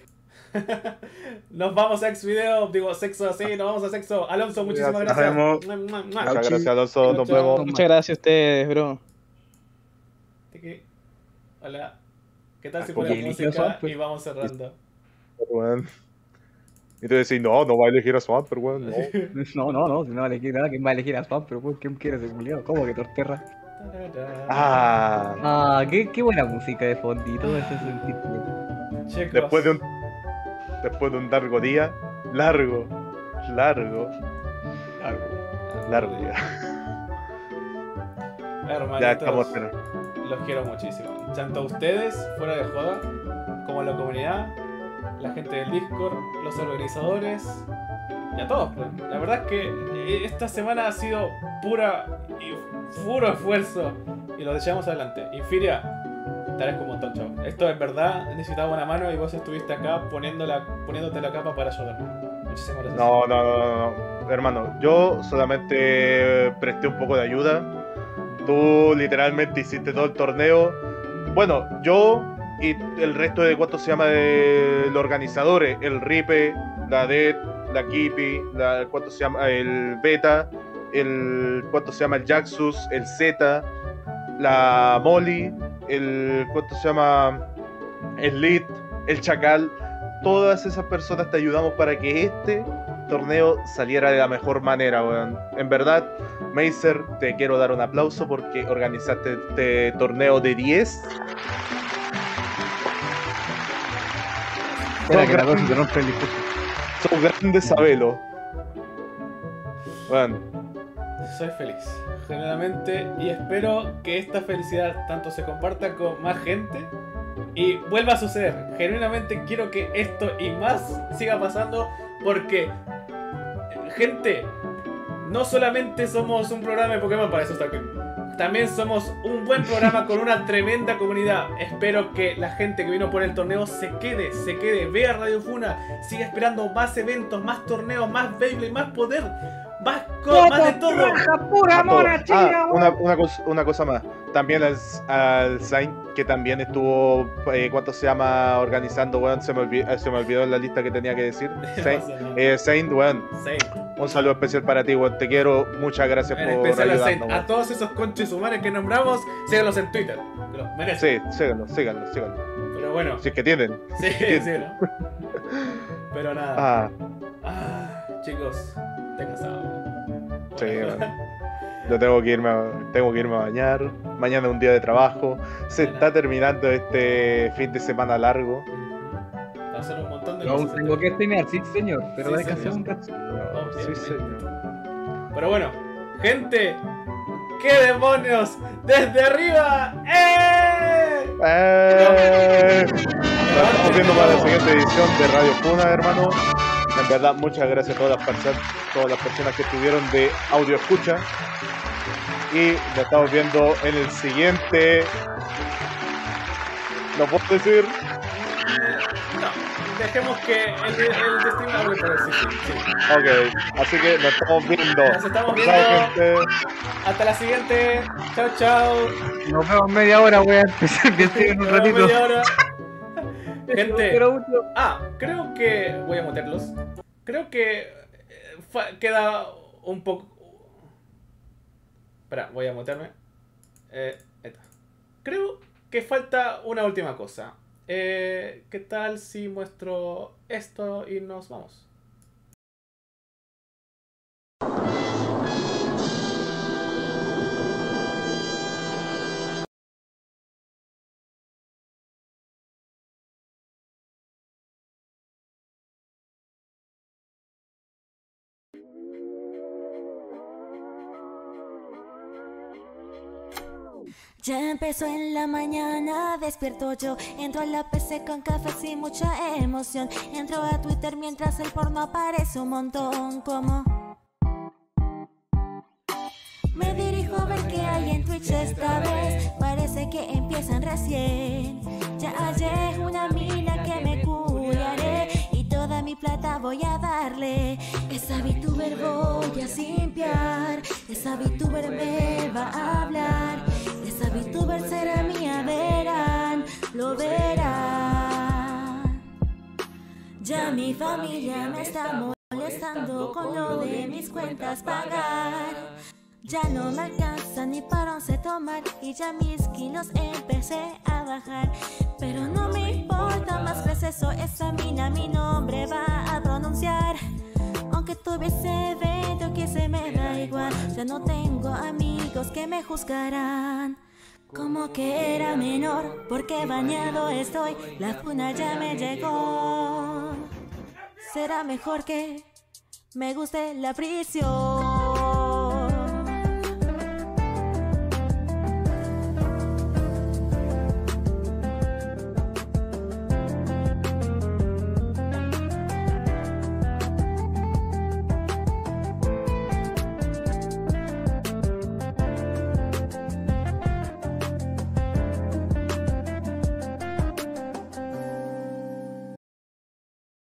Speaker 8: Nos vamos a ex video, digo sexo así, nos vamos a sexo. Alonso, muchísimas
Speaker 10: Nos
Speaker 8: gracias.
Speaker 14: vemos.
Speaker 8: Mua, mua, mua.
Speaker 10: Muchas gracias, Alonso. Nos
Speaker 8: Chao.
Speaker 10: vemos.
Speaker 13: Muchas gracias a ustedes, bro.
Speaker 8: Tiki. Hola. ¿Qué tal si
Speaker 7: Ok,
Speaker 8: ponemos
Speaker 7: eligió
Speaker 8: música
Speaker 7: Swampert.
Speaker 8: y vamos cerrando?
Speaker 10: Weón. Y tú decís, no, no va a elegir a Swampert, weón. No.
Speaker 7: No, no, no, si no va a elegir nada, ¿quién va a elegir a Swampert? Pero ¿quién quiere ser culiado? ¿Cómo que Torterra?
Speaker 10: Ah,
Speaker 7: Ah, qué, qué buena música de fondito, me hace sentir bien.
Speaker 8: Chicos,
Speaker 10: después de un después de un largo día, largo, largo, largo, largo día.
Speaker 8: hermanitos,
Speaker 10: Ya estamos en
Speaker 8: los quiero muchísimo. Tanto a ustedes, fuera de joda, como a la comunidad, la gente del Discord, los organizadores y a todos. Pues. La verdad es que esta semana ha sido pura y puro esfuerzo y lo llevamos adelante. Infiria, te agradezco un montón, chavo. Esto es verdad, necesitaba una mano y vos estuviste acá poniendo la, poniéndote la capa para ayudarme. Muchísimas gracias.
Speaker 10: No, no, no, no, no. Hermano, yo solamente presté un poco de ayuda. Tú literalmente hiciste todo el torneo. Bueno, yo y el resto de cuánto se llama de los organizadores, el Ripe, la Det, la Kipi, la cuánto se llama el Beta, el cuánto se llama el Jaxus, el Z, la Molly, el cuánto se llama el Lit, el Chacal. Todas esas personas te ayudamos para que este torneo saliera de la mejor manera, weón. En verdad, Meiser, te quiero dar un aplauso porque organizaste este torneo de diez.
Speaker 7: Espera que la cosa se rompe el discurso.
Speaker 10: Son grandes, sabelo. Bueno,
Speaker 8: Soy feliz, genuinamente, y espero que esta felicidad tanto se comparta con más gente y vuelva a suceder. Genuinamente quiero que esto y más siga pasando porque, gente, no solamente somos un programa de Pokémon, para eso está aquí. También somos un buen programa con una tremenda comunidad. Espero que la gente que vino por el torneo se quede, se quede, vea Radio Funa, siga esperando más eventos, más torneos, más Beyblade, más poder, más, co más de todo.
Speaker 10: a todos. Ah, una, una, cosa, una cosa más. También al, al Saint, que también estuvo, eh, ¿cuánto se llama? Organizando, weón. Se me olvidó, se me olvidó en la lista que tenía que decir. Saint, eh, Saint, weón.
Speaker 8: Saint.
Speaker 10: Un saludo especial para ti, weón. Te quiero. Muchas gracias
Speaker 8: En
Speaker 10: por
Speaker 8: especial a
Speaker 10: ayudarnos,
Speaker 8: Saint.
Speaker 10: weón.
Speaker 8: A todos esos conches humanos que nombramos, síganlos en Twitter. Que los merecen.
Speaker 10: Sí, síganlo, síganlo, síganlo.
Speaker 8: Pero bueno.
Speaker 10: Si es que tienen.
Speaker 8: Sí,
Speaker 10: Si
Speaker 8: sí, ¿no? Pero nada.
Speaker 10: Ah,
Speaker 8: Ah, chicos, estoy cansado.
Speaker 10: sí, weón. Yo tengo que irme a, tengo que irme a bañar. Mañana es un día de trabajo. Se está terminando este fin de semana largo.
Speaker 8: Va a ser un montón de
Speaker 7: Yo aún
Speaker 8: cosas.
Speaker 7: tengo que streamear, sí señor, pero
Speaker 8: Sí,
Speaker 7: descansé
Speaker 8: señor.
Speaker 7: un rato.
Speaker 8: Oh,
Speaker 10: Sí,
Speaker 8: bien,
Speaker 10: señor.
Speaker 8: bien. Pero bueno, gente, ¿qué demonios? ¡Desde arriba! ¡Eh!
Speaker 10: ¡Eh!
Speaker 8: Levanten
Speaker 10: viendo para la siguiente edición de Radio Funa, hermanos. En verdad, muchas gracias a todas las personas, todas las personas que estuvieron de audio escucha. Y nos estamos viendo en el siguiente. ¿Lo puedo decir?
Speaker 8: No, dejemos que el, el destino hable por sí, sí, sí.
Speaker 10: Ok, así que nos estamos viendo.
Speaker 8: Nos estamos viendo.
Speaker 10: Chao, gente.
Speaker 8: Hasta la siguiente. Chao, chao.
Speaker 7: Nos vemos media hora, voy a empezar que estoy en un
Speaker 8: Nos vemos
Speaker 7: ratito.
Speaker 8: media hora. Gente. Ah, creo que. Voy a meterlos. Creo que. eh, fa- Queda un poco. Espera, voy a mutearme. Eh, esta. Creo que falta una última cosa. Eh, ¿Qué tal si muestro esto y nos vamos?
Speaker 16: Ya empezó en la mañana, despierto yo. Entro a la P C con café sin mucha emoción. Entro a Twitter mientras el porno aparece un montón. Como me dirijo a ver qué hay en Twitch esta vez. Parece que empiezan recién. Ya hallé una mina que me curaré y toda mi plata voy a darle. Esa VTuber voy a simpiar. Esa VTuber me va a hablar. Esa VTuber será mía, verán, lo verán. Ya mi familia me está molestando con lo de mis cuentas pagar. Ya no me alcanza ni para once tomar y ya mis kilos empecé a bajar. Pero no me importa más que eso, esa mina mi nombre va a pronunciar. Aunque tuviese evento que se me da igual, ya no tengo amigos que me juzgarán. Como que era menor, porque bañado estoy, la funa ya me llegó. Será mejor que me guste la prisión.